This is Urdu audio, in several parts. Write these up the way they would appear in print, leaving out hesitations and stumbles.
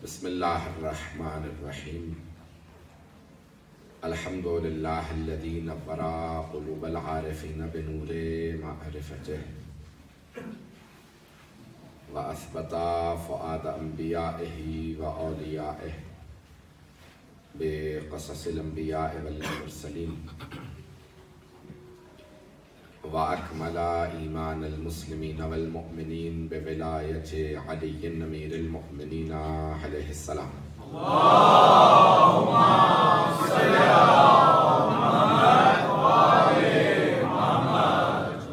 بسم اللہ الرحمن الرحیم الحمد للہ الذی نور قلوب العارفین بنور معرفته واثبت فؤاد انبیائه واولیائه بقصص الانبیاء والمرسلین وأكمل إيمان المسلمين والمؤمنين بولاية علي أمير المؤمنين عليه السلام. اللهم صل على محمد وآل محمد.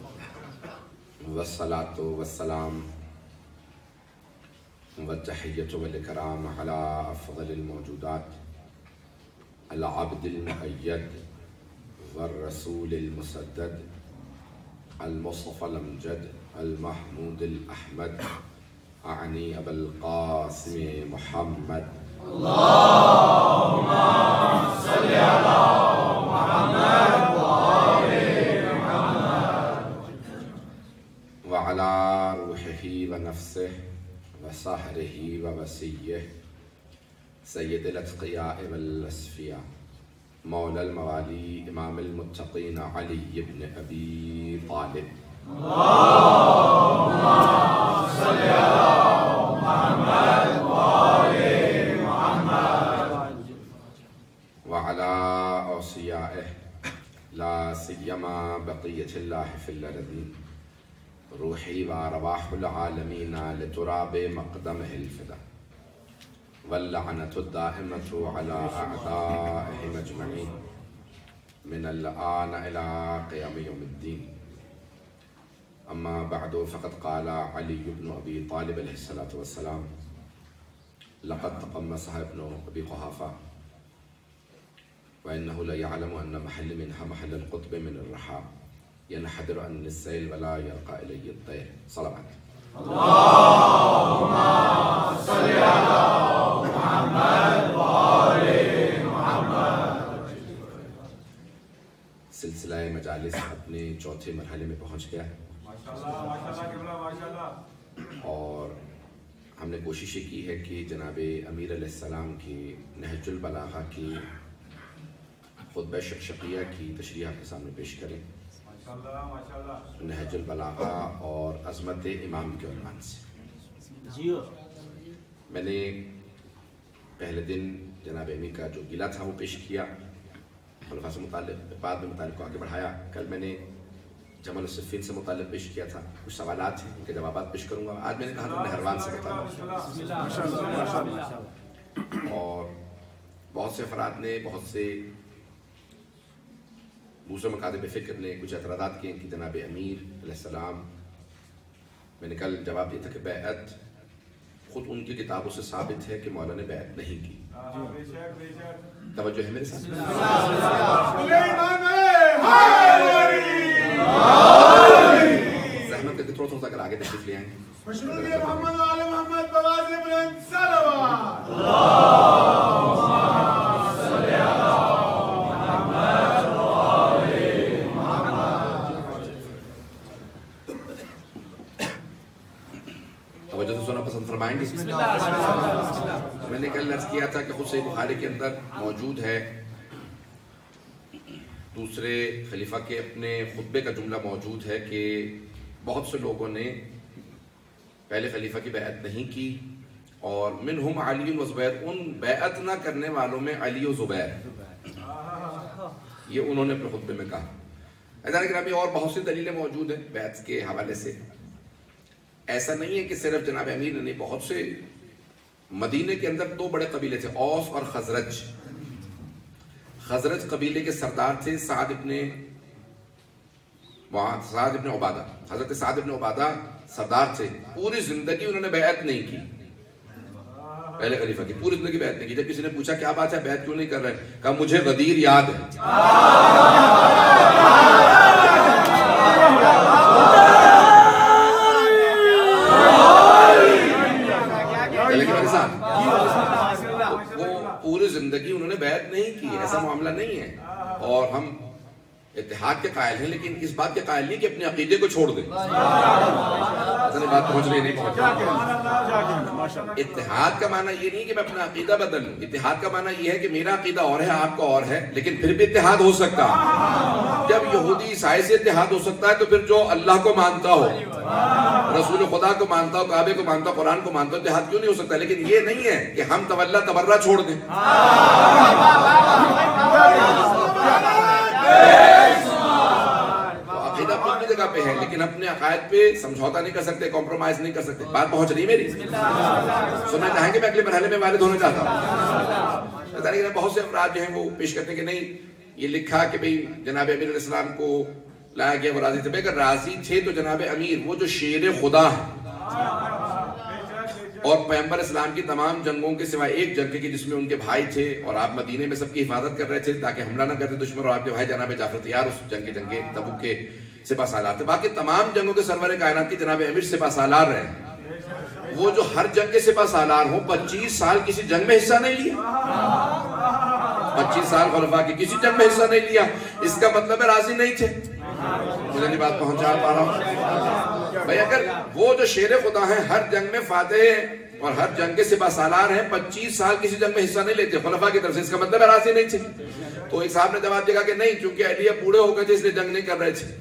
والصلاة والسلام والتحية والإكرام على أفضل الموجودات العبد المؤيد والرسول المسدد المصطفى الأمجد المحمود الأحمد أعني أبا القاسم محمد. اللهم صل على محمد وآل محمد وعلى روحه ونفسه وسهره ووسيه سيد الأتقياء والأصفياء مولا الموالي امام المتقين علي بن ابي طالب. اللهم صل على محمد وآل محمد وعلى اوصيائه لا سيما بقية الله في الأرضين روحي وارواح العالمين لتراب مقدمه الفدا واللعنة الدائمة على أعدائهم أجمعين من الآن إلى قيام يوم الدين. أما بعد فقد قال علي بن أبي طالب عليه الصلاة والسلام لقد تقمصها ابن أبي قحافة وإنه لا يعلم أن محل منها محل القطب من الرحى ينحدر عن السيل ولا يرقى إليه الطير. صلوات. اللهم صل على محمد وآل محمد. سلسلہ مجالس اپنے چوتھے مرحلے میں پہنچ گیا ہے اور ہم نے کوشش کی ہے کہ جناب امیر علیہ السلام کی نہج البلاغہ کی خطبہ شقشقیہ کی تشریح آپ کے سامنے پیش کریں نہج البلاغہ اور عظمت امام کے عنوان سے. میں نے پہلے دن جناب امیر کا جو گلہ تھا وہ پیش کیا خلفاء سے متعلق، بعد میں متعلق کو آگے بڑھایا. کل میں نے جمل الصفین سے متعلق پیش کیا تھا، کچھ سوالات ہیں ان کے جوابات پیش کروں گا. آج میں نے کہا نہروان سے متعلق اور بہت سے افراد نے، بہت سے دوسرے مکاتب فکر نے کچھ اعتراضات کیے کہ جناب امیر علیہ السلام، میں نے کل جواب دیا تھا کہ بیعت خود ان کی کتابوں سے ثابت ہے کہ مولا نے بیعت نہیں کی. توجہ ہے میرے ساتھ؟ زحمت کرتے تھوڑا تھوڑا کر آگے تشریف لے آئیں. میں نے کل عرض کیا تھا کہ خود صحیح بخاری کے اندر موجود ہے، دوسرے خلیفہ کے اپنے خطبے کا جملہ موجود ہے کہ بہت سے لوگوں نے پہلے خلیفہ کی بیعت نہیں کی اور منہم علی و زبیر، ان بیعت نہ کرنے والوں میں علی و زبیر، یہ انہوں نے اپنے خطبے میں کہا. عزیزان گرامی اور بہت سی دلیلیں موجود ہیں بیعت کے حوالے سے. ایسا نہیں ہے کہ صرف جناب امیر نے نہیں، بہت سے مدینے کے اندر دو بڑے قبیلے تھے، اوس اور خزرج. خزرج قبیلے کے سردار تھے سعد ابن عبادہ. حضرت سعد ابن عبادہ سردار تھے، پوری زندگی انہوں نے بیعت نہیں کی. پہلے خلیفہ کی پوری زندگی بیعت نہیں کی. جب کسی نے پوچھا کیا بات ہے بیعت کیوں نہیں کر رہے، کہا مجھے غدیر یاد ہے. وہ پوری زندگی انہوں نے بیعت نہیں کی، ایسا معاملہ نہیں ہے. اور ہم اتحاد کے قائل ہیں لیکن اس بات کے قائل نہیں کہ اپنے عقیدے کو چھوڑ دیں. بات پہنچ رہی نہیں پہنچ رہی. اتحاد کا معنی یہ نہیں کہ میں اپنا عقیدہ بدل لوں. اتحاد کا معنی یہ ہے کہ میرا عقیدہ اور ہے، آپ کا اور ہے، لیکن پھر بھی اتحاد ہو سکتا ہے. جب یہودی عیسائی سے اتحاد ہو سکتا ہے تو پھر جو اللہ کو مانتا ہو، رسول خدا کو مانتا ہو، کعبے کو مانتا ہو، قرآن کو مانتا ہو، اتحاد کیوں نہیں ہو سکتا؟ لیکن یہ نہیں ہے کہ ہم تولا تبرہ چھوڑ دیں. عقیدہ اپنی جگہ پہ ہے لیکن اپنے عقائد پہ سمجھوتا نہیں کر سکتے، کمپرومائز نہیں کر سکتے. بات پہنچ رہی میری؟ سننا چاہیں گے میں اگلے مرحلے میں والد ہونا چاہتا ہوں. بہت سے افراد جو ہیں وہ پیش کرتے ہیں کہ نہیں یہ لکھا کہ بھئی جناب امیر علیہ السلام کو لایا گیا وہ راضی تھے. اگر راضی تھے تو جناب امیر وہ جو شیر خدا ہے اور پیغمبر اسلام کی تمام جنگوں کے سوائے ایک جنگ کی جس میں ان کے بھائی تھے اور آپ مدینے میں سب کی حفاظت کر رہے تھے تاکہ حملہ نہ کرتے دشمن، اور آپ کے بھائی جناب جعفر طیار اس جنگ تبوک کے سپہ سالار تھے. باقی تمام جنگوں کے سرور کائنات کی جناب امیر سپہ سالار رہے. وہ جو ہر جنگ کے سپہ سالار ہوں 25 سال کسی جنگ میں حصہ نہیں لیا، 25 سال خلفاء کی کسی جنگ میں حصہ نہیں لیا. اس کا مطلب ہے راضی نہیں تھے. مجھے نہیں بات پہنچا پا رہا ہوں بھائی. اگر وہ جو شیر خدا ہیں ہر جنگ میں فاتح ہیں اور ہر جنگ کے سپہ سالار ہیں، 25 سال کسی جنگ میں حصہ نہیں لیتے خلفاء کی طرف سے، اس کا مطلب ہے راضی نہیں تھے. تو ایک صاحب نے جواب دیا کہ نہیں چونکہ اہلیہ بوڑھے ہو گئے تھے اس لیے جنگ نہیں کر رہے تھے.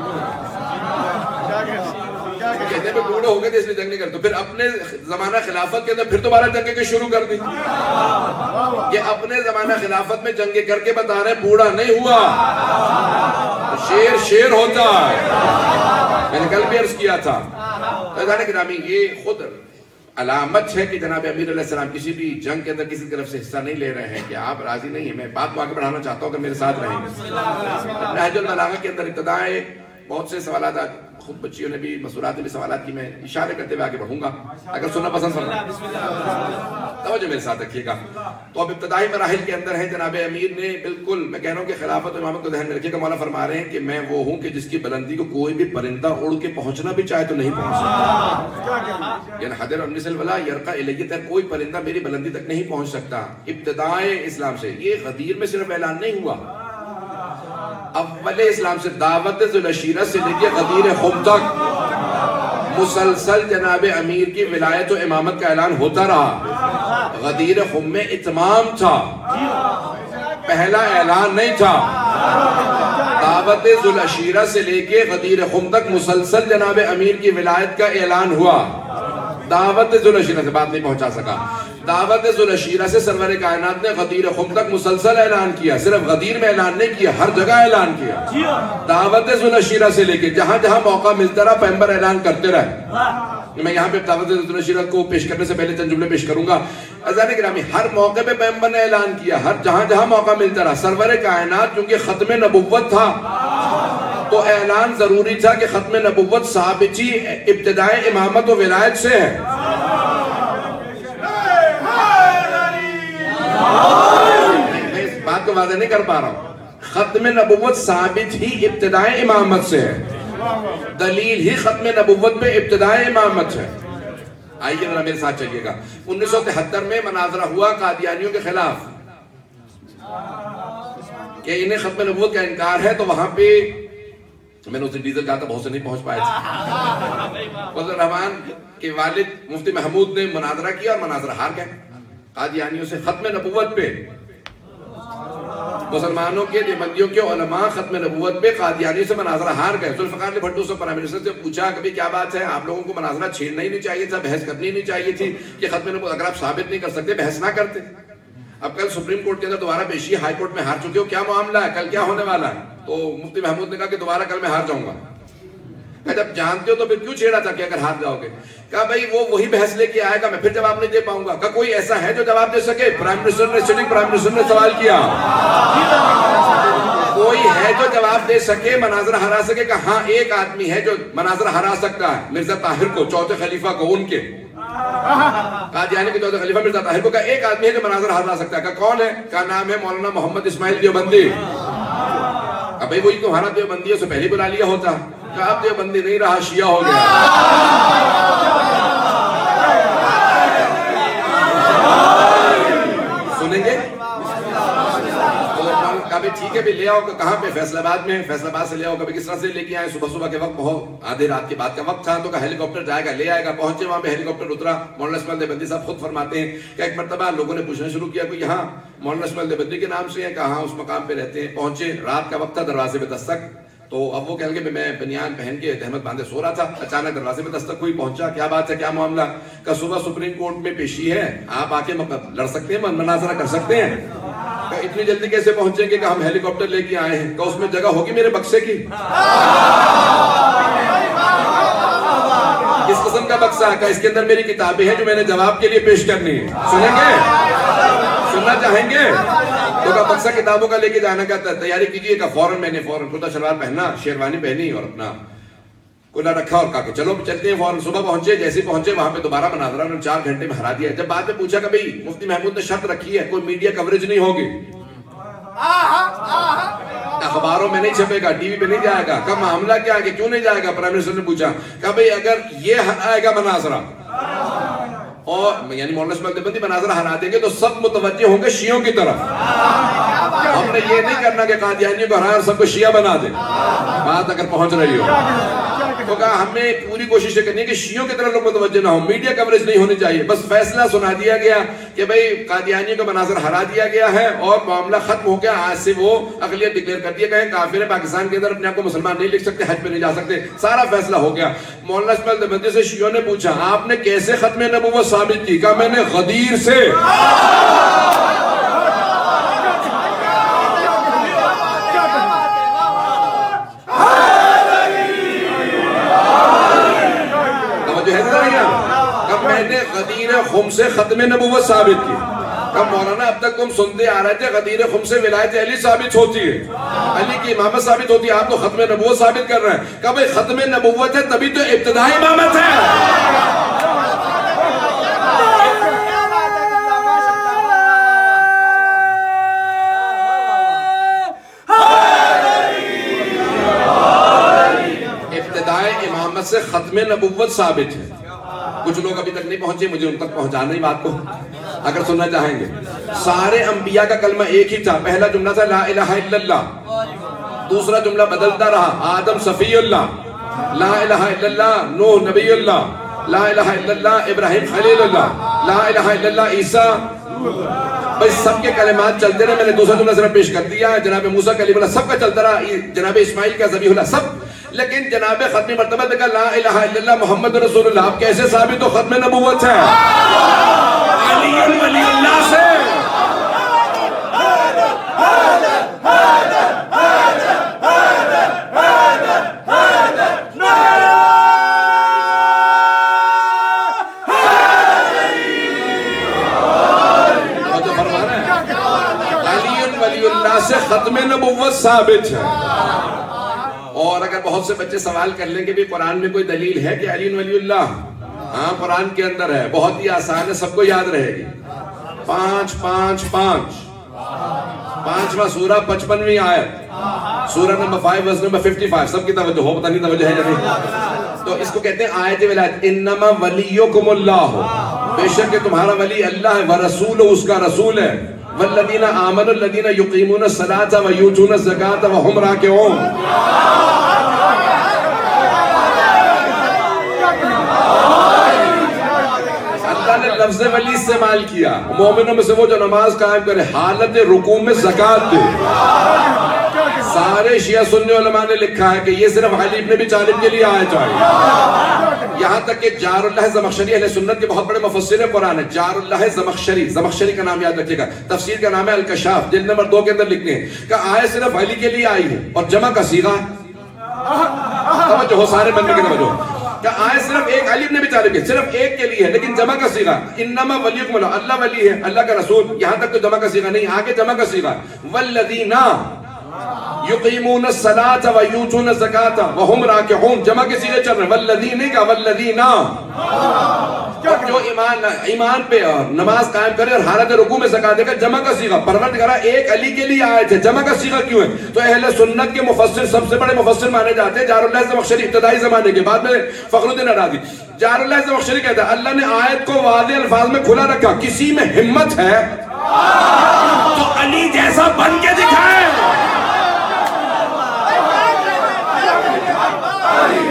کہتے ہیں بوڑھے ہو گئے تھے اس لیے جنگ نہیں کرتے. تو پھر اپنے زمانہ خلافت کے اندر پھر دوبارہ جنگیں کے شروع کر دی. یہ اپنے زمانہ خلافت میں جنگیں کر کے بتا رہے ہیں بوڑھا نہیں ہوا، شیر شیر ہوتا ہے. میں نے کل بھی عرض کیا تھا گرامی یہ خود علامت ہے کہ جناب امیر علیہ السلام کسی بھی جنگ کے اندر کسی طرف سے حصہ نہیں لے رہے ہیں کہ آپ راضی نہیں ہیں. میں بات کو آگے بڑھانا چاہتا ہوں کہ میرے ساتھ رہیں گے. نہج البلاغہ کے اندر ابتدائے بہت سے سوالات خود بچیوں نے بھی مسورات نے بھی سوالات کی، میں اشارے کرتے ہوئے آگے بڑھوں گا اگر سننا پسند فرمائیں. توجہ میرے ساتھ رکھیے گا. تو اب ابتدائی مراحل کے اندر ہیں جناب امیر نے بالکل میں کہہ رہا ہوں کہ خلافت و امامت کو ذہن میں رکھیے گا. مولا فرما رہے ہیں کہ میں وہ ہوں کہ جس کی بلندی کو کوئی بھی پرندہ اڑ کے پہنچنا بھی چاہے تو نہیں پہنچ سکتا. یعنی حدر النسل ولا یرقى الی تک کوئی پرندہ میری بلندی تک نہیں پہنچ سکتا. ابتدائے اسلام سے یہ غدیر میں صرف اعلان نہیں ہوا، اول اسلام سے دعوت ذوالعشیرہ سے لے کے غدیر خم تک مسلسل جناب امیر کی ولایت و امامت کا اعلان ہوتا رہا. غدیر خم میں اتمام تھا، پہلا اعلان نہیں تھا. دعوت ذوالعشیرہ سے لے کے غدیر خم تک مسلسل جناب امیر کی ولایت کا اعلان ہوا. دعوت ذوالعشیرہ سے بات نہیں پہنچا سکا. دعوت ذوالعشیرہ سے سرور کائنات نے غدیر خم تک مسلسل اعلان کیا. صرف غدیر میں اعلان نہیں کیا، ہر جگہ اعلان کیا. دعوت ذوالعشیرہ سے لے کے جہاں جہاں موقع ملتا رہا پیغمبر اعلان کرتے رہے. میں یہاں پہ دعوت ذوالعشیرہ کو پیش کرنے سے پہلے چند جملے پیش کروں گا. عزیزان گرامی ہر موقع پہ پیغمبر نے اعلان کیا، ہر جہاں جہاں موقع ملتا رہا. سرور کائنات کیونکہ ختم نبوت تھا تو اعلان ضروری تھا کہ ختم نبوت ثابتی ابتدائے امامت و ولایت سے ہے. میں اس بات کو واضح نہیں کر پا رہا ہوں. ختم نبوت ثابت ہی ابتدائے امامت سے ہے، دلیل ہی ختم نبوت پہ ابتدائے امامت ہے. آئیے ذرا میرے ساتھ چلیے گا. 1973 میں مناظرہ ہوا قادیانیوں کے خلاف کہ انہیں ختم نبوت کا انکار ہے، تو وہاں پہ میں نے اسے ڈیزل کہا تھا، بہت سے نہیں پہنچ پائے تھے. فضل الرحمان کے والد مفتی محمود نے مناظرہ کیا اور مناظرہ ہار گئے قادیانیوں سے. ختم نبوت پہ مسلمانوں کے دیوبندیوں کے علماء ختم نبوت پہ قادیانیوں سے مناظرہ ہار گئے. ذوالفقار علی بھٹو سے پرائم منسٹر سے پوچھا کبھی کیا بات ہے، آپ لوگوں کو مناظرہ چھیڑنا ہی نہیں چاہیے تھا، بحث کرنی نہیں چاہیے تھی کہ ختم نبوت اگر آپ ثابت نہیں کر سکتے بحث نہ کرتے. اب کل سپریم کورٹ کے اندر دوبارہ پیشی، ہائی کورٹ میں ہار چکے ہو، کیا معاملہ ہے، کل کیا ہونے والا ہے؟ تو مفتی محمود نے کہا کہ دوبارہ کل میں ہار جاؤں گا. کہ جب جانتے ہو تو پھر کیوں چھیڑا تھا کہ اگر ہار جاؤ گے؟ کہا بھائی وہ وہی بحث لے کے آئے گا، میں پھر جواب نہیں دے پاؤں گا. کہا کوئی ایسا ہے جو جواب دے سکے؟ پرائم منسٹر نے سٹنگ پرائم منسٹر نے سوال کیا، کوئی ہے جو جواب دے سکے، مناظرہ ہرا سکے؟ کہ ہاں ایک آدمی ہے جو مناظرہ ہرا سکتا ہے، مرزا طاہر کو، چوتھے خلیفہ کو، ان کے قادیانی کے چوتھے خلیفہ مرزا طاہر کو. کہا ایک آدمی ہے جو مناظرہ ہرا سکتا ہے. کہا کون ہے؟ کہا نام ہے مولانا محمد اسماعیل دیوبندی. اب بھائی وہی تمہارا دیوبندی ہے، اسے پہلے بلا لیا ہوتا. کہا اب دیوبندی نہیں رہا، شیعہ ہو گیا. سنیں گے؟ کہا بھائی ٹھیک ٹھیک ہے بھی لے آؤ کہاں پہ؟ فیصل آباد میں. فیصل آباد سے لے آؤ. کبھی کس طرح سے لے کے آئے؟ صبح کے وقت بہت آدھے رات کے بعد کا وقت تھا تو ہیلی کاپٹر جائے گا لے آئے گا. پہنچے وہاں پہ ہیلی کاپٹر اترا. مولانا اسماعیل دیوبندی صاحب خود فرماتے ہیں کہ ایک مرتبہ لوگوں نے پوچھنا شروع کیا کہ یہاں مولانا اسماعیل دیوبندی کے نام سے ہے؟ کہاں اس مقام پہ رہتے ہیں. پہنچے, رات کا وقت تھا, دروازے پہ دستک. تو اب وہ کہہ لگے میں بنیان پہن کے تہمت باندھے سو رہا تھا, اچانک دروازے میں دستک ہوئی. پہنچا, کیا بات ہے, کیا معاملہ؟ کہ صبح سپریم کورٹ میں پیشی ہے, آپ آ کے لڑ سکتے ہیں, مناظرہ کر سکتے ہیں. کہ اتنی جلدی کیسے پہنچیں گے؟ کہ ہم ہیلی کاپٹر لے کے آئے ہیں. کہ اس میں جگہ ہوگی میرے بکسے کی؟ کس قسم کا بکسہ ہے؟ کہ اس کے اندر میری کتابیں ہیں جو میں نے جواب کے لیے پیش کرنی ہے. سنیں گے؟ سننا چاہیں گے؟ تو کا بکسہ کتابوں کا لے کے جانا کا تیاری کیجئے. کہ فوراً میں نے کرتا شلوار پہنا, شیروانی پہنی اور اپنا کلا رکھا اور کہا کہ چلو چلتے ہیں. فوراً صبح پہنچے. جیسے پہنچے وہاں پہ دوبارہ مناظرہ انہوں نے 4 گھنٹے میں ہرا دیا. جب بعد میں پوچھا کہ بھئی مفتی محمود نے شرط رکھی ہے کوئی میڈیا کوریج نہیں ہوگی, اخباروں میں نہیں چھپے گا, ٹی وی پہ نہیں جائے گا. کب معاملہ کیا ہے کہ کیوں نہیں جائے گا؟ پرائم منسٹر نے پوچھا کہ بھئی اگر یہ آئے گا مناظرہ اور یعنی مولانا اسماعیل دیوبندی مناظرہ ہرا دیں گے تو سب متوجہ ہوں گے شیعوں کی طرف. ہم نے یہ نہیں کرنا کہ قادیانیوں کو ہرائیں اور سب کو شیعہ بنا دیں. بات اگر پہنچ رہی ہو تو کہا ہمیں پوری کوشش کرنی ہے کہ شیعوں کی طرف لوگ متوجہ نہ ہوں, میڈیا کوریج نہیں ہونی چاہیے. بس فیصلہ سنا دیا گیا کہ بھئی قادیانیوں کا مناظر ہرا دیا گیا ہے اور معاملہ ختم ہو گیا. آج سے وہ اقلیت ڈکلیئر کر دیا گیا. کافر پاکستان کے اندر اپنے آپ کو مسلمان نہیں لکھ سکتے, حج پہ نہیں جا سکتے. سارا فیصلہ ہو گیا. مولانا اسماعیل دیوبندی سے شیعوں نے پوچھا آپ نے کیسے ختم نبوت ثابت کی؟ کہا میں نے غدیر سے. میں نے غدیر خم سے ختم نبوت ثابت کی. کب مولانا اب تک تم سنتے آ رہے تھے غدیر خم سے ولایت علی ثابت ہوتی ہے, علی کی امامت ثابت ہوتی ہے, آپ تو ختم نبوت ثابت کر رہے ہیں. کب ختم نبوت ہے تبھی تو ابتدائی امامت ہے. ابتدائی امامت سے ختم نبوت ثابت ہے. کچھ لوگ ابھی تک نہیں پہنچے, مجھے ان تک پہنچانا ہی بات کو اگر سننا چاہیں گے. سارے انبیاء کا کلمہ ایک ہی تھا. پہلا جملہ تھا لا الہ الا اللہ, دوسرا جملہ بدلتا رہا آدم صفی اللہ, لا الہ الا اللہ نوح نبی اللہ, لا الہ الا اللہ ابراہیم خلیل اللہ, لا الہ الا اللہ عیسیٰ. بھئی سب کے کلمات چلتے رہے. میں نے دوسرا جملہ صرف پیش کر دیا, جناب موسیٰ کلیم اللہ سب کا چلتا رہا, جناب اسماعیل کا ذبیح اللہ سب. لیکن جناب ختم مرتبہ دیکھا لا الہ الا اللہ محمد رسول اللہ. اب کیسے ثابت ہو ختم نبوت ہے؟ علی ولی اللہ سے. علی ولی اللہ سے ختم نبوت ثابت ہے. اور اگر بہت سے بچے سوال کر لیں کہ بھی قرآن میں کوئی دلیل ہے کہ علی ولی اللہ؟ ہاں قرآن کے اندر ہے, بہت ہی آسان ہے, سب کو یاد رہے گی. 5 5 5 5واں سورہ 55ویں آیت, سورہ نمبر 5 ورس نمبر 55. سب کی توجہ ہو, پتہ نہیں توجہ ہے یا نہیں. تو اس کو کہتے ہیں آیت ولایت. انما ولیکم اللہ, بے شک تمہارا ولی اللہ ہے, ورسول اس کا رسول ہے, والذین آمنوا الذین یقیمون الصلاة ویؤتون الزکاة وهم راکعون. اللہ نے لفظ ولی استعمال کیا. مومنوں میں سے وہ جو نماز قائم کرے, حالت رکوع میں زکاة دے. سارے شیعہ سنی علماء نے لکھا ہے کہ یہ صرف علی ابن ابی طالب کے لیے آیت آئی. یہاں تک کہ جار اللہ زمخشری اہل سنت کے بہت بڑے مفسر قرآن ہے. جار اللہ زمخشری کا نام یاد رکھیے گا, تفسیر کا نام ہے الکشاف, جلد نمبر 2 کے اندر لکھتے ہیں کہ آیت صرف علی کے لیے آئی ہے اور جمع کا صیغہ. توجہ ہو سارے بندے کی توجہ, کہ آیت صرف ایک علی ابن ابی طالب کے, صرف ایک کے لیے ہے, لیکن جمع کا صیغہ انما ولیکم اللہ, اللہ ولی ہے, اللہ کا رسول. یہاں تک تو جمع کا صیغہ نہیں, آگے جمع کا صیغہ والذین یقیمون الصلاة ویؤتون الزکاة وهم راکعون. جمع کے صیغے چل رہے ہیں, والذین نہیں کہا والذین. جو ایمان پہ اور نماز قائم کرے اور حالت رکوع میں زکاة دے گا, جمع کا صیغہ. پروردگار ایک علی کے لیے آئے تھے, جمع کا صیغہ کیوں ہے؟ تو اہل سنت کے مفسر سب سے بڑے مفسر مانے جاتے ہیں جار اللہ زمخشری, ابتدائی زمانے کے, بعد میں فخر الدین ارادی. جار اللہ زمخشری کہتا ہے اللہ نے آیت کو واضح الفاظ میں کھلا رکھا, کسی میں ہمت ہے تو علی جیسا بن کے دکھائے.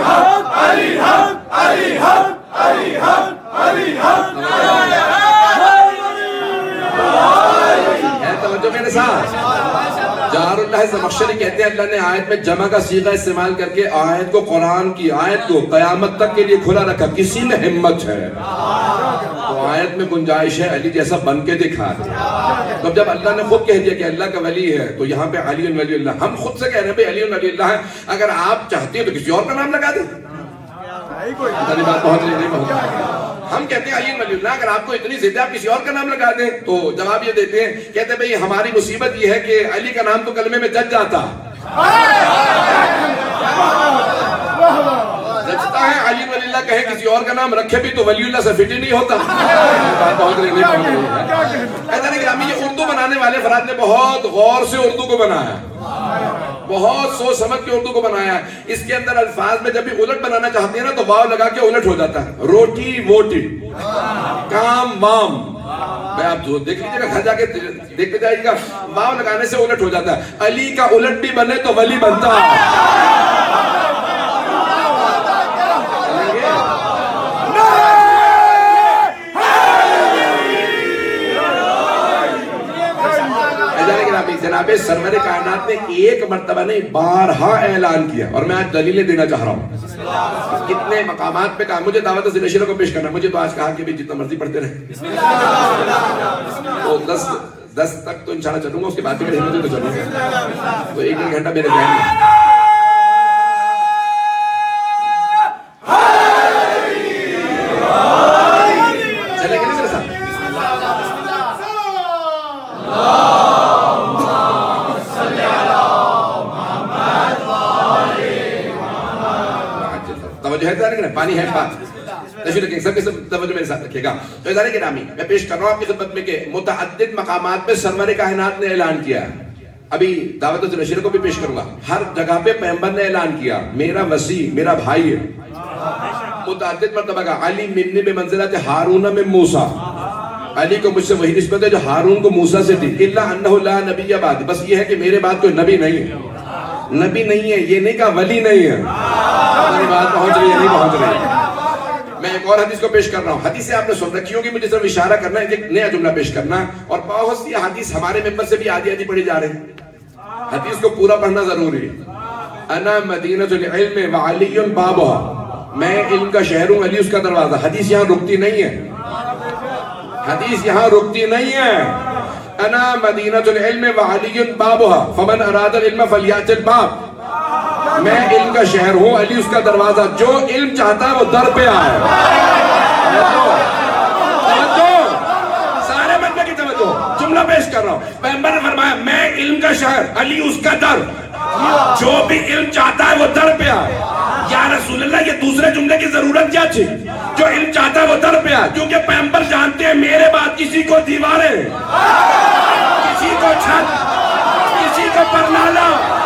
توجہ میرے ساتھ. جار اللہ زمخشری کہتے ہیں اللہ نے آیت میں جمع کا صیغہ استعمال کر کے آیت کو، قرآن کی آیت کو قیامت تک کے لیے کھلا رکھا. کسی میں ہمت ہے تو آیت میں گنجائش ہے علی جیسا بن کے دکھا دے. تو جب اللہ نے خود کہہ دیا کہ اللہ کا ولی ہے تو یہاں پہ علی ولی اللہ، ہم خود سے کہہ رہے ہیں علی ولی اللہ ہے. اگر آپ چاہتے ہیں تو کسی اور کا نام لگا دیں. بات پہنچ رہی نہیں پہنچ رہی. ہم کہتے ہیں علی ولی اللہ، اگر آپ کو اتنی ضد ہے آپ کسی اور کا نام لگا دیں. تو جواب یہ دیتے ہیں، کہتے ہیں بھئی ہماری مصیبت یہ ہے کہ علی کا نام تو کلمے میں جج جاتا جچتا ہے. علی ولی اللہ کہے کسی اور کا نام رکھے بھی تو ولی اللہ سے فٹ ہی نہیں ہوتا. بات پہنچ رہی نہیں پہنچ رہی ہے. ایسا نہیں کہ یہ اردو بنانے والے افراد نے بہت غور سے اردو کو بنایا، بہت سوچ سمجھ کے اردو کو بنایا ہے. اس کے اندر الفاظ میں جب بھی الٹ بنانا چاہتے ہیں نا تو واو لگا کے الٹ ہو جاتا ہے. روٹی ووٹی، کام وام. میں آپ دیکھ لیجیے گا، گھر جا کے دیکھتے جائیے گا، واو لگانے سے الٹ ہو جاتا ہے. علی کا الٹ بھی بنے تو ولی بنتا ہے. جناب سرور کائنات نے ایک مرتبہ نہیں بارہا اعلان کیا، اور میں آج دلیلیں دینا چاہ رہا ہوں. کتنے مقامات پہ کہا مجھے دعوت ذی الشرف کو پیش کرنا. مجھے تو آج کہا کہ بھی جتنا مرضی پڑھتے رہے تو 10 تک تو انشاءاللہ چلوں گا، اس کے بعد بھی ہمت تو چلوں گا. تو ایک گھنٹہ میرے ذہن میں چلے گا نا میرے ساتھ. توجہ ہے پانی ہے سب کے سب توجہ میرے ساتھ رکھے گا. تو ادارے کے نامی میں پیش کر رہا ہوں آپ کی خدمت میں کہ متعدد مقامات پہ سرور کائنات نے اعلان کیا. ابھی دعوت ذی الشرف کو بھی پیش کروں گا. ہر جگہ پہ پیغمبر نے اعلان کیا میرا وسیع میرا بھائی ہے. متعدد مرتبہ کہا علی منی بمنزلت ہارون من موسیٰ، علی کو مجھ سے وہی نسبت ہے جو ہارون کو موسیٰ سے تھی. الا انہ لا نبی بعد، بس یہ ہے کہ میرے بعد کوئی نبی نہیں ہے. نبی نہیں ہے یہ نہیں کہا ولی نہیں ہے. بات پہنچ رہی ہے نہیں پہنچ رہی ہے. میں ایک اور حدیث کو پیش کر رہا ہوں. حدیث سے آپ نے سن رکھی ہوگی، مجھے صرف اشارہ کرنا ہے، ایک نیا جملہ پیش کرنا. اور بہت سی حدیث ہمارے ممبر سے بھی آدھی آدھی پڑھی جا رہی ہیں. حدیث کو پورا پڑھنا ضروری ہے. انا مدینۃ العلم وعلی بابها، میں علم کا شہر ہوں، علی اس کا دروازہ. حدیث یہاں رکتی نہیں ہے، حدیث یہاں رکتی نہیں ہے. انا مدینۃ العلم وعلی بابها فمن اراد العلم فلیأت الباب. میں علم کا شہر ہوں، علی اس کا دروازہ. جو علم چاہتا ہے وہ در پہ آئے. سارے بندے کی توجہ، جملہ پیش کر رہا ہوں. پیغمبر نے فرمایا میں علم کا شہر، علی اس کا در. جو بھی علم چاہتا ہے وہ در پہ آئے. یا رسول اللہ یہ دوسرے جملے کی ضرورت کیا تھی؟ جو علم چاہتا ہے وہ در پہ آئے. کیونکہ پیغمبر جانتے ہیں میرے بعد کسی کو دیواریں، کسی کو چھت، کسی کو پرنالا.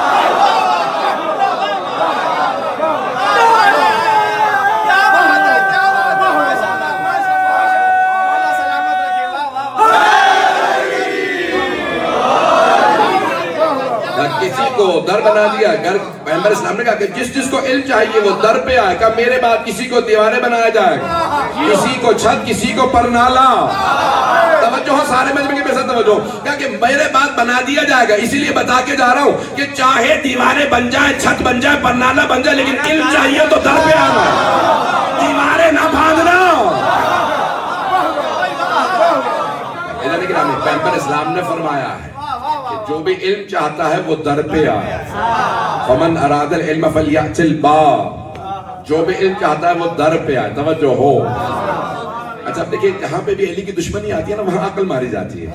کسی کو در بنا دیا. پیغمبر اسلام نے کہا کہ جس جس کو علم چاہیے وہ در پہ آئے. کہ میرے بعد کسی کو دیواریں بنایا جائے گا، کسی کو چھت، کسی کو پرنالا. توجہ سارے مجمع کے پیسہ توجہ. کہا کہ میرے بعد بنا دیا جائے گا. اسی لیے بتا کے جا رہا ہوں کہ چاہے دیواریں بن جائیں، چھت بن جائے، پرنالا بن جائے، لیکن علم چاہیے تو در پہ آنا، دیواریں نہ باندھنا. پیغمبر اسلام نے فرمایا ہے کہ جو بھی علم چاہتا ہے وہ در پہ آئے. فمن اراد العلم فلیأت الباب، جو بھی علم چاہتا ہے وہ در پہ آئے. توجہ ہو. اچھا اب دیکھیں جہاں پہ بھی علی کی دشمنی آتی ہے نا وہاں عقل ماری جاتی ہے.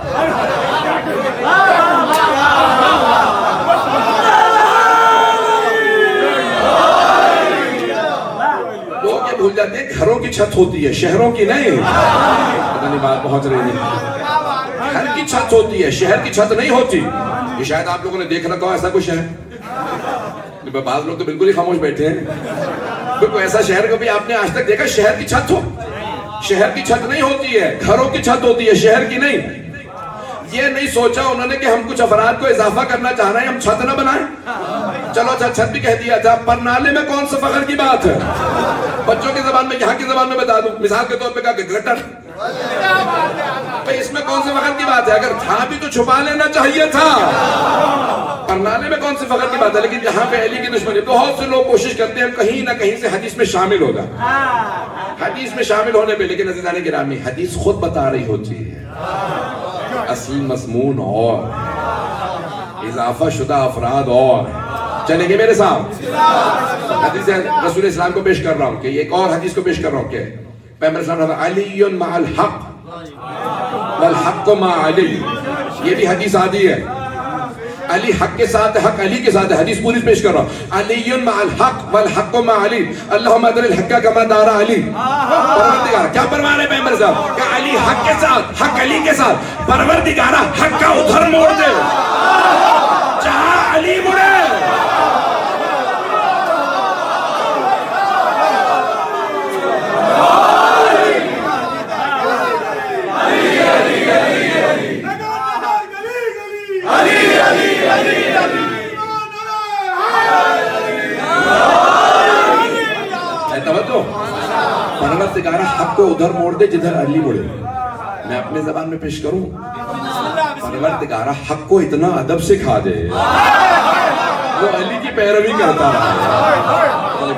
لوگ یہ بھول جاتے ہیں گھروں کی چھت ہوتی ہے، شہروں کی نہیں. پتہ نہیں بات پہنچ رہی نہیں. گھر کی چھت ہوتی ہے، شہر کی چھت نہیں ہوتی. یہ شاید آپ لوگوں نے دیکھ رکھا ہو ایسا کچھ ہے. بعض لوگ تو بالکل ہی خاموش بیٹھے ہیں. بالکل ایسا شہر کو بھی آپ نے آج تک دیکھا شہر کی چھت ہو؟ شہر کی چھت نہیں ہوتی ہے، گھروں کی چھت ہوتی ہے، شہر کی نہیں. یہ نہیں سوچا انہوں نے کہ ہم کچھ افراد کو اضافہ کرنا چاہ رہے ہیں، ہم چھت نہ بنائیں. چلو اچھا چھت بھی کہہ دیا تھا. پرنالے میں کون سا فخر کی بات ہے؟ بچوں کی زبان میں، یہاں کی زبان میں بتا دوں، مثال کے طور پہ کہا کہ گٹر. اس میں کون سے فخر کی بات ہے؟ اگر تھا بھی تو چھپا لینا چاہیے تھا. پرنالے میں کون سے فخر کی بات ہے؟ لیکن جہاں پہ علی کی دشمنی، بہت سے لوگ کوشش کرتے ہیں کہیں نہ کہیں سے حدیث میں شامل ہوگا، حدیث میں شامل ہونے پہ. لیکن عزیزان گرامی، حدیث خود بتا رہی ہوتی ہے اصل مضمون اور اضافہ شدہ افراد اور. چلیں گے میرے ساتھ؟ حدیث رسول اسلام کو پیش کر رہا ہوں کہ ایک اور حدیث کو پیش کر رہا ہوں کہ پیغمبر اسلام نے علی مع الحق والحق مع علی. یہ بھی حدیث آدھی ہے. علی حق کے ساتھ، حق علی کے ساتھ. حدیث پوری پیش کر رہا ہوں. علی مع الحق والحق مع علی، اللہم ادر الحق کما دار علی. پروردگار کیا پروانے پیغمبر صاحب کہ علی حق کے ساتھ، حق علی کے ساتھ. پروردگارہ حق کا ادھر موڑ دے جہاں علی مڑے. پروردگارہ حق کو ادھر موڑ دے جدھر علی مڑے. میں اپنے زبان میں پیش کروں، پروردگارہ حق کو اتنا ادب سکھا دے وہ علی کی پیروی کرتا ہے.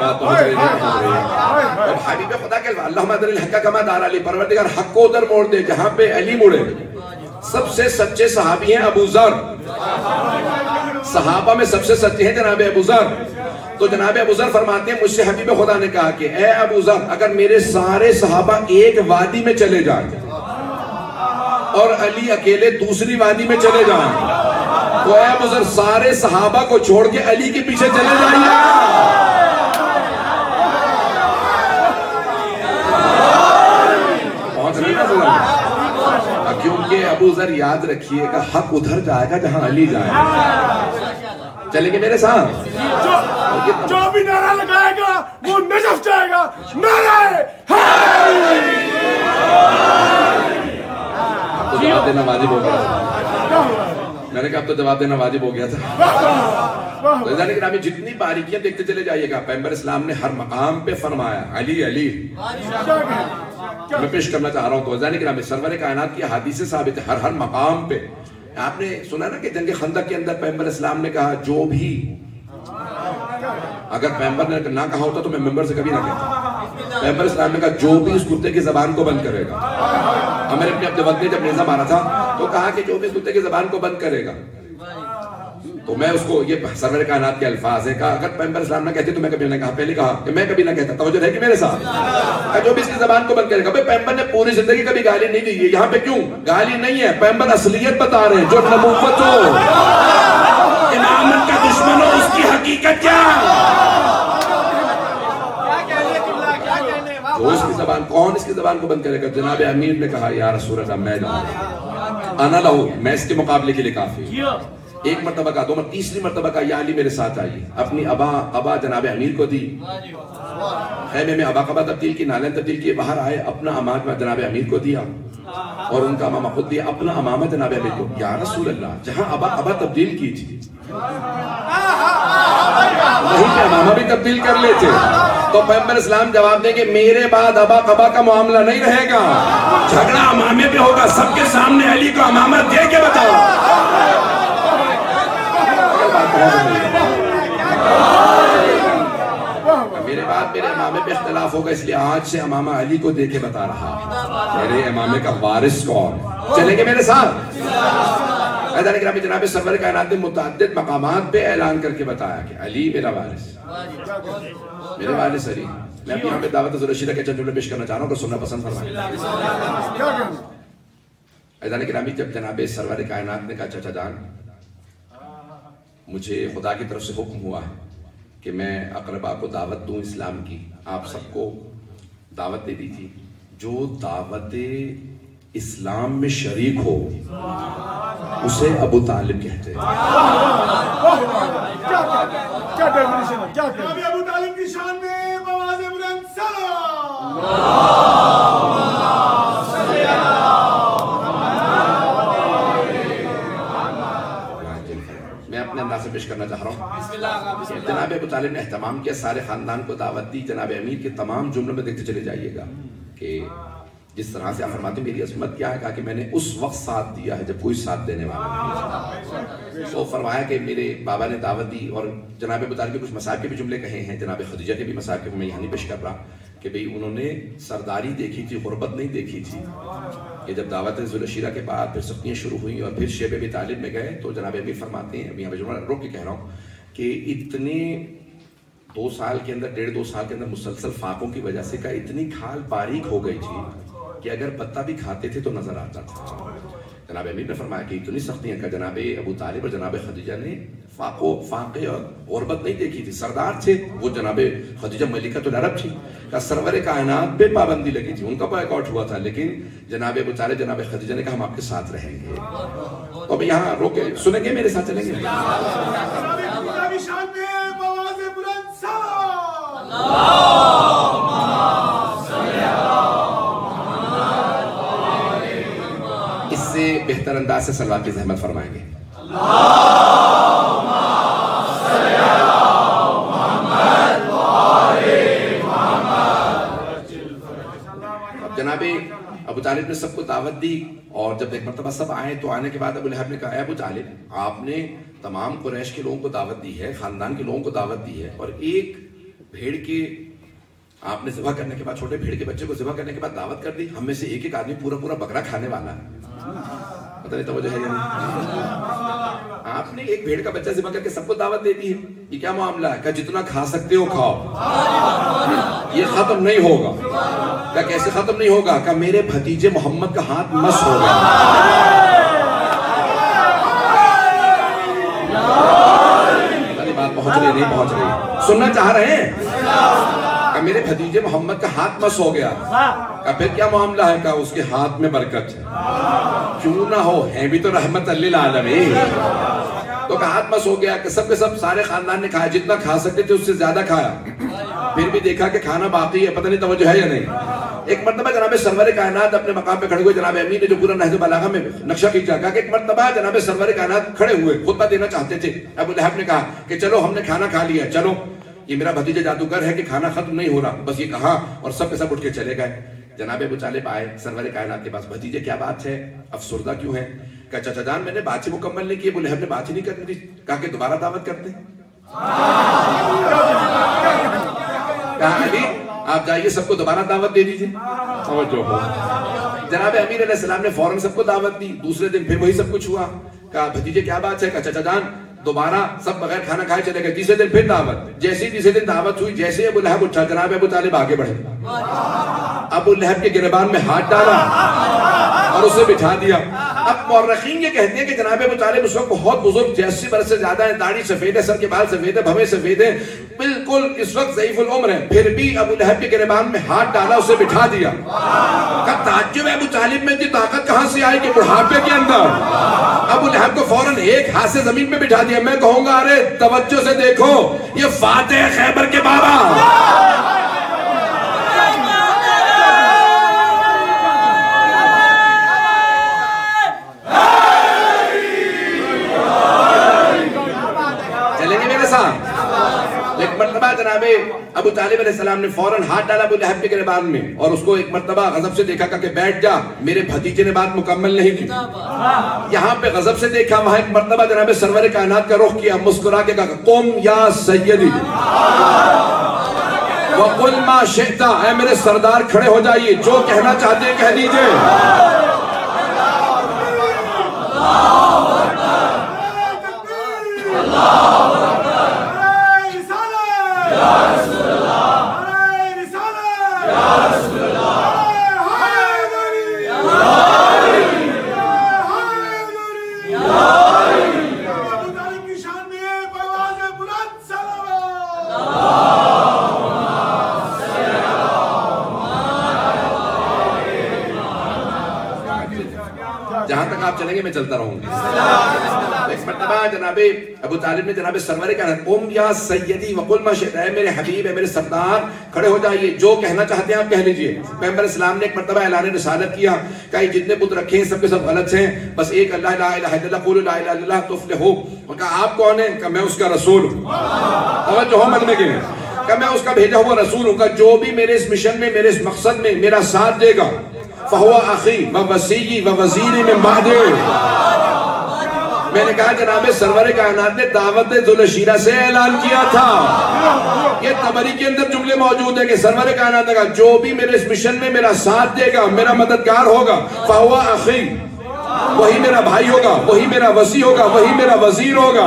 حبیب خدا کہ اللہم ادر الحق کما دار علی، پروردگار حق کو ادھر موڑ دے جہاں پہ علی مڑے. سب سے سچے صحابی ہیں ابو ذر. صحابہ میں سب سے سچے ہیں جناب ابو ذر. تو جناب ابو ذر فرماتے ہیں مجھ سے حبیب خدا نے کہا کہ اے ابو ذر، اگر میرے سارے صحابہ ایک وادی میں چلے جائیں اور علی اکیلے دوسری وادی میں چلے جائیں تو اے ابو ذر سارے صحابہ کو چھوڑ کے علی کے پیچھے چلے جائیے. پہنچ رہے ہیں؟ کیونکہ ابو ذر یاد رکھیے گا حق ادھر جائے گا جہاں علی جائے گا. چلیں گے میرے ساتھ؟ جو بھی نعرہ لگائے گا وہ نجف جائے گا. نعرہ تو جواب دینا واجب ہو گیا. میں نے کہا اب تو جواب دینا واجب ہو گیا تھا. لیکن جتنی باریکیاں دیکھتے چلے جائیے گا. پیغمبر اسلام نے ہر مقام پہ فرمایا علی علی. میں پیش کرنا چاہ رہا ہوں تو سرور کائنات کی احادیث سے ثابت ہے ہر مقام پہ. آپ نے سنا نا کہ جنگ خندق کے اندر پیغمبر اسلام نے کہا جو بھی، اگر پیغمبر نے نہ کہا ہوتا تو میں ممبر سے کبھی نہ کہتا. پیغمبر اسلام نے کہا جو بھی اس کتے کی زبان کو بند کرے گا. ہمیں اپنے وقت نے جب نیزہ مارا تھا تو کہا کہ جو بھی اس کتے کی زبان کو بند کرے گا. تو میں اس کو، یہ سرور کائنات کے الفاظ ہیں، کہا اگر پیغمبر اسلام نہ کہتے تو میں کبھی نہ کہا. پہلے کہا کہ میں کبھی نہ کہتا. توجہ ہے کہ میرے ساتھ؟ جو بھی اس کی زبان کو بند کرے گا. پیغمبر نے پوری زندگی کبھی گالی نہیں دی. یہاں پہ کیوں گالی نہیں ہے؟ پیغمبر اصلیت بتا رہے ہیں. جو نبوت ہو، امامت کا دشمن ہو، اس کی حقیقت کیا جو اس کی زبان، کون اس کی زبان کو بند کرے گا؟ جناب امیر نے کہا یا رسول اللہ میں جاؤں، انا لہو، میں اس کے مقابلے کے لیے کافی. ایک مرتبہ کا، دو مرتبہ، تیسری مرتبہ کا یا علی میرے ساتھ آئیے. اپنی ابا جناب امیر کو دی. خیمے میں ابا قبا تبدیل کی، نالین تبدیل کی. باہر آئے، اپنا امامہ جناب امیر کو دیا اور ان کا امامہ خود دیا. اپنا امامہ جناب امیر کو. یا رسول اللہ، جہاں ابا تبدیل کی تھی وہیں پہ امامہ بھی تبدیل کر لیتے. تو پیغمبر اسلام جواب دیں گے میرے بعد ابا قبا کا معاملہ نہیں رہے گا، جھگڑا امامے پہ ہوگا. سب کے سامنے علی کو امامہ دے کے بتاؤ. میرے بعد میرے امامے پہ اختلاف ہوگا، اس لیے آج سے امامہ علی کو دے کے بتا رہا میرے امامے کا وارث کون. چلیں گے میرے ساتھ؟ جناب سرور کائنات نے متعدد مقامات پہ اعلان کر کے بتایا کہ علی میرا وارث، میرے وارث علی. میں اب یہاں پہ دعوت رشیدہ کے چند جملے پیش کرنا چاہ رہا ہوں کہ سننا پسند فرمائیں. عزیزان گرامی، جب جناب سرور کائنات نے کہا چچا جان مجھے خدا کی طرف سے حکم ہوا کہ میں اقربا کو دعوت دوں اسلام کی، آپ سب کو دعوت دے دی تھی، جو دعوت اسلام میں شریک ہو اسے ابو طالب کہتے ہیں. ابو طالب کی شان میں بواز بلند سلام. سے پیش کرنا چاہ رہا ہوں. جناب ابو طالب نے اہتمام کیا, سارے خاندان کو دعوت دی. جناب امیر کے تمام جملوں میں دیکھتے چلے جائیے گا کہ جس طرح سے آپ فرماتے میری عصمت کیا ہے, کہا کہ میں نے اس وقت ساتھ دیا ہے جب کوئی ساتھ دینے والا نہیں. تو فرمایا کہ میرے بابا نے دعوت دی, اور جناب ابو طالب کے کچھ مصائب کے بھی جملے کہے ہیں, جناب خدیجہ کے بھی مصائب کے میں یہاں نہیں پیش کر رہا کہ بھئی انہوں نے سرداری دیکھی تھی, غربت نہیں دیکھی تھی. کہ جب دعوت ذوالعشیرہ کے بعد پھر سختیاں شروع ہوئیں اور پھر شیب ابی طالب میں گئے, تو جناب امیر فرماتے ہیں, ابھی یہاں پہ روک کے کہہ رہا ہوں, کہ اتنے 2 سال کے اندر 1.5-2 سال کے اندر مسلسل فاقوں کی وجہ سے, کا اتنی کھال باریک ہو گئی تھی کہ اگر پتا بھی کھاتے تھے تو نظر آتا تھا. جناب امیر نے فرمایا کہ اتنی سختیاں کا جناب ابو طالب اور جناب خدیجہ نے فاقے اور غربت نہیں دیکھی تھی. سردار تھے وہ, جناب خدیجہ ملکۃ العرب تھی, کا سرور کائنات پہ پابندی لگی تھی, ان کا بائیک آؤٹ ہوا تھا, لیکن جناب ابو طالب جناب خدیجہ نے کہا ہم آپ کے ساتھ رہیں گے. تو اب یہاں روکے سنیں گے, میرے ساتھ چلیں گے. اس سے بہتر انداز سے صلوات کی زحمت فرمائیں گے. جناب ابو طالب نے سب کو دعوت دی, اور جب ایک مرتبہ سب آئے تو آنے کے بعد ابو لہب نے کہا, اے ابو طالب آپ نے تمام قریش کے لوگوں کو دعوت دی ہے, خاندان کے لوگوں کو دعوت دی ہے, اور ایک بھیڑ کے آپ نے ذبح کرنے کے بعد, چھوٹے بھیڑ کے بچے کو ذبح کرنے کے بعد دعوت کر دی. ہم میں سے ایک آدمی پورا بکرا کھانے والا ہے, پتہ نہیں توجہ ہے یا نہیں. آپ نے ایک بھیڑ کا بچہ ذبح کر کے سب کو دعوت دے دی ہے, یہ کیا معاملہ ہے؟ کہ جتنا کھا سکتے ہو کھاؤ, یہ ختم نہیں ہوگا. کہ کیسے ختم نہیں ہوگا؟ کہ میرے بھتیجے محمد کا ہاتھ مس ہو گیا. بات پہنچ رہی نہیں پہنچ رہی, سننا چاہ رہے ہیں؟ کہ میرے بھتیجے محمد کا ہاتھ مس ہو گیا. کہ پھر کیا معاملہ ہے؟ کہ اس کے ہاتھ میں برکت ہے. کیوں نہ ہو, ہے بھی تو رحمت للعالمین. تو کہ ہاتھ مس ہو گیا, کہ سب کے سب سارے خاندان نے کھایا, جتنا کھا سکتے تھے اس سے زیادہ کھایا. پھر بھی دیکھا کہ کھانا باقی ہے, پتہ نہیں توجہ ہے یا نہیں. ایک مرتبہ جناب سرور کائنات اپنے مقام پہ کھڑے ہوئے, جناب امیر نے جو پورا نہج البلاغہ میں نقشہ کھینچا, کہا کہ ایک مرتبہ جناب سرور کائنات کھڑے ہوئے, خطبہ دینا چاہتے تھے. ابو لہب نے کہا کہ چلو ہم نے کھانا کھا لیا, چلو یہ میرا بھتیجا جادوگر ہے کہ کھانا ختم نہیں ہو رہا, بس یہ کہا اور سب کے سب اٹھ کے چلے گئے. جناب ابو طالب آئے سرور کائنات کے پاس, بھتیجے کیا بات ہے, افسردہ کیوں ہے؟ کہا چچا جان میں نے بات ہی مکمل نہیں کی. ابو لہب نے بات ہی نہیں کرنی تھی. کہا کہ دوبارہ دعوت کرتے. کہا علی آپ جائیے سب کو دوبارہ دعوت دے دیجیے. توجہ ہو. جناب امیر علیہ السلام نے فوراً سب کو دعوت دی. دوسرے دن پھر وہی سب کچھ ہوا. کہا بھتیجے کیا بات ہے؟ کہا چچا جان دوبارہ سب بغیر کھانا کھائے چلے گئے. تیسرے دن پھر دعوت. جیسے ہی تیسرے دن دعوت ہوئی, جیسے ابو لہب اٹھا, جناب ابو طالب آگے بڑھے, ابو لہب کے گریبان میں ہاتھ ڈالا اور اسے بٹھا دیا. اب مورخین یہ کہتے ہیں کہ جناب ابو طالب اس وقت بہت بزرگ تھے, 80 برس سے زیادہ ہیں, داڑھی سفید ہے, سر کے بال سفید ہے, بھویں سفید ہے, بالکل اس وقت ضعیف العمر ہے. پھر بھی ابو لہب کے گریبان میں ہاتھ ڈالا, اسے بٹھا دیا. کب تعجب ہے ابو طالب میں اتنی طاقت کہاں سے آئی کہ بڑھاپے کے اندر ابو لہب کو فوراً ایک ہاتھ سے زمین پہ بٹھا دیا. میں کہوں گا ارے توجہ سے دیکھو, یہ فاتح خیبر کے بابا, ایک مرتبہ جناب ابو طالب علیہ السلام نے فوراً ہاتھ ڈالا ابو لہب کے گریبان میں, اور اس کو ایک مرتبہ غضب سے دیکھا کہ بیٹھ جا, میرے بھتیجے نے بات مکمل نہیں کی. یہاں پہ غضب سے دیکھا, وہاں ایک مرتبہ جناب سرور کائنات کا رخ کیا, مسکرا کے کہا قم یا سیدی وقل ما شئت, اے میرے سردار کھڑے ہو جائیے, جو کہنا چاہتے ہیں کہہ دیجئے. جہاں تک آپ چلیں گے میں چلتا رہوں گا. ایک مرتبہ جناب ابو طالب نے جناب سرور کائنات قم یا سیدی وقل ما شئت، اے میرے حبیب اے میرے سردار کھڑے ہو جائیے، جو کہنا چاہتے ہیں آپ کہہ لیجئے. پیغمبر اسلام نے ایک مرتبہ اعلان رسالت کیا کہ جتنے بت رکھے ہیں سب کے سب غلط ہیں، بس ایک اللہ لا الہ الا اللہ قولوا لا الہ الا اللہ تفلحوا. اور کہا آپ کون ہیں؟ کہ میں اس کا رسول ہوں. توجہ ہو مدنے کے لیے کہ میں اس کا بھیجا ہوا رسول ہوں. کہ جو بھی میرے اس مشن میں میرے اس مقصد میں میرا ساتھ دے گا فہو اخی و وصی و وزیر من بعدی. میں نے کہا جناب سرور کائنات نے دعوت ذوالشیرہ سے اعلان کیا تھا. یہ طبری کے اندر جملے موجود ہیں کہ سرور کائنات نے کہا جو بھی میرے اس مشن میں میرا ساتھ دے گا، میرا مددگار ہوگا، فہو اخی، وہی میرا بھائی ہوگا، وہی میرا وصی ہوگا، وہی میرا وزیر ہوگا.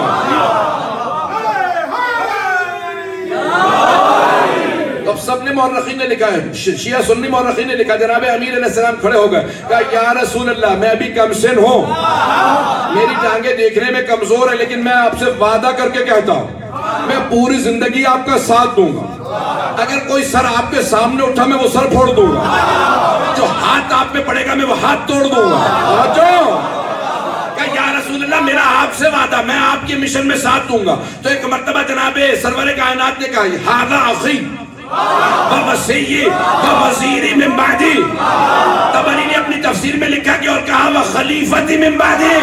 اب سب نے مورخین نے لکھا ہے، شیعہ سنی مورخین نے لکھا، جناب امیر علیہ السلام کھڑے ہو گئے، کہا یا رسول اللہ میں ابھی کم سن ہوں، میری ٹانگیں دیکھنے میں کمزور ہے، لیکن میں آپ سے وعدہ کر کے کہتا ہوں میں پوری زندگی آپ کا ساتھ دوں گا. اگر کوئی سر آپ کے سامنے اٹھا میں وہ سر پھوڑ دوں گا، جو ہاتھ آپ پہ پڑے گا میں وہ ہاتھ توڑ دوں گا. یا رسول اللہ میرا آپ سے وعدہ، میں آپ کی مشن میں ساتھ دوں گا. تو ایک مرتبہ جناب سرور کائنات نے کہا ھذا اخی ووصی ووزیر من بعدی. طبری نے اپنی تفسیر میں لکھا کہ اور کہا وخلیفتی من بعدی.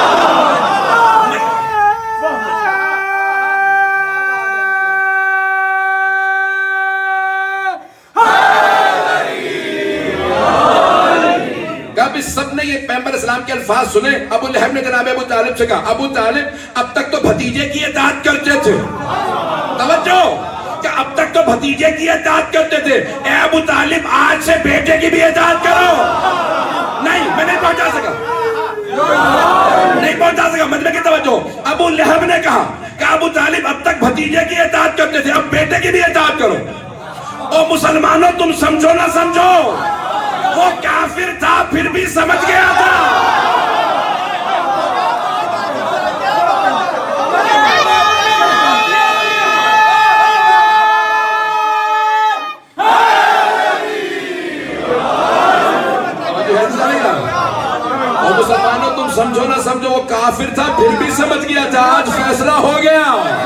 سب نے یہ پیغمبر اسلام کے الفاظ سنے. ابو لہب نے جناب ابو طالب سے کہا ابو طالب اب تک تو بھتیجے کی اطاعت کرتے تھے. توجہ کہ اب تک تو بھتیجے کی اطاعت کرتے تھے، اے ابو طالب آج سے بیٹے کی بھی اطاعت کرو. نہیں میں نہیں پہنچا سکا مطلب کہ توجہ. ابو لہب نے کہا کہ ابو طالب اب تک بھتیجے کی اطاعت کرتے تھے، اب بیٹے کی بھی اطاعت کرو. او مسلمانوں تم سمجھو نہ سمجھو، وہ کافر تھا پھر بھی سمجھ گیا تھا. اور مسلمانوں تم سمجھو نہ سمجھو، وہ کافر تھا پھر بھی سمجھ گیا تھا. آج فیصلہ ہو گیا.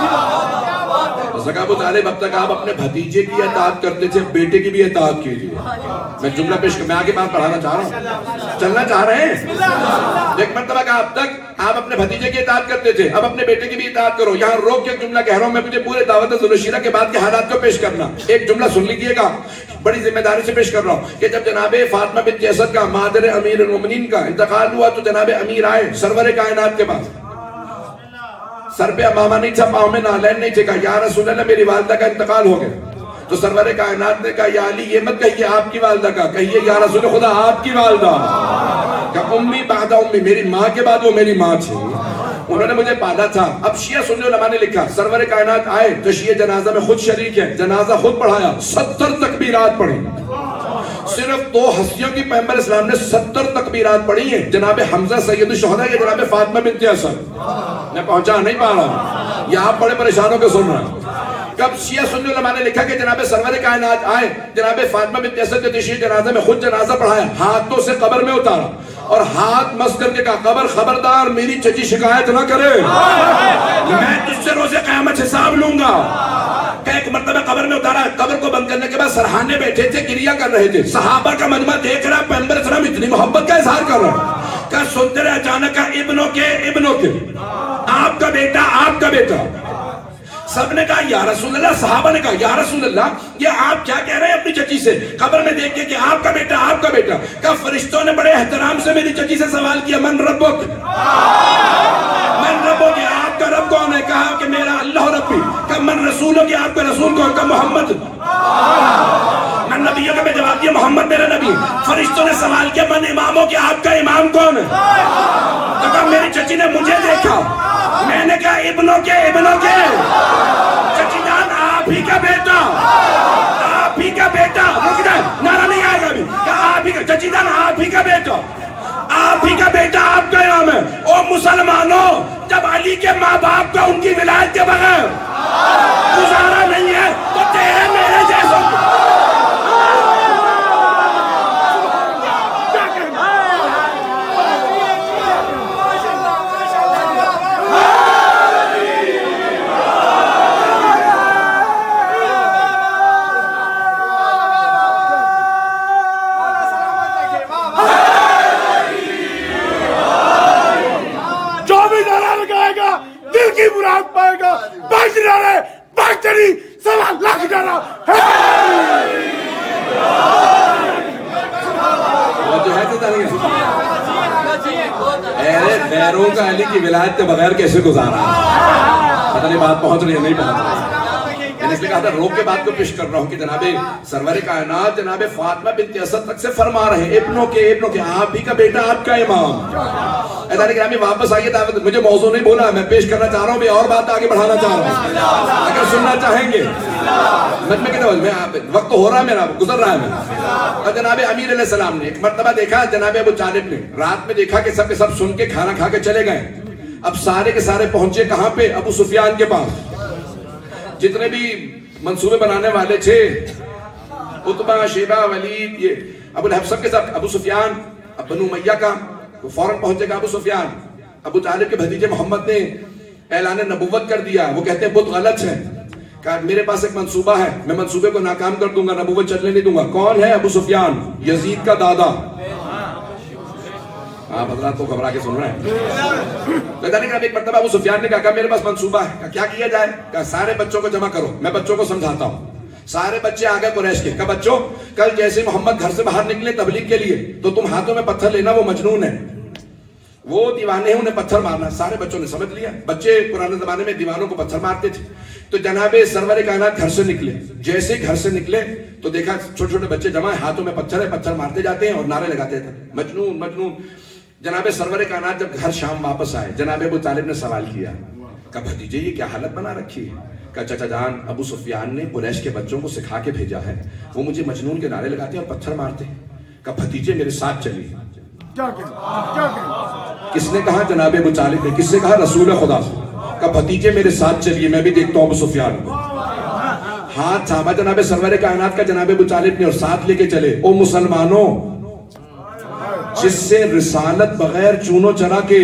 ابو طالب اب تک آپ اپنے بھتیجے کی اطاعت کرتے تھے، بیٹے کی بھی اطاعت کیجئے. میں جملہ پیش میں آگے بات پڑھانا چاہ رہا ہوں، چلنا چاہ رہے ہیں. ایک مرتبہ کہا اب تک آپ اپنے بھتیجے کی اطاعت کرتے تھے، اب اپنے بیٹے کی بھی اطاعت کرو. یہاں روک کے ایک جملہ کہہ رہا ہوں میں، مجھے پورے دعوت ذوالشیرہ کے بعد کے حالات کو پیش کرنا. ایک جملہ سن لیجئے گا، بڑی ذمہ داری سے پیش کر رہا ہوں کہ جب جناب فاطمہ بنت اسد کا مادر امیر المومنین کا انتقال ہوا تو جناب امیر آئے سرور کائنات کے پاس. سر پہ امامہ نہیں تھا، پاؤں میں نالین نہیں تھے. کہا یا رسول اللہ میری والدہ کا انتقال ہو گیا. تو سرور کائنات نے کہا یا علی یہ مت کہیے آپ کی والدہ کا، کہیے یا رسول خدا آپ کی والدہ. کہا امی بعد امی، میری ماں کے بعد وہ میری ماں تھی، انہوں نے مجھے پالا تھا. اب شیعہ سنی علماء نے لکھا سرور کائنات آئے تو شیعہ جنازہ میں خود شریک ہے، جنازہ خود پڑھایا، 70 تکبیرات پڑھی. صرف 2 ہستیوں کی پیغمبر اسلام نے 70 تکبیرات پڑھی ہیں، جناب حمزہ سید الشہداء یا جناب فاطمہ بنت اسد. میں پہنچا نہیں پا رہا، یہ آپ بڑے پریشانوں کے سن رہے ہیں. کب شیعہ سنی علماء نے لکھا کہ جناب سرور کائنات آئے، جناب فاطمہ بنت اسد کے تشریح جنازہ میں خود جنازہ پڑھایا، ہاتھوں سے قبر میں اتارا اور ہاتھ مس کر کے کہا قبر خبردار میری چچی شکایت نہ کرے، میں تجھ سے روز قیامت حساب لوں گا. کہ ایک مرتبہ قبر میں اتارا، قبر کو بند کرنے کے بعد سرحانے بیٹھے تھے، گریہ کر رہے تھے. صحابہ کا مجمع دیکھ رہا، پیغمبر اسلام اتنی محبت کا اظہار کر رہا. کہ سنتے رہے اچانک کا ابنوں کے آپ کا بیٹا، آپ کا بیٹا. سب نے کہا یا رسول اللہ، صحابہ نے کہا یا رسول اللہ یہ آپ کیا کہہ رہے ہیں اپنی چچی سے؟ قبر میں دیکھ کے کہ آپ کا بیٹا، آپ کا بیٹا. کہ فرشتوں نے بڑے احترام سے میری چچی سے سوال کیا من ربک، من ربک، آپ کا رب کون ہے؟ کہا کہ میرا اللہ ربی. کہ من رسولوں کی، آپ کا رسول کون؟ کہ محمد. من نبیوں کا میں جواب دیا محمد میرا نبی. فرشتوں نے سوال کیا من اماموں کی، آپ کا امام کون ہے؟ تو کہا میری چچی نے مجھے دیکھا، میں نے کہا ابنوں کے چچی جان آپ ہی کا بیٹا، آپ ہی کا بیٹا. رک جائے، نعرہ نہیں آئے گا ابھی. کہا آپ ہی کا، چچی جان آپ ہی کا بیٹا، آپ ہی کا بیٹا، آپ کا امام ہے. او مسلمانوں، جب علی کے ماں باپ کا ان کی ولایت کے بغیر گزارا نہیں ہے تو تیرے میرے جیسوں نعرے باقی 1.25 لاکھ نعرہ خیروں کا علی کی ولایت کے بغیر کیسے گزارا؟ پتہ نہیں بات پہنچ رہی ہے نہیں پہنچ رہی ہے. اس لیے کہا تھا روک کے بات کو پیش کر رہا ہوں کہ جناب سرور کائنات جناب فاطمہ بنت اسد تک سے فرما رہے ہیں ابنوں کے آپ ہی کا بیٹا آپ کا امام. ایسا نہیں کہ واپس آئیے دعوت مجھے موضوع نہیں بولا میں پیش کرنا چاہ رہا ہوں بھی اور بات آگے بڑھانا چاہ رہا ہوں اگر سننا چاہیں گے وقت ہو رہا ہے میرا گزر رہا ہے میں. اور جناب امیر علیہ السلام نے ایک مرتبہ دیکھا جناب ابو طالب نے رات میں دیکھا کہ سب کے سب سن کے کھانا کھا کے چلے گئے. اب سارے کے سارے پہنچے کہاں پہ؟ ابو سفیان کے پاس. جتنے بھی منصوبے بنانے والے تھے عتبہ شیبہ ولید یہ ابو لہب سب کے ساتھ ابو سفیان بنو امیہ کا فوراً پہنچے گا. ابو سفیان ابو طالب کے بھتیجے محمد نے اعلان نبوت کر دیا. وہ کہتے ہیں بت غلط ہے. کہا میرے پاس ایک منصوبہ ہے میں منصوبے کو ناکام کر دوں گا نبوت چلنے نہیں دوں گا. کون ہے؟ ابو سفیان یزید کا دادا. آپ حضرات کو گھبرا کے سن رہے ہیں. ایک مرتبہ ابو سفیان نے کہا میرے پاس منصوبہ ہے. کیا کیا جائے؟ کہا سارے بچوں کو جمع کرو میں بچوں کو سمجھاتا ہوں. سارے بچے آگے قریش کے. کہا بچوں کل جیسے محمد گھر سے باہر نکلے تبلیغ کے لیے تو تم ہاتھوں میں پتھر لینا وہ مجنون ہے وہ دیوانے ہیں انہیں پتھر مارنا. سارے بچوں نے سمجھ لیا. بچے پرانے زمانے میں دیوانوں کو پتھر مارتے تھے. تو جناب سرور کائنات گھر سے نکلے. جیسے گھر سے نکلے تو دیکھا چھوٹے چھوٹے بچے جمع ہیں ہاتھوں میں پتھر ہے پتھر مارتے جاتے ہیں اور نعرے لگاتے تھے مجنون مجنون. جناب سرور کائنات جب گھر شام واپس آئے جناب ابو طالب نے سوال کیا. کہا بھتیجے یہ کیا حالت بنا رکھی ہے؟ کہا چچا جان ابو سفیان نے قریش کے بچوں کو سکھا کے بھیجا ہے وہ مجھے مجنون کے نعرے لگاتے ہیں اور پتھر مارتے ہیں. کہا بھتیجے میرے ساتھ چلیے. کس نے کہا؟ جناب ابو طالب نے. کس نے کہا؟ رسول خدا سے. کہا بھتیجے میرے ساتھ چلیے میں بھی دیکھتا ہوں ابو سفیان کو. ہاتھ تھاما جناب سرور کائنات کا جناب ابو طالب نے اور ساتھ لے کے چلے. او مسلمانوں جس سے رسالت بغیر چونو چرا کے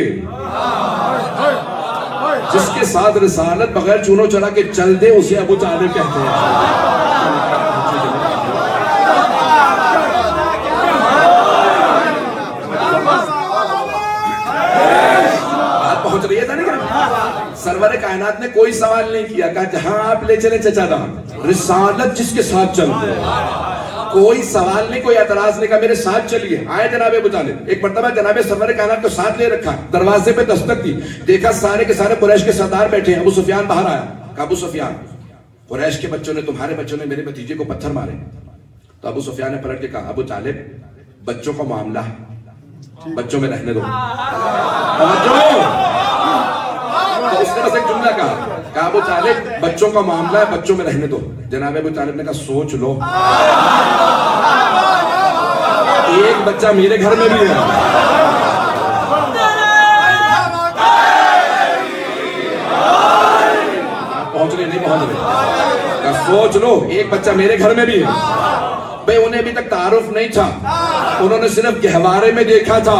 جس کے ساتھ رسالت بغیر چونو چرا کے چل دے اسے ابو طالب کہتے ہیں. بات پہنچ رہی ہے تھا نہیں. سرور کائنات نے کوئی سوال نہیں کیا. کہا جہاں آپ لے چلے چچا جان رسالت جس کے ساتھ چل دے. کوئی سوال نہیں کوئی اعتراض نہیں. کہا میرے ساتھ چلیے. آئے جناب ابو طالب. ایک مرتبہ جناب سرور کائنات کو ساتھ لے رکھا. دروازے پہ دستک دی. دیکھا سارے کے سارے قریش کے سردار بیٹھے ہیں. ابو سفیان باہر آیا. کہا ابو سفیان قریش کے بچوں نے تمہارے بچوں نے میرے بھتیجے کو پتھر مارے. تو ابو سفیان نے پلٹ کے کہا ابو طالب بچوں کا معاملہ ہے بچوں میں رہنے دو. تو اس نے بس ایک جملہ کہا ابو طالب بچوں کا معاملہ ہے بچوں میں رہنے دو. جناب ابو طالب نے کہا سوچ لو ایک بچہ میرے گھر میں بھی ہے. پہنچ رہے نہیں پہنچ رہے. سوچ لو ایک بچہ میرے گھر میں بھی ہے. بھئی انہیں ابھی تک تعارف نہیں تھا انہوں نے صرف گہوارے میں دیکھا تھا.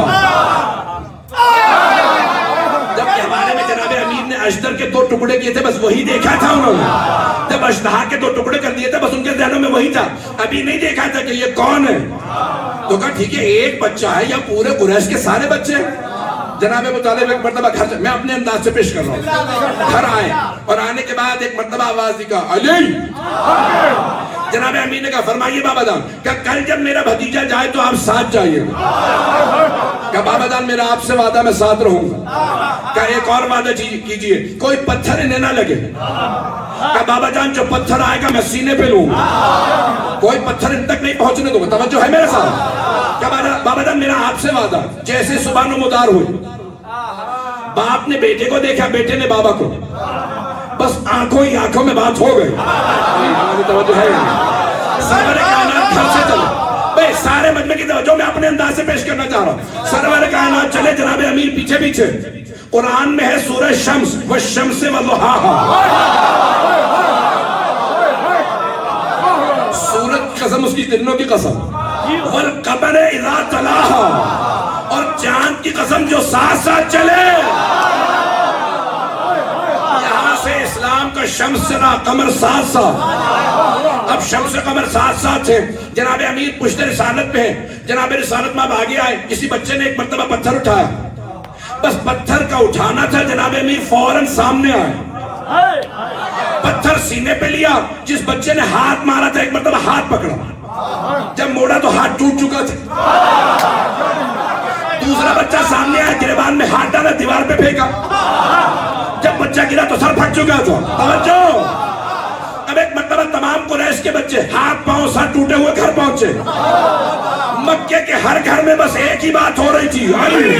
جب گہوارے میں جناب امیر نے اشتر کے 2 ٹکڑے کیے تھے بس وہی دیکھا تھا انہوں نے. جب اشتہا کے 2 ٹکڑے کر دیے تھے بس ان کے ذہنوں میں وہی تھا. ابھی نہیں دیکھا تھا کہ یہ کون ہے. تو کہا ٹھیک ہے ایک بچہ ہے یا پورے قریش کے سارے بچے. جناب ابو طالب ایک مرتبہ گھر میں اپنے انداز سے پیش کر رہا ہوں. گھر آئے اور آنے کے بعد ایک مرتبہ آواز دی. کہا علی. جناب امیر نے کہا فرمائیے بابا جان. کہ کل جب میرا بھتیجا جائے تو آپ ساتھ جائیے. کہ بابا جان میرا آپ سے وعدہ میں ساتھ رہوں گا. کہ ایک اور وعدہ کیجئے کوئی پتھر انہیں نہ لگے. کہ بابا جان جو پتھر آئے گا میں سینے پہ لوں گا کوئی پتھر ان تک نہیں پہنچنے دوں گا. توجہ ہے میرے ساتھ. کہ بابا جان میرا آپ سے وعدہ. جیسے صبح نمودار ہوئی باپ نے بیٹے کو دیکھا بیٹے نے بابا کو بس آنکھوں ہی آنکھوں میں بات ہو گئی. توجہ ہے سرور کائنات گھر سے چلے. بھئی سارے مجمع کی توجہ میں اپنے انداز سے پیش کرنا چاہ رہا ہوں. سرور کائنات چلے جناب امیر پیچھے پیچھے. قرآن میں ہے سورہ شمس والشمس والضحاہا. سورج قسم اس کی دنوں کی قسم. والقمر اذا تلاہا اور چاند کی قسم جو ساتھ ساتھ چلے. یہاں سے اسلام کا شمس سے نہ قمر ساتھ ساتھ. اب شمس قمر ساتھ ساتھ تھے. جناب امیر پشت رسالت پہ ہیں. جناب رسالت میں اب آگے آئے. کسی بچے نے ایک مرتبہ پتھر اٹھایا بس پتھر کا اٹھانا تھا. جناب امیر فوراً سامنے آئے. پتھر سینے پہ لیا. جس بچے نے ہاتھ مارا تھا ایک مرتبہ ہاتھ پکڑا, جب موڑا تو ہاتھ ٹوٹ چکا تھا. دوسرا بچہ سامنے آیا, گریبان میں ہاتھ ڈالا, دیوار پہ پھینکا, جب بچہ گرا تو سر پھٹ چکا تھا. توجہ, اب ایک مرتبہ تمام قریش کے بچے ہاتھ پاؤں سر ٹوٹے ہوئے گھر پہنچے. مکے کے ہر گھر میں بس ایک ہی بات ہو رہی تھی,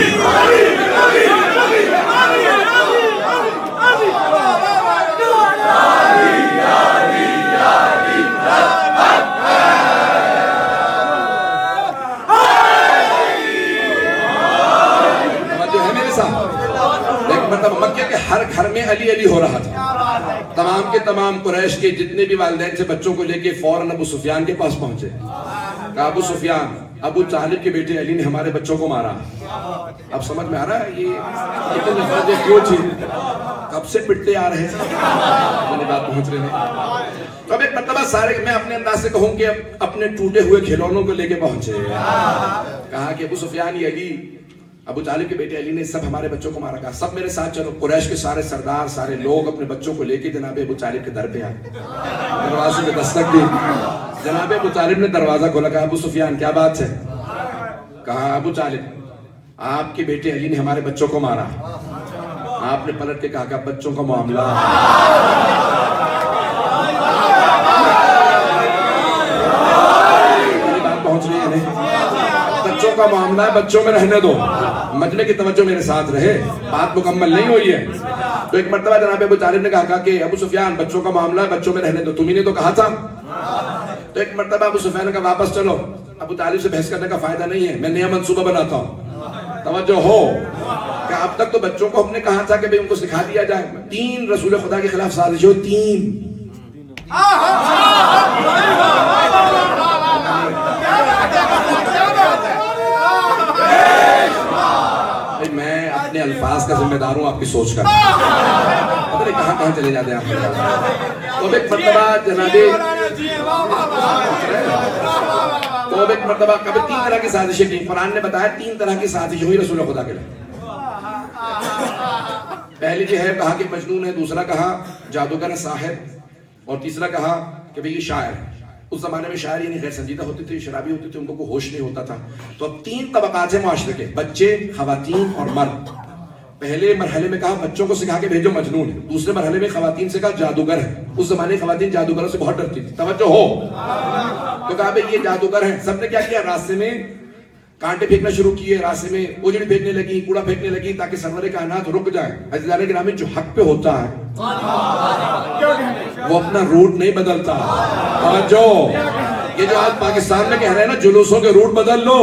مکے کے ہر گھر میں علی علی ہو رہا تھا. تمام کے تمام قریش کے جتنے بھی والدین سے بچوں کو لے کے فوراً ابو سفیان کے پاس پہنچے. کہا ابو سفیان, ابو طالب کے بیٹے علی نے ہمارے بچوں کو مارا. اب سمجھ میں آ رہا ہے یہ اتنے کیوں تھی, کب سے پٹتے آ رہے تھے, بات پہنچ رہے ہیں. تو اب ایک مرتبہ سارے, میں اپنے انداز سے کہوں کہ اپنے ٹوٹے ہوئے کھلونوں کو لے کے پہنچے. کہا کہ ابو سفیان, یہ علی, ابو طالب کے بیٹے علی نے سب ہمارے بچوں کو مارا. کہا سب میرے ساتھ چلو. قریش کے سارے سردار, سارے لوگ اپنے بچوں کو لے کے جناب ابو طالب کے در پہ آئے. دروازے میں دستک دی. جناب ابو طالب نے دروازہ کھولا. کہا ابو سفیان کیا بات ہے؟ کہا ابو طالب, آپ کے بیٹے علی نے ہمارے بچوں کو مارا. آپ نے پلٹ کے کہا کہ بچوں کا معاملہ بات پہنچ رہی ہے نہیں, بچوں کا معاملہ ہے, بچوں میں رہنے دو. مجمع کی توجہ میرے ساتھ رہے, بات مکمل نہیں ہوئی ہے. تو ایک مرتبہ جناب ابو طالب نے کہا کہ ابو سفیان بچوں کا معاملہ ہے, بچوں میں رہنے دو, تمہیں نے تو کہا تھا. تو ایک مرتبہ ابو سفیان نے کہا واپس چلو, ابو طالب سے بحث کرنے کا فائدہ نہیں ہے, میں نیا منصوبہ بناتا ہوں. توجہ ہو کہ اب تک تو بچوں کو ہم نے کہا تھا کہ ان کو سکھا دیا جائے. 3 رسول خدا کے خلاف سازش ہو, 3. میں اپنے الفاظ کا ذمہ دار ہوں, آپ کی سوچ کا. پتہ نہیں کہاں چلے جاتے ہیں آپ. تو ایک مرتبہ جناب, تو ایک مرتبہ کبھی 3 طرح کی سازشیں کی. قرآن نے بتایا 3 طرح کی سازش ہوئی رسول خدا کے لیے. پہلی جو ہے کہا کہ مجنون ہے, دوسرا کہا جادوگر ہے ساحر, اور تیسرا کہا کہ بھئی یہ شاعر. اس زمانے میں شاعر یعنی غیر سنجیدہ ہوتے تھے, شرابی ہوتے تھے, ان کو کوئی ہوش نہیں ہوتا تھا. تو اب 3 طبقات ہیں معاشرے کے, بچے, خواتین اور مرد. پہلے مرحلے میں کہا بچوں کو سکھا کے بھیجو مجنون ہے. دوسرے مرحلے میں خواتین سے کہا جادوگر ہے. اس زمانے خواتین جادوگروں سے بہت ڈرتی تھی. توجہ ہو. تو کہا بھئی یہ جادوگر ہیں. سب نے کیا کیا, راستے میں کانٹے پھینکنا شروع کیے, راستے میں اوجڑی پھینکنے لگی, کوڑا پھینکنے لگی, تاکہ سرور کائنات رک جائے. عزیزان گرامی, جو حق پہ ہوتا ہے وہ اپنا روٹ نہیں بدلتا. توجہ, یہ جو آج پاکستان میں کہہ رہے ہیں نا جلوسوں کے روٹ بدل لو,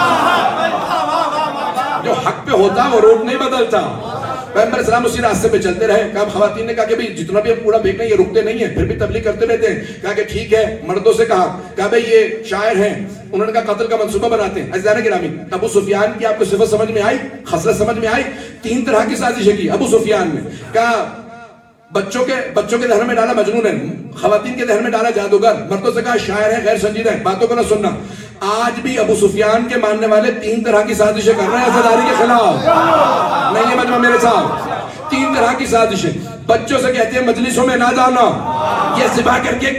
جو حق پہ ہوتا ہے وہ روٹ نہیں بدلتا. پیغمبر اسلام اسی راستے پہ چلتے رہے. کہا خواتین نے کہا کہ بھئی جتنا بھی ہم کوڑا پھینکنا یہ رکتے نہیں ہیں, پھر بھی تبلیغ کرتے رہتے ہیں. کہا کہ ٹھیک ہے. مردوں سے کہا بھئی یہ شاعر ہیں, انہوں نے کہا قتل کا منصوبہ بناتے ہیں. عزیزان گرامی, ابو سفیان کی آپ کو صفت سمجھ میں آئی, خصلت سمجھ میں آئی. 3 طرح کی سازشیں کی ابو سفیان نے. کہا بچوں کے ذہن میں ڈالا مجنون ہے, خواتین کے ذہن میں ڈالا جادوگر, مردوں سے کہا شاعر ہے, غیر سنجیدہ ہے, باتوں کو نہ سننا. آج بھی ابو سفیان کے ماننے والے 3 طرح کی سازشیں کر رہے ہیں عزاداری کے خلاف. نہیں ہے مجمع میرے ساتھ. 3 طرح کی سازشیں. بچوں سے کہتے ہیں مجلسوں میں نہ جانا, یہ ذبح کر کے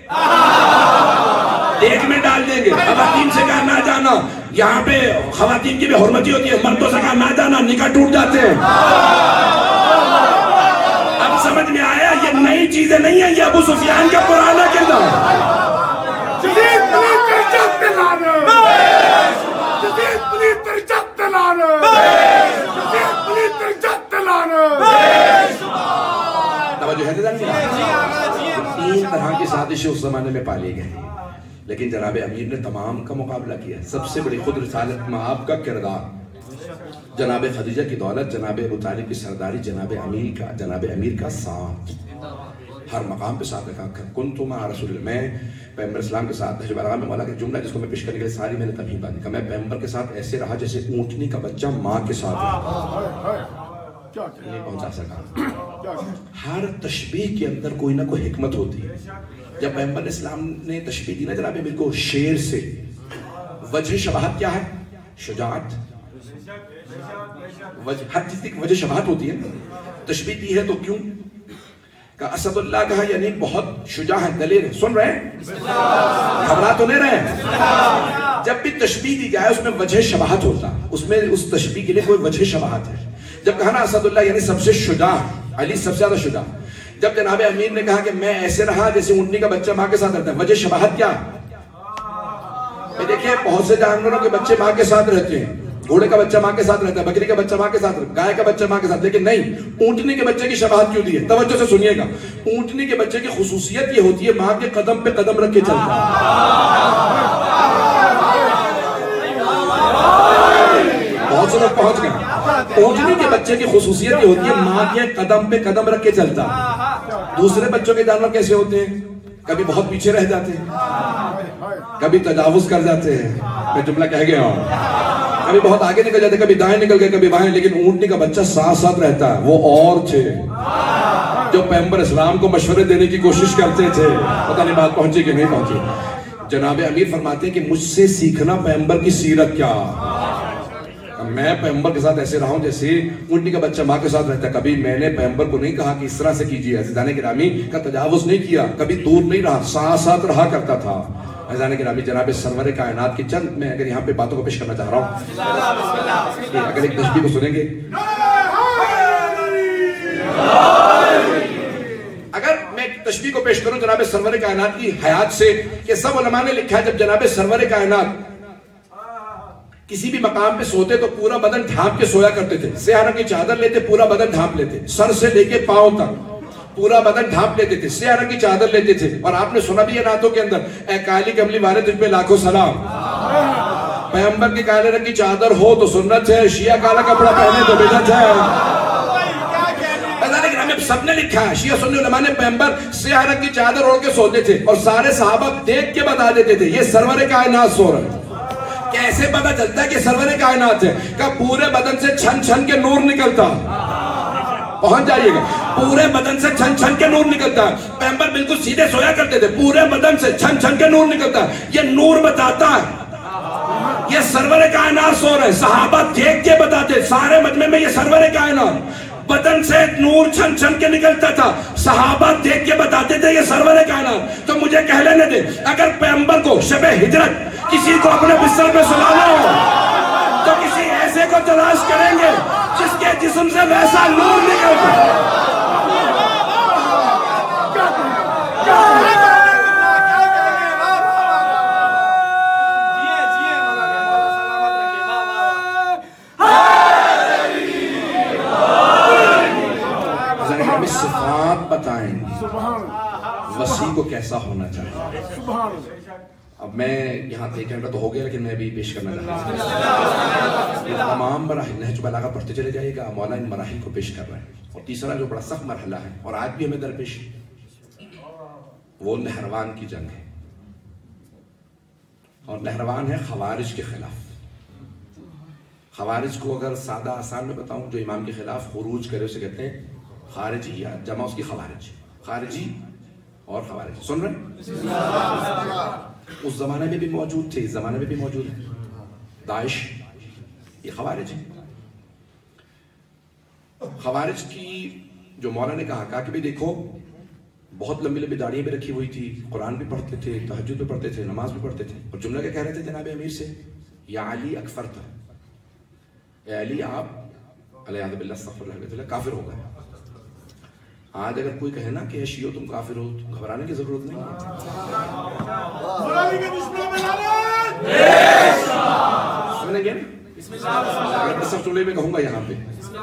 دیگ میں ڈال دیں گے. خواتین سے کہا نہ جانا, یہاں پہ خواتین کی بھی حرمتی ہوتی ہے. مردوں سے کہا نہ جانا, نکاح ٹوٹ جاتے ہیں. اب سمجھ میں آیا یہ نئی چیزیں نہیں ہیں, یہ ابو سفیان کا پرانا کردار. توجہ ہے 3 طرح کی سازشیں اس زمانے میں پالی گئی, لیکن جناب امیر نے تمام کا مقابلہ کیا. سب سے بڑی خود رسالت مآب کا کردار, جناب خدیجہ کی دولت, جناب ابو طالب کی سرداری, جناب امیر کا ساتھ, ہر مقام پہ ساتھ رکھا. کنت مع رسول اللہ, میں پیغمبر اسلام کے ساتھ حج براغہ میں مولا کا جملہ جس کو میں پیش کرنے کے لیے ساری میں نے تمہید باندھی کہ میں پیغمبر کے ساتھ ایسے رہا جیسے اونٹنی کا بچہ ماں کے ساتھ نہیں پہنچا سکا. ہر تشبیہ کے اندر کوئی نہ کوئی حکمت ہوتی ہے. جب پیغمبر اسلام نے تشبیہ دی نا جناب امیر کو شیر سے, وجہ شباہت کیا ہے؟ شجاعت. ہر چیز کی وجہ شباہت ہوتی ہے. تشبیہ دی ہے تو کیوں کہا اسد اللہ کہا یعنی بہت شجاع ہے، دلیر ہے. سن رہے ہیں؟ گھبرا تو نہیں رہے ہیں؟ جب بھی تشبیہ دی جائے اس میں وجہ شباہت ہوتا، اس میں اس تشبیہ کے لیے کوئی وجہ شباہت ہے. جب کہا نا اسد اللہ یعنی سب سے شجاع، علی سب سے زیادہ شجاع. جب جناب امیر نے کہا کہ میں ایسے رہا جیسے اونٹنی کا بچہ ماں کے ساتھ رہتا ہے، وجہ شباہت کیا؟ دیکھیں بہت سے جانوروں کے بچے ماں کے ساتھ رہتے ہیں، گھوڑے کا بچہ ماں کے ساتھ رہتا ہے، بکری کا بچہ ماں کے ساتھ رہتا ہے، گائے کا بچہ ماں کے ساتھ، لیکن نہیں، اونٹنی کے بچے کی شباہت کیوں دی ہے؟ توجہ سے سنیے گا. اونٹنی کے بچے کی خصوصیت یہ ہوتی ہے ماں کے قدم پہ قدم رکھ کے چلتا ہے. بہت سے لوگ پہنچ گئے. اونٹنی کے بچے کی خصوصیت یہ ہوتی ہے ماں کے قدم پہ قدم رکھ کے چلتا. دوسرے بچوں کے جانور کیسے ہوتے ہیں؟ کبھی بہت پیچھے رہ جاتے ہیں، کبھی تجاوز کر جاتے ہیں، میں جملہ کہہ گیا ہوں، کبھی بہت آگے نکل جاتے ہیں، کبھی دائیں نکل گئے کبھی بائیں. لیکن اونٹنی کا بچہ ساتھ ساتھ رہتا ہے. وہ اور تھے جو پیغمبر اسلام کو مشورے دینے کی کوشش کرتے تھے. پتہ نہیں بات پہنچی کہ نہیں پہنچی. جناب امیر فرماتے ہیں کہ مجھ سے سیکھنا پیغمبر کی سیرت کیا. میں پیغمبر کے ساتھ ایسے رہا ہوں جیسے اونٹنی کا بچہ ماں کے ساتھ رہتا ہے. کبھی میں نے پیغمبر کو نہیں کہا کہ اس طرح سے کیجیے، عزیزان گرامی کا تجاوز نہیں کیا، کبھی دور نہیں رہا، ساتھ ساتھ رہا کرتا تھا. عزیزان گرامی جناب سرور کائنات کی چند میں اگر یہاں پہ باتوں کو پیش کرنا چاہ رہا ہوں، اگر ایک تشبیہ کو سنیں گے، اگر میں ایک تشبیہ کو پیش کروں جناب سرور کائنات کی حیات سے، کہ سب علماء نے لکھا ہے جب جناب سرور کائنات کسی بھی مقام پہ سوتے تو پورا بدن ڈھانپ کے سویا کرتے تھے. سیاہ رنگ کی چادر لیتے، پورا بدن ڈھانپ لیتے، سر سے لے کے پاؤں تک پورا بدن ڈھانپ لیتے تھے، سیاہ رنگ کی چادر لیتے تھے. اور آپ نے سنا بھی ہے نعتوں کے اندر، اے کالی کملی والے تجھ پہ لاکھوں سلام. پیغمبر کی کالے رنگ کی چادر ہو تو سنت ہے، شیعہ کالا کپڑا پہنے تو بدعت ہے. سب نے لکھا ہے، شیعہ سنی علماء نے پیغمبر سیاہ رنگ کی چادر اوڑھ کے سوتے تھے اور سارے صحابہ دیکھ کے بتا دیتے تھے یہ سرور کائنات سو رہے ہیں. کیسے پتا چلتا ہے کہ سرور کائنات ہے؟ کہ پورے بدن سے چھن چھن کے نور نکلتا. پہنچ جائیے گا، پورے بدن سے چھن چھن کے نور نکلتا ہے. پیغمبر بالکل سیدھے سویا کرتے تھے، پورے بدن سے چھن چھن کے نور نکلتا ہے. یہ نور بتاتا ہے یہ سرور کائنات سو رہے. صحابہ دیکھ کے بتاتے، سارے مجمع میں یہ سرور کائنات بدن سے نور چھن چھن کے نکلتا تھا. صحابہ دیکھ کے بتاتے تھے یہ سرور کائنات. تو مجھے کہہ لینے دے، اگر پیغمبر کو شب ہجرت کسی کو اپنے بستر پہ سلانا ہو تو کسی ایسے کو تلاش کریں گے جس کے جسم سے ویسا نور نکلتا ہے. صفات بتائیں گے وسیع کو کیسا ہونا چاہیے. اب میں یہاں ایک گھنٹہ تو ہو گیا لیکن میں بھی پیش کرنا چاہتا ہوں. تمام مراحل نہج بلاغہ پڑھتے چلے جائے گا، مولا ان مراحل کو پیش کر رہے ہیں. اور تیسرا جو بڑا سخت مرحلہ ہے اور آج بھی ہمیں درپیش، وہ نہروان کی جنگ ہے. اور نہروان ہے خوارج کے خلاف. خوارج کو اگر سادہ آسان میں بتاؤں، جو امام کے خلاف خروج کرے اسے کہتے ہیں خارجی، یا جمع اس کی خوارج. خارجی اور خوارج سن رہے؟ اس زمانے میں بھی موجود تھے، اس زمانے میں بھی موجود ہے. داعش یہ خوارج ہے. خوارج کی جو مولا نے کہا کہ بھی دیکھو بہت لمبی لمبی داڑیاں بھی رکھی ہوئی تھی، قرآن بھی پڑھتے تھے، تہجد بھی پڑھتے تھے، نماز بھی پڑھتے تھے. اور جملہ کیا کہہ رہے تھے جناب امیر سے؟ یا علی اکفرت، اے علی آپ علیہ باللہ استغفر اللہ کافر ہو گئے. آج اگر کوئی کہے نا کہ شیعہ تم کافر ہو تو گھبرانے کی ضرورت نہیں ہے. سمجھیں گے اگر میں سب چولے میں کہوں گا یہاں پہ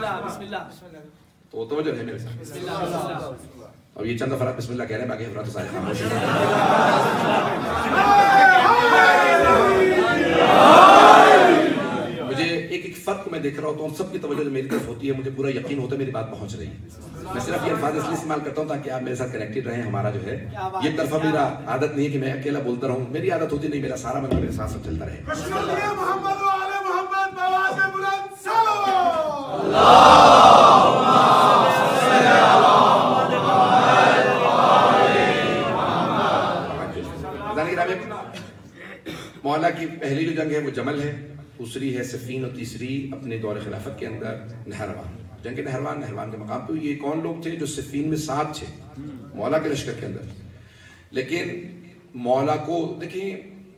تو توجہ ہے میرے ساتھ. اور یہ چند افراد بسم اللہ کہہ رہے ہیں، باقی افراد تو سارے خاموش ہیں. مجھے ایک ایک فرق میں دیکھ رہا ہوتا ہوں، سب کی توجہ میری طرف ہوتی ہے، مجھے پورا یقین ہوتا ہے میری بات پہنچ رہی ہے. میں صرف یہ الفاظ اس لیے استعمال کرتا ہوں تاکہ آپ میرے ساتھ کنیکٹڈ رہیں. ہمارا جو ہے یہ طرفہ میرا عادت نہیں ہے کہ میں اکیلا بولتا رہوں، میری عادت ہوتی نہیں، میرا سارا مطلب میرے ساتھ سب چلتا رہے. مولا کی پہلی جو جنگ ہے وہ جمل ہے، دوسری ہے صفین اور تیسری اپنے دور خلافت کے اندر نہروان. جنگ نہروان کے مقام پہ. یہ کون لوگ تھے؟ جو صفین میں ساتھ تھے مولا کے لشکر کے اندر. لیکن مولا کو دیکھیں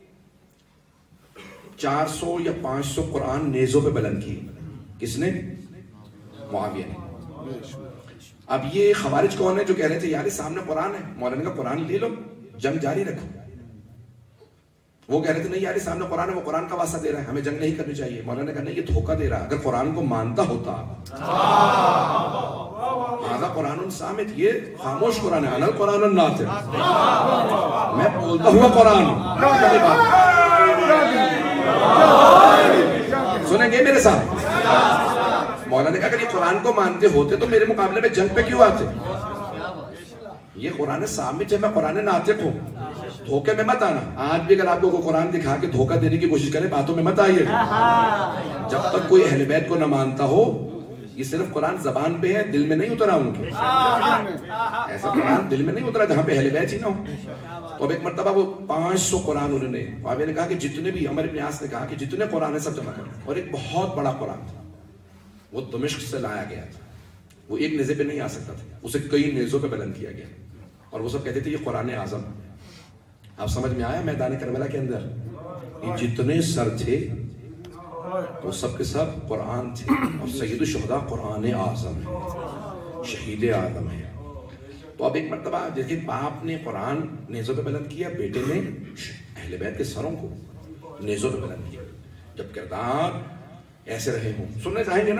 400 یا 500 قرآن نیزوں پہ بلند کی. کس نے؟ معاویہ نے. اب یہ خوارج کون ہے جو کہہ رہے تھے یار سامنے قرآن ہے؟ مولا نے کہا قرآن لے لو، جنگ جاری رکھو. وہ کہہ رہے تھے نہیں یار سامنے قرآن ہے، وہ قرآن کا واسطہ دے رہا ہے، ہمیں جنگ نہیں کرنی چاہیے. مولا نے کہا نہیں، یہ دھوکہ دے رہا ہے. اگر قرآن کو مانتا ہوتا ہذا قرآن صامت، یہ خاموش قرآن ہے. انا القرآن الناطق، میں بولتا ہوا قرآن. سنیں گے میرے ساتھ؟ مولا نے کہا اگر یہ قرآن کو مانتے ہوتے تو میرے مقابلے میں جنگ پہ کیوں آتے؟ یہ قرآن صامت ہے، میں قرآن ناطق ہوں. دھوکے میں مت آنا. آج بھی اگر آپ کو قرآن دکھا کے دھوکہ دینے کی کوشش کرے باتوں میں مت آئیے. جب تک کوئی اہل بیت کو نہ مانتا ہو، یہ صرف قرآن زبان پہ ہے، دل میں نہیں اترا ان کے. ایسا قرآن دل میں نہیں اترا جہاں پہ اہل بیت ہی نہ ہو. تو اب ایک مرتبہ وہ 500 قرآن انہوں نے، معاویہ نے کہا کہ جتنے بھی، عمر بن عاص نے کہا کہ جتنے قرآن ہیں سب جمع کرو. اور ایک بہت بڑا قرآن تھا، وہ دمشق سے لایا گیا تھا. وہ ایک نیزے پہ نہیں آ سکتا تھا، اسے کئی نیزوں پہ بلند کیا گیا. اور وہ سب کہتے تھے یہ قرآن اعظم. آپ سمجھ میں آیا؟ میدان کربلا کے اندر یہ جتنے سر تھے وہ سب کے سب قرآن تھے. اور سید الشہداء قرآن اعظم ہے، شہید اعظم ہے. تو اب ایک مرتبہ دیکھیں باپ نے قرآن نیزوں پہ بلند کیا، بیٹے نے اہل بیت کے سروں کو نیزوں پہ بلند کیا. جب کردار ایسے رہے ہوں، سننے چاہیں گے نا.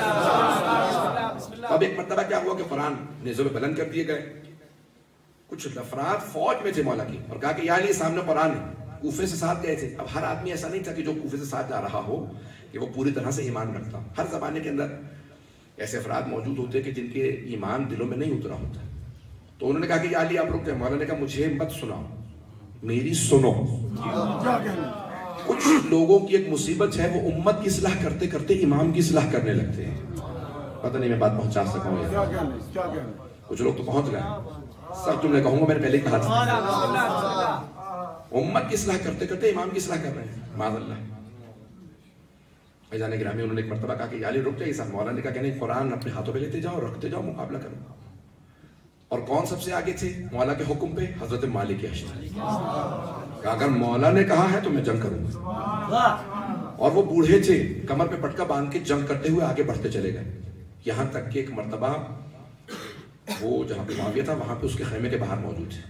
اب ایک مرتبہ کیا ہوا کہ قرآن نیزوں پہ بلند کر دیے گئے. کچھ افراد فوج میں تھے مولا کی اور کہا کہ یا علی سامنے قرآن ہے. کوفے سے ساتھ گئے تھے. اب ہر آدمی ایسا نہیں تھا کہ جو کوفے سے ساتھ جا رہا ہو کہ وہ پوری طرح سے ایمان رکھتا. ہر زمانے کے اندر ایسے افراد موجود ہوتے کہ جن کے ایمان دلوں میں نہیں اترا ہوتا. تو انہوں نے کہا کہ یا علی آپ رک جائیں. مولا نے کہا مجھے مت سناؤ، میری سنو. کچھ لوگوں کی ایک مصیبت ہے، وہ امت کی اصلاح کرتے کرتے امام کی اصلاح کرنے لگتے ہیں. پتہ نہیں میں بات پہنچا سکوں. کچھ لوگ تو پہنچ گئے. سب جملے کہوں گا، میں نے پہلے کہا تھا. امت کی اصلاح کرتے کرتے امام کی اصلاح کر رہے ہیں، معاذ اللہ. بھائی جانے گرامی، انہوں نے ایک مرتبہ کہا کہ یا علی رک جائیے صاحب. مولا نے کہا کہ نہیں، قرآن اپنے ہاتھوں پہ لیتے جاؤ، رکھتے جاؤ، مقابلہ کرو. اور کون سب سے آگے تھے مولا کے حکم پہ؟ حضرت مالک اشتری. کہ اگر مولا نے کہا ہے تو میں جنگ کروں گا. اور وہ بوڑھے تھے، کمر پہ پٹکا باندھ کے جنگ کرتے ہوئے آگے بڑھتے چلے گئے. یہاں تک کہ ایک مرتبہ وہ جہاں پہ معاویہ تھا وہاں پہ اس کے خیمے کے باہر موجود تھے.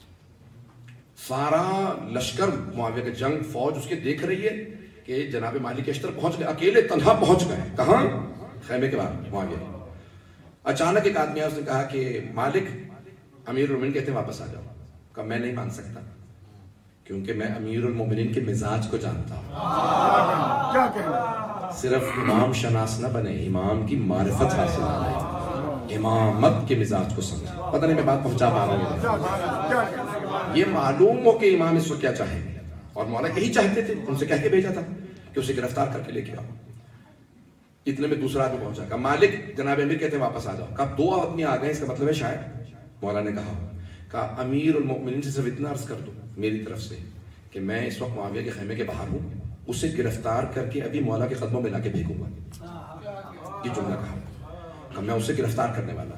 سارا لشکر معاویہ کے جنگ فوج اس کے دیکھ رہی ہے کہ جناب مالک اشتر پہنچ گئے، اکیلے تنہا پہنچ گئے. کہاں؟ خیمے کے باہر معاویہ. اچانک ایک آدمی اس نے کہا کہ مالک، امیر المومنین کہتے ہیں واپس آ جاؤ. کہا میں نہیں مان سکتا کیونکہ میں امیر المومنین کے مزاج کو جانتا ہوں. صرف امام شناس نہ بنے، امام کی معرفت حاصل کرے، امامت کے مزاج کو سمجھے. پتہ نہیں میں بات پہنچا پا رہا ہوں. یہ معلوم ہو کہ امام اس وقت کیا چاہیں گے. اور مولا یہی چاہتے تھے، ان سے کہہ کے بھیجا تھا کہ اسے گرفتار کر کے لے کے آؤ. اتنے میں دوسرا آدمی پہنچا. کہا مالک، جناب امیر کہتے ہیں واپس آ جاؤ. کہا 2 آدمی آ گئے، اس کا مطلب ہے شاید. مولا نے کہا امیر المؤمنین سے صرف اتنا عرض کر دو میری طرف سے کہ میں اس وقت معاویہ کے خیمے کے باہر ہوں، اسے گرفتار کر کے ابھی مولا کے قدموں میں لا کے پھینکوں گا. یہ جملہ کہا کہ میں اسے گرفتار کرنے والا.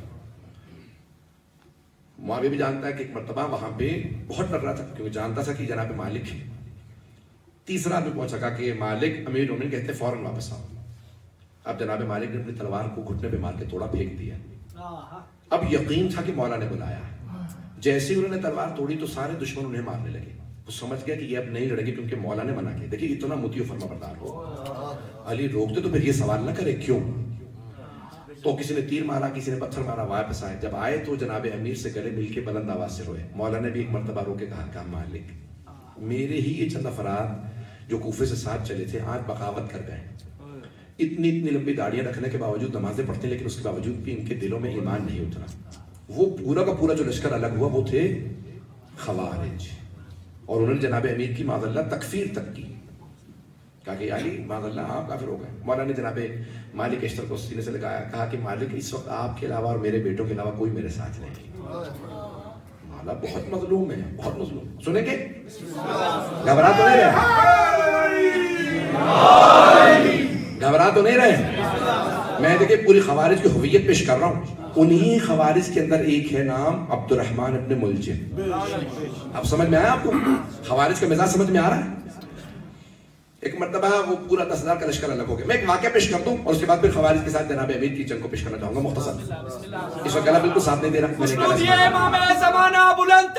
معاویہ بھی جانتا ہے کہ ایک مرتبہ وہاں پہ بہت ڈر رہا تھا کیونکہ جانتا تھا کہ جناب مالک ہے. تیسرا آدمی پہنچا کہا کہ مالک، امیر المؤمنین کہتے ہیں فوراً واپس آؤ. اب جناب مالک نے اپنی تلوار کو گھٹنے پہ مار کے توڑا، پھینک دیا. اب یقین تھا کہ مولا نے بلایا. جیسے ہی انہوں نے تلوار توڑی تو سارے دشمن انہیں مارنے لگے. وہ سمجھ گیا کہ یہ اب نہیں لڑے گی کیونکہ مولا نے منع کیا. دیکھیے اتنا مطیع و فرما بردار ہو. علی روکتے تو پھر یہ سوال نہ کرے کیوں. تو کسی نے تیر مارا، کسی نے پتھر مارا، واپس آئے. جب آئے تو جناب امیر سے گلے مل کے بلند آواز سے روئے. مولا نے بھی ایک مرتبہ رو کے کہا مالک، میرے ہی یہ چند افراد جو کوفے سے ساتھ چلے تھے آج بغاوت کر گئے. اتنی لمبی داڑیاں رکھنے کے باوجود نمازیں پڑھتے ہیں، لیکن اس کے باوجود بھی ان کے دلوں میں ایمان نہیں اترا. وہ پورا کا پورا جو لشکر الگ ہوا وہ تھے خوارج. اور انہوں نے جناب امیر کی معاذ اللہ تکفیر تک کی. کہا کہ علی معاذ اللہ آپ کافر ہو گئے. مولا نے جناب مالک اشتر کو سینے سے لگایا، کہا کہ مالک اس وقت آپ کے علاوہ اور میرے بیٹوں کے علاوہ کوئی میرے ساتھ نہیں. مولا بہت مظلوم ہے، بہت مظلوم. سنیں گے؟ گھبرا تو نہیں رہے؟ گھبرا تو نہیں رہے؟ میں دیکھیں پوری خوارج کی ہویت پیش کر رہا ہوں. انہی خوارج کے اندر ایک ہے نام عبد الرحمن ابن ملجم. اب سمجھ میں آیا آپ کو خوارج کا مزاج سمجھ میں آ رہا ہے؟ ایک مرتبہ وہ پورا 10,000 کا لشکر الگ ہو گیا. میں ایک واقعہ پیش کر دوں اور اس کے بعد پھر خوارج کے ساتھ جناب امیر کی جنگ کو پیش کرنا چاہوں گا مختصر. اس وقت گلا بالکل ساتھ نہیں دے رہا. امام زمانہ بلند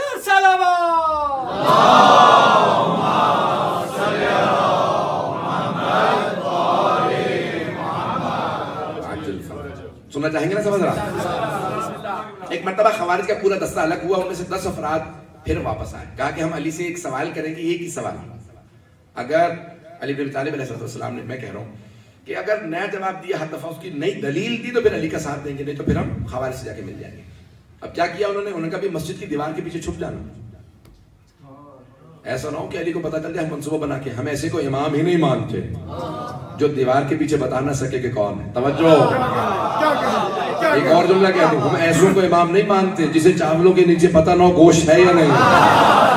سننا چاہیں گے نا سمجھ رہا. ایک مرتبہ خوارج کا پورا دستہ الگ ہوا. ان میں سے 10 افراد پھر واپس آئے. کہا کہ ہم علی سے ایک سوال کریں گے. ایک ہی سوال. اگر علی بن ابی طالب علیہ السلام نے, میں کہہ رہا ہوں کہ اگر نیا جواب دیا, ہر دفعہ اس کی نئی دلیل دی, تو پھر علی کا ساتھ دیں گے, نہیں تو پھر ہم خوارج سے جا کے مل جائیں گے. اب کیا کیا انہوں نے کہا بھی مسجد کی دیوار کے پیچھے چھپ جانا. ایسا نہ ہو کہ علی کو پتا چل جائے ہم منصوبہ بنا کے ہم ایسے کو امام ہی نہیں مانتے جو دیوار کے پیچھے بتا نہ سکے کہ کون ہے. توجہ. ایک اور جملہ کہتے ہیں, ہم ایسوں کو امام نہیں مانتے جسے چاولوں کے نیچے پتہ نہ ہو گوشت ہے یا نہیں.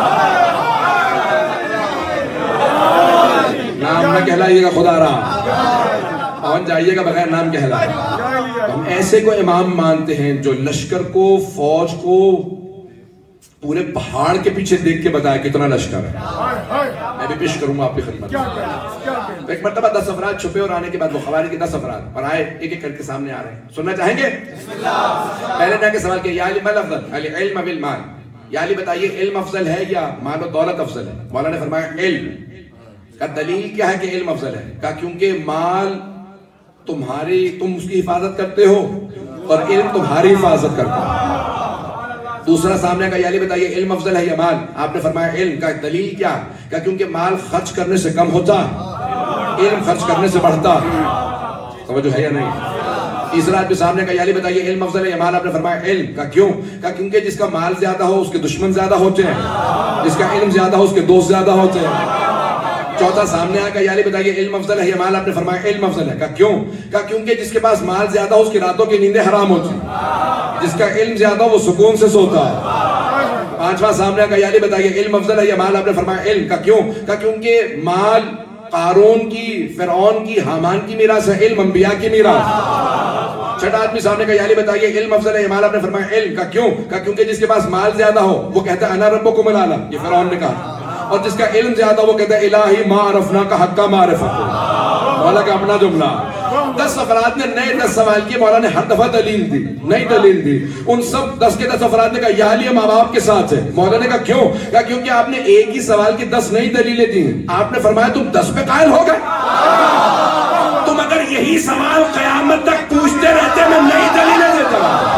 نام نہ کہلائیے گا خدا رہا, پہنچ جائیے گا بغیر نام کہلائے. ہم ایسے کو امام مانتے ہیں جو لشکر کو, فوج کو پورے پہاڑ کے پیچھے دیکھ کے بتایا کتنا لشکر ہے. میں بھی پیش کروں گا آپ کی خدمت میں. ایک مرتبہ 10 افراد چھپے اور آنے کے بعد وہ خوارج کے 10 افراد اور آئے, ایک ایک کر کے سامنے آ رہے ہیں. سننا چاہیں گے؟ پہلے جا کے سوال کیا, یا علی مال افضل, علی علم بالمال, یا علی بتائیے علم افضل ہے یا مال و دولت افضل ہے؟ مولا نے فرمایا علم. کا دلیل کیا ہے کہ علم افضل ہے؟ کہا کیونکہ مال تم اس کی حفاظت کرتے ہو اور علم تمہاری حفاظت کرتا ہے. دوسرا سامنے کا, یا علی بتائیے علم افضل ہے یا مال؟ آپ نے فرمایا علم. کا دلیل کیا؟ کہ کیونکہ مال خرچ کرنے سے کم ہوتا, علم خرچ کرنے سے بڑھتا. توجہ ہے یا نہیں؟ تیسرا آدمی سامنے کا, یا علی بتائیے علم افضل ہے یا مال؟ آپ نے فرمایا علم. کا کیوں؟ کہ کیونکہ جس کا مال زیادہ ہو اس کے دشمن زیادہ ہوتے ہیں, جس کا علم زیادہ ہو اس کے دوست زیادہ ہوتے ہیں. چوتھا سامنے آیا, یا علی بتائیے علم افضل ہے یا مال؟ آپ نے فرمایا علم افضل ہے. کا کیوں؟ کہ کیونکہ جس کے پاس مال زیادہ ہو اس کی راتوں کی نیندیں حرام ہوتی ہیں, جس کا علم زیادہ ہو وہ سکون سے سوتا ہے. پانچواں سامنے آیا, یا علی بتائیے علم افضل ہے یا مال؟ آپ نے فرمایا علم. کا کیوں؟ کہ کیونکہ مال قارون کی, فرعون کی, حامان کی میراث ہے, علم انبیاء کی میراث. چھٹا آدمی سامنے کا, یا علی بتائیے علم افضل ہے یا مال؟ آپ نے فرمایا علم. کا کیوں؟ کہ کیونکہ جس کے پاس مال زیادہ ہو وہ کہتا ہے انا ربکم الاعلی, یہ فرعون نے کہا, اور جس کا علم زیادہ وہ کہتا ہے الہی ما عرفنا کا حق کا معرفت. مولا کا اپنا جملہ. 10 افراد نے نئے 10 سوال کیے, مولا نے ہر دفعہ دلیل دی, نئی دلیل دی. ان سب 10 کے 10 افراد نے کہا یا علی ماں باپ کے ساتھ ہے. مولا نے کہا کیوں؟ کہا کیونکہ آپ نے ایک ہی سوال کی 10 نئی دلیلیں دی. آپ نے فرمایا تم 10 پہ قائل ہو گئے. تم اگر یہی سوال قیامت تک پوچھتے رہتے میں نئی دلیلیں دیتا.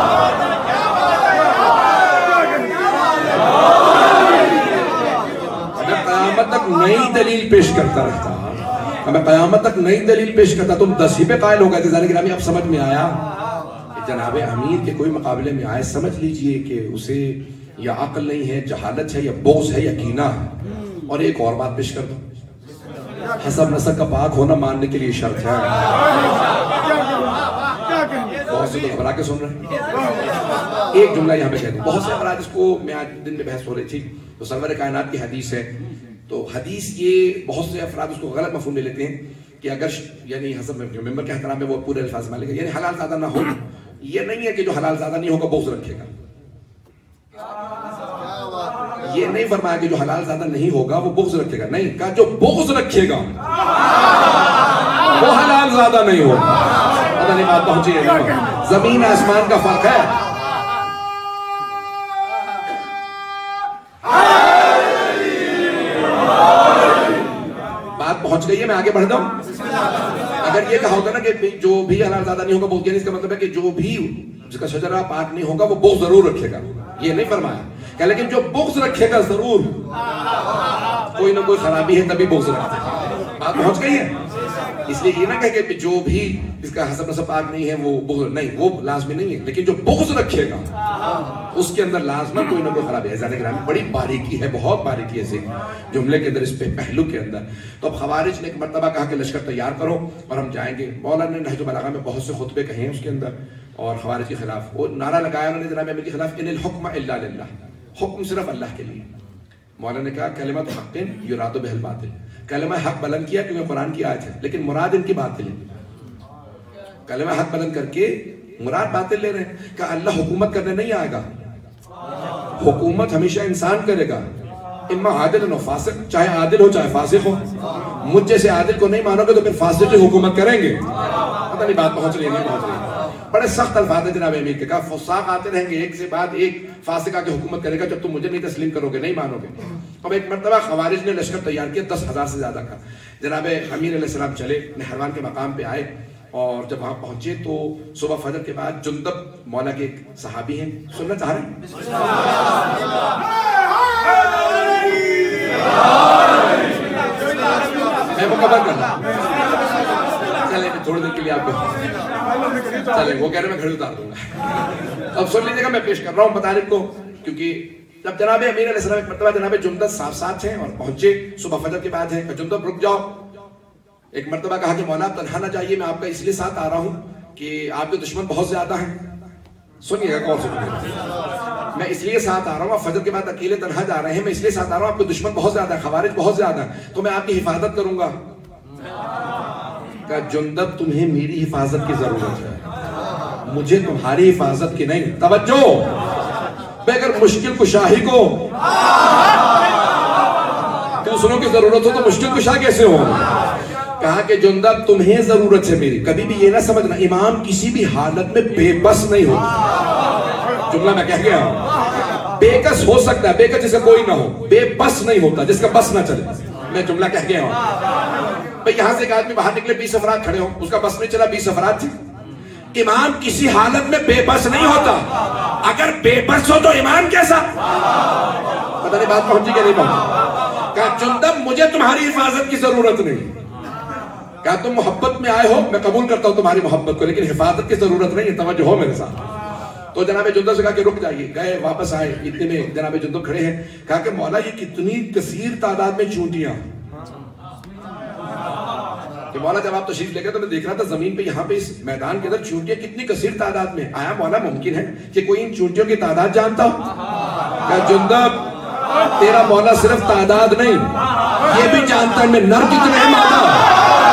قیامت تک نئی دلیل پیش کرتا رہتا, میں قیامت تک نئی دلیل پیش کرتا, تم 10 ہی پہ قائل ہو گئے تھے. ذالک گرامی اب سمجھ میں آیا کہ جناب امیر کے کوئی مقابلے میں آئے, سمجھ لیجئے کہ اسے یا عقل نہیں ہے, جہالت ہے, یا بغض ہے, یا کینہ ہے. اور ایک اور بات پیش کر دوں, حسب نسب کا پاک ہونا ماننے کے لیے شرط ہے. بہت سے تو گھبرا کے سن رہے ہیں. ایک جملہ یہاں پہ کہہ دوں, بہت سے افراد اس کو, میں آج دن میں بحث ہو رہی تھی, تو سرور کائنات کی حدیث ہے, تو حدیث یہ بہت سے افراد اس کو غلط مفہوم لے لیتے ہیں کہ اگر یعنی حسب ممبر کے احترام میں وہ پورے الفاظ میں لے گا, یعنی حلال زیادہ نہ ہو. یہ نہیں ہے کہ جو حلال زیادہ نہیں ہوگا بغض رکھے گا. یہ نہیں فرمایا کہ جو حلال زیادہ نہیں ہوگا وہ بغض رکھے گا, نہیں, کہا جو بغض رکھے گا وہ حلال زیادہ نہیں ہوگا. پتہ نہیں بات پہنچی ہے, زمین آسمان کا فرق ہے. بات پہنچ گئی ہے, میں آگے بڑھ جاؤں. اگر یہ کہا ہوتا نا کہ جو بھی حلال زیادہ نہیں ہوگا بغض, یعنی اس کا مطلب ہے کہ جو بھی جس کا شجرہ پاک نہیں ہوگا وہ بغض ضرور رکھے گا, یہ نہیں فرمایا. کہ لیکن جو بغض رکھے گا ضرور, کوئی نہ کوئی خرابی ہے تبھی بغض رکھتے ہیں. بات پہنچ گئی ہے. اس لیے یہ نہ کہے کہ جو بھی اس کا حسب نسب پاک نہیں ہے وہ بغض نہیں, وہ لازمی نہیں ہے, لیکن جو بغض رکھے گا اس کے اندر لازمہ کوئی نہ کوئی خرابی ہے. ذالک گرامی بڑی باریکی ہے, بہت باریکی ہے اس جملے کے اندر, اس پہ پہلو کے اندر. تو اب خوارج نے ایک مرتبہ کہا کہ لشکر تیار کرو اور ہم جائیں گے. مولانا نے نہج البلاغہ میں بہت سے خطبے کہے ہیں اس کے اندر, اور خوارج کے خلاف وہ نعرہ لگایا انہوں نے جناب امیر کے خلاف, ان الحکم الا للہ, حکم صرف اللہ کے لیے. مولانا نے کہا کلمۃ حق یراد بہ الباطل, کلمہ حق بلند کیا کیونکہ قرآن کی آیت ہے, لیکن مراد ان کی باطل ہے. کلمہ حق بلند کر کے مراد باتیں لے رہے ہیں کہ اللہ حکومت کرنے نہیں آئے گا، حکومت ہمیشہ انسان کرے گا، اما عادل و فاسق، چاہے عادل ہو چاہے فاسق ہو. مجھ جیسے عادل کو نہیں مانو گے تو پھر فاسق کی حکومت کریں گے. پتہ نہیں بات پہنچ رہی ہے نہیں پہنچ رہی ہے. بڑے سخت الفاظ ہیں جناب امیر کے، کہا فساق آتے رہیں گے ایک سے بعد ایک، فاسق آ کے حکومت کرے گا جب تم مجھے نہیں تسلیم کرو گے، نہیں مانو گے. اب ایک مرتبہ خوارج نے لشکر تیار کیا 10,000 سے زیادہ کا. جناب امیر علیہ السلام چلے نہروان کے مقام پہ آئے، اور جب وہاں پہنچے تو صبح فجر کے بعد جندب مولا کے ایک صحابی ہیں، سننا چاہ رہے ہیں؟ میں مکمل کرنا چلے تھوڑی دیر کے لیے آپ کو چلے، وہ کہہ رہے میں گھڑی اتار دوں گا. اب سن لیجیے گا، میں پیش کر رہا ہوں مطالب کو، کیونکہ جب جناب امیر علیہ السلام ایک مرتبہ جناب جندب صاحب ساتھ ہیں اور پہنچے صبح فجر کے بعد ہیں، جندب رک جاؤ. ایک مرتبہ کہا کہ مولا آپ تنہا نہ جائیے، میں آپ کا اس لیے ساتھ آ رہا ہوں کہ آپ کے دشمن بہت زیادہ ہیں. سنیے گا کون سنیے، میں اس لیے ساتھ آ رہا ہوں، آپ فجر کے بعد اکیلے تنہا جا رہے ہیں، میں اس لیے ساتھ آ رہا ہوں آپ کے دشمن بہت زیادہ ہیں، خوارج بہت زیادہ ہیں، تو میں آپ کی حفاظت کروں گا. کہ جندب تمہیں میری حفاظت کی ضرورت ہے، مجھے تمہاری حفاظت کی نہیں. توجہ، اگر مشکل کشاہی کو دوسروں کی ضرورت ہو تو مشکل کشا کیسے ہو؟ کہا کہ جندب تمہیں ضرورت ہے میری. کبھی بھی یہ نہ سمجھنا امام کسی بھی حالت میں بے بس نہیں ہوتا. جملہ میں کہہ گیا ہوں، بے کس ہو سکتا ہے، بے کس جس کا کوئی نہ ہو، بے بس نہیں ہوتا جس کا بس نہ چلے. میں جملہ کہہ گیا ہوں بھئی، یہاں سے ایک آدمی باہر نکلے 20 افراد کھڑے ہوں، اس کا بس نہیں چلا، 20 افراد تھے. امام کسی حالت میں بے بس نہیں ہوتا. اگر بے بس ہو تو امام کیسا؟ پتہ نہیں بات پہنچی کہ نہیں پہنچی. کہا جندب مجھے تمہاری حفاظت کی ضرورت نہیں. کہا تم محبت میں آئے ہو، میں قبول کرتا ہوں تمہاری محبت کو، لیکن حفاظت کی ضرورت نہیں ہے، توجہ ہو میرے ساتھ. تو جناب جندب سے کہا کہ رک جائیے. گئے واپس آئے، اتنے میں جناب جندب کھڑے ہیں. کہا کہ مولا یہ کتنی کثیر تعداد میں چونٹیاں. کہ مولا جب آپ تشریف لے گئے تو میں دیکھ رہا تھا زمین پہ یہاں پہ اس میدان کے اندر چونٹیاں کتنی کثیر تعداد میں. آیا مولا ممکن ہے کہ کوئی ان چونٹیوں کی تعداد جانتا ہو؟ کہ جندب تیرا مولا صرف تعداد نہیں یہ بھی جانتا ہے میں نر کتنے ہیں مادہ.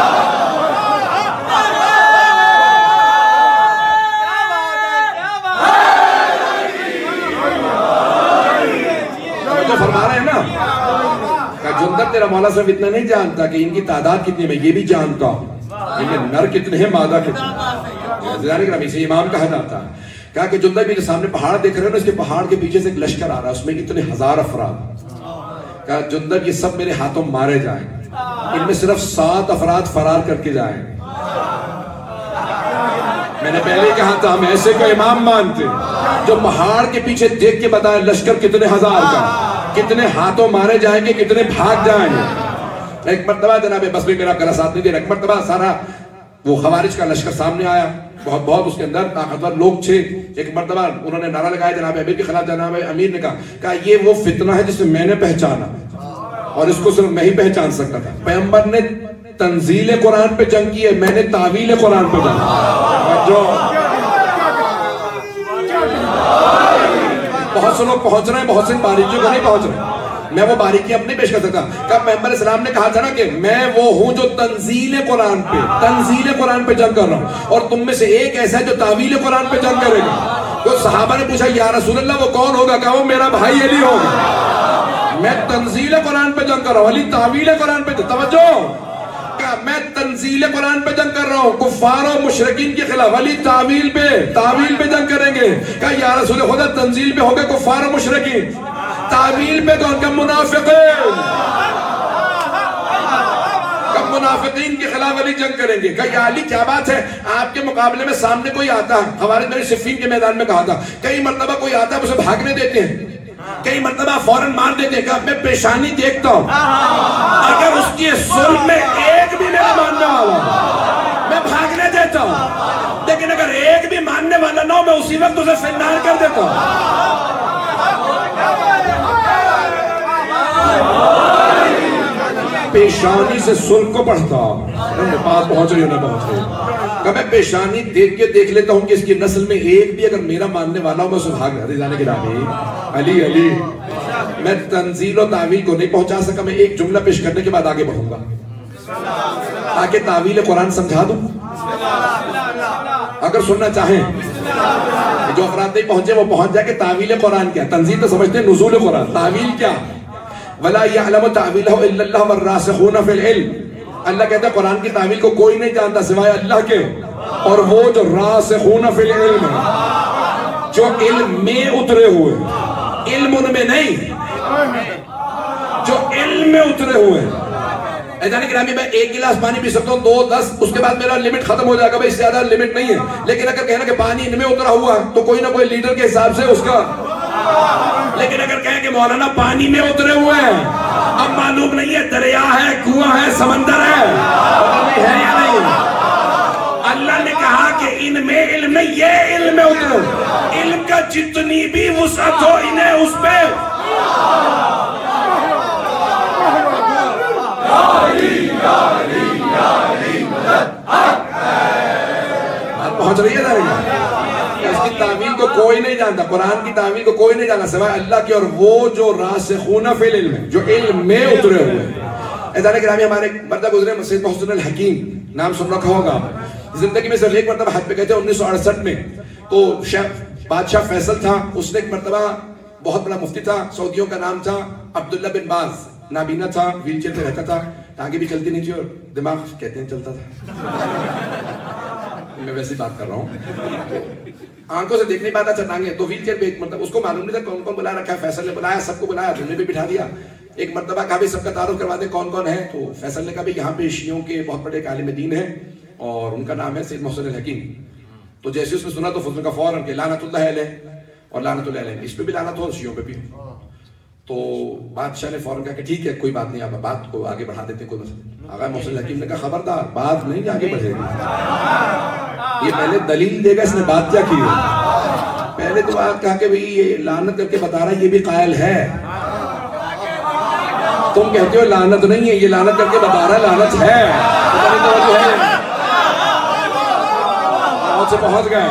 جو فرما رہے ہیں نا کہ جندب تیرا مولا صرف اتنا نہیں جانتا کہ ان کی تعداد کتنی ہے، میں یہ بھی جانتا ہوں لیکن نر کتنے ہیں مادہ کتنے. اسے امام کہا جاتا ہے. کہا کہ جندب بھی سامنے پہاڑ دیکھ رہے ہیں، اس کے پہاڑ کے پیچھے سے ایک لشکر آ رہا ہے، اس میں اتنے 1000 افراد. کہا جندب یہ سب میرے ہاتھوں مارے جائیں، ان میں صرف 7 افراد فرار کر کے جائیں. میں نے پہلے کہا تھا ہم ایسے کو امام مانتے جو پہاڑ کے پیچھے دیکھ کے بتائے لشکر کتنے 1000 کا، کتنے ہاتھوں مارے جائیں گے، کتنے بھاگ جائیں گے. ایک مرتبہ جناب بس بھی میرا گلا ساتھ نہیں دے رہا، ایک مرتبہ سارا وہ خوارج کا لشکر سامنے آیا، بہت اس کے اندر طاقتور لوگ تھے. ایک مرتبہ انہوں نے نعرہ لگایا جناب امیر کے خلاف. جناب امیر نے کہا یہ وہ فتنہ ہے جسے میں نے پہچانا اور اس کو صرف میں ہی پہچان سکتا تھا. پیغمبر نے تنزیل قرآن پہ جنگ کی ہے، میں نے تعویل قرآن پہ جنگ کی. بہت سے لوگ پہنچ رہے ہیں، بہت سے باریکیوں کو نہیں پہنچ رہے. میں وہ باریکیاں اپنے پیش کر سکتا. کب پیغمبر السلام نے کہا تھا نا کہ میں وہ ہوں جو تنزیل قرآن پہ جنگ کر رہا ہوں، اور تم میں سے ایک ایسا ہے جو تعویل قرآن پہ جنگ کرے گا. تو صحابہ نے پوچھا یا رسول اللہ وہ کون ہوگا؟ کہا وہ میرا بھائی علی ہوگا. میں تنزیل قرآن پہ جنگ کر رہا ہوں، علی تعویل قرآن پہ. توجہ، کہا میں تنزیل قرآن پہ جنگ کر رہا ہوں کفار و مشرکین کے خلاف، علی تعویل پہ جنگ کریں گے. کہا یا رسول خدا تنزیل پہ ہوگا کفار و مشرکین، تعویل پہ کون؟ کہ منافقین. کب منافقین کے خلاف علی جنگ کریں گے. کہ یا علی کیا بات ہے، آپ کے مقابلے میں سامنے کوئی آتا ہے. خوارج نے صفین کے میدان میں کہا تھا کئی مرتبہ کوئی آتا ہے اسے بھاگنے دیتے ہیں، کئی مرتبہ فوراً مار دیتے ہیں. کہ میں پیشانی دیکھتا ہوں، اگر اس کی ظلم میں ایک بھی میرا ماننے والا میں بھاگنے دیتا ہوں، لیکن اگر ایک بھی ماننے والا نہ ہو میں اسی وقت اسے فنار کر دیتا ہوں. پیشانی سے سلک کو پڑھتا بات پہنچ رہی ہو نہ پہنچ رہی. کہ میں پیشانی دیکھ لیتا ہوں کہ اس کی نسل میں ایک بھی اگر میرا ماننے والا ہو میں اسے بھاگ رہا. رضانے کے نامی علی میں تنزیل و تعویل کو نہیں پہنچا سکا. میں ایک جملہ پیش کرنے کے بعد آگے بڑھوں گا تاکہ تعویل قرآن سمجھا دوں. اگر سننا چاہیں جو افراد نہیں پہنچے وہ پہنچ جائے کہ تعویل قرآن کیا. تنزیل تو سمجھتے ہیں نزول قرآن, تعویل کیا؟ وَلَا يَعْلَمُ تَعْوِيلَهُ إِلَّا اللَّهُ وَالرَّاسِخُونَ فِي الْعِلْمِ. اللہ کہتا ہے قرآن کی تعویل کو کوئی نہیں جانتا سوائے اللہ کے, اور وہ جو راسخون فی العلم ہے, جو علم میں اترے ہوئے, علم ان میں نہیں, جو علم میں اترے ہوئے ہیں. ایجانے گرامی میں ایک گلاس پانی پی سکتا ہوں 2 10, اس کے بعد میرا لمٹ ختم ہو جائے گا, بھائی اس سے زیادہ لمٹ نہیں ہے. لیکن اگر کہنا کہ پانی ان میں اترا ہوا تو کوئی نہ کوئی لیڈر کے حساب سے اس کا. لیکن اگر کہیں کہ مولانا پانی میں اترے ہوئے ہیں, اب معلوم نہیں ہے دریا ہے, کنواں ہے, سمندر ہے یا نہیں. اللہ نے کہا کہ ان میں علم نہیں, یہ علم میں اترے ہو. علم کا جتنی بھی وسعت ہو انہیں اس پہ پہنچ رہی ہے. اس کی تعویل کو کوئی نہیں جانتا, قرآن کی تعویل کو کوئی نہیں جانتا سوائے اللہ کے, اور وہ جو راسخون فی العلم ہے, جو علم میں اترے ہوئے ہیں. ایزان گرامی ہمارے بردہ گزرے سید محسن الحکیم, نام سن رکھا ہوگا. زندگی میں صرف ایک مرتبہ حج پہ گئے تھے 1968 میں. تو بادشاہ فیصل تھا, اس نے ایک مرتبہ بہت بڑا مفتی تھا, سعودیوں کا نام تھا عبداللہ بن باز, نابینا تھا, ویل چیئر پہ رہتا تھا, ٹانگیں بھی چلتی نہیں تھی اور دماغ کہتے ہیں چلتا تھا. میں ویسے بات کر رہا ہوں, آنکھوں سے دیکھ نہیں پاتا تھا ٹانگیں, تو ویل چیئر پہ ایک مرتبہ اس کو معلوم نہیں تھا کون کون بلا رکھا ہے. فیصل نے بلایا, سب کو بلایا, انہیں بھی بٹھا دیا. ایک مرتبہ کہا بھی سب کا تعارف کروا دیں کون کون ہے. تو فیصل نے کہا بھی یہاں پہ شیعوں کے بہت بڑے ایک عالم دین ہیں اور ان کا نام ہے سید محسن الحکیم. تو جیسے اس نے سنا تو فضل کا فوراً کہ لعنت اللہ علیہ اور لعنت اللہ علیہ, اس پہ بھی لعنت ہو, شیعوں پہ بھی. تو بادشاہ نے فوراً کہا کہ ٹھیک ہے کوئی بات نہیں, آپ بات کو آگے بڑھا دیتے, کوئی مسئلہ. آقا محسن الحکیم نے کہا خبردار, بات نہیں آگے بڑھے گی, یہ پہلے دلیل دے گا اس نے بات کیا کی ہے. پہلے تو بات کہا کہ بھئی یہ لعنت کر کے بتا رہا ہے, یہ بھی قائل ہے. تم کہتے ہو لعنت نہیں ہے, یہ لعنت کر کے بتا رہا ہے لعنت ہے. بہت سے پہنچ گئے.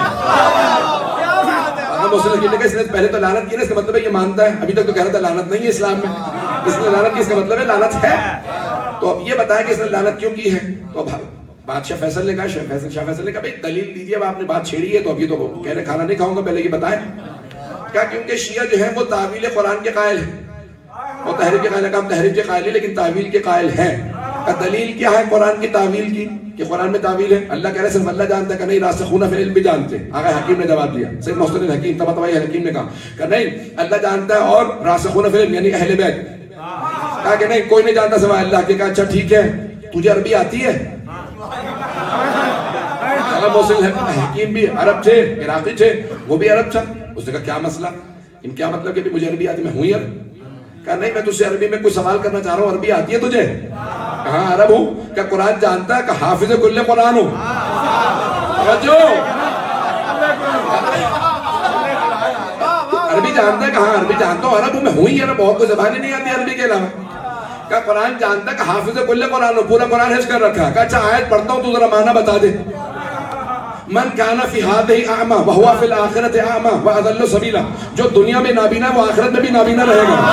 محسن الحکیم نے کہا اس نے پہلے تو لعنت کی نا, اس کا مطلب ہے یہ مانتا ہے. ابھی تک تو کہہ رہا تھا لعنت نہیں ہے اسلام میں, اس نے لعنت کی, اس کا مطلب ہے لعنت ہے. تو اب یہ بتایا کہ اس نے لعنت کیوں کی ہے. تو بادشاہ فیصل نے کہا, شاہ فیصل نے کہا بھئی دلیل دیجئے, اب آپ نے بات چھیڑی ہے تو ابھی تو کہہ رہے کھانا نہیں کھاؤں گا, پہلے یہ بتائیں. کیا کیونکہ شیعہ جو ہیں وہ تعویل قرآن کے قائل ہیں, وہ تحریف کے قائل ہے, ہم تحریف کے قائل ہیں لیکن تعویل کے قائل ہیں. دلیل کیا ہے قرآن کی تعویل کی, کہ قرآن میں تعویل ہے. اللہ کہہ رہے صرف اللہ جانتا ہے, کہ نہیں راسخون فی العلم بھی جانتے. آقا حکیم نے جواب دیا, سید محسن الحکیم طباطبائی حکیم نے کہا کہ نہیں اللہ جانتا ہے اور راسخون فی العلم یعنی اہل بیت. کہا کہ نہیں کوئی نہیں جانتا سوائے اللہ کے. کہا اچھا ٹھیک ہے, تجھے عربی آتی ہے؟ محسن حکیم بھی عرب تھے, عراقی تھے, وہ بھی عرب تھا. اس نے کہا کیا مسئلہ, ان کیا مطلب کہ مجھے عربی آتی, میں ہوں عرب. کہا نہیں میں تجھ سے عربی میں کوئی سوال کرنا چاہ رہا ہوں, عربی آتی ہے تجھے؟ کہاں عرب ہوں. کیا قرآن جانتا ہے, کہ حافظ کل قرآن ہوں. عربی جانتا ہے, کہاں عربی جانتا ہوں, عرب ہوں, میں ہوں ہی عرب, بہت کوئی زبان ہی نہیں آتی عربی کے علاوہ. کہا قرآن جانتا ہے, کہ حافظ کل قرآن ہوں, پورا قرآن حفظ کر رکھا. کہا اچھا آیت پڑھتا ہوں تو ذرا معنی بتا دے. من کان فی ہذہ اعمی وہو فی الآخرۃ اعمی واضل سبیلا, جو دنیا میں نابینا ہے وہ آخرت میں بھی نابینا رہے گا.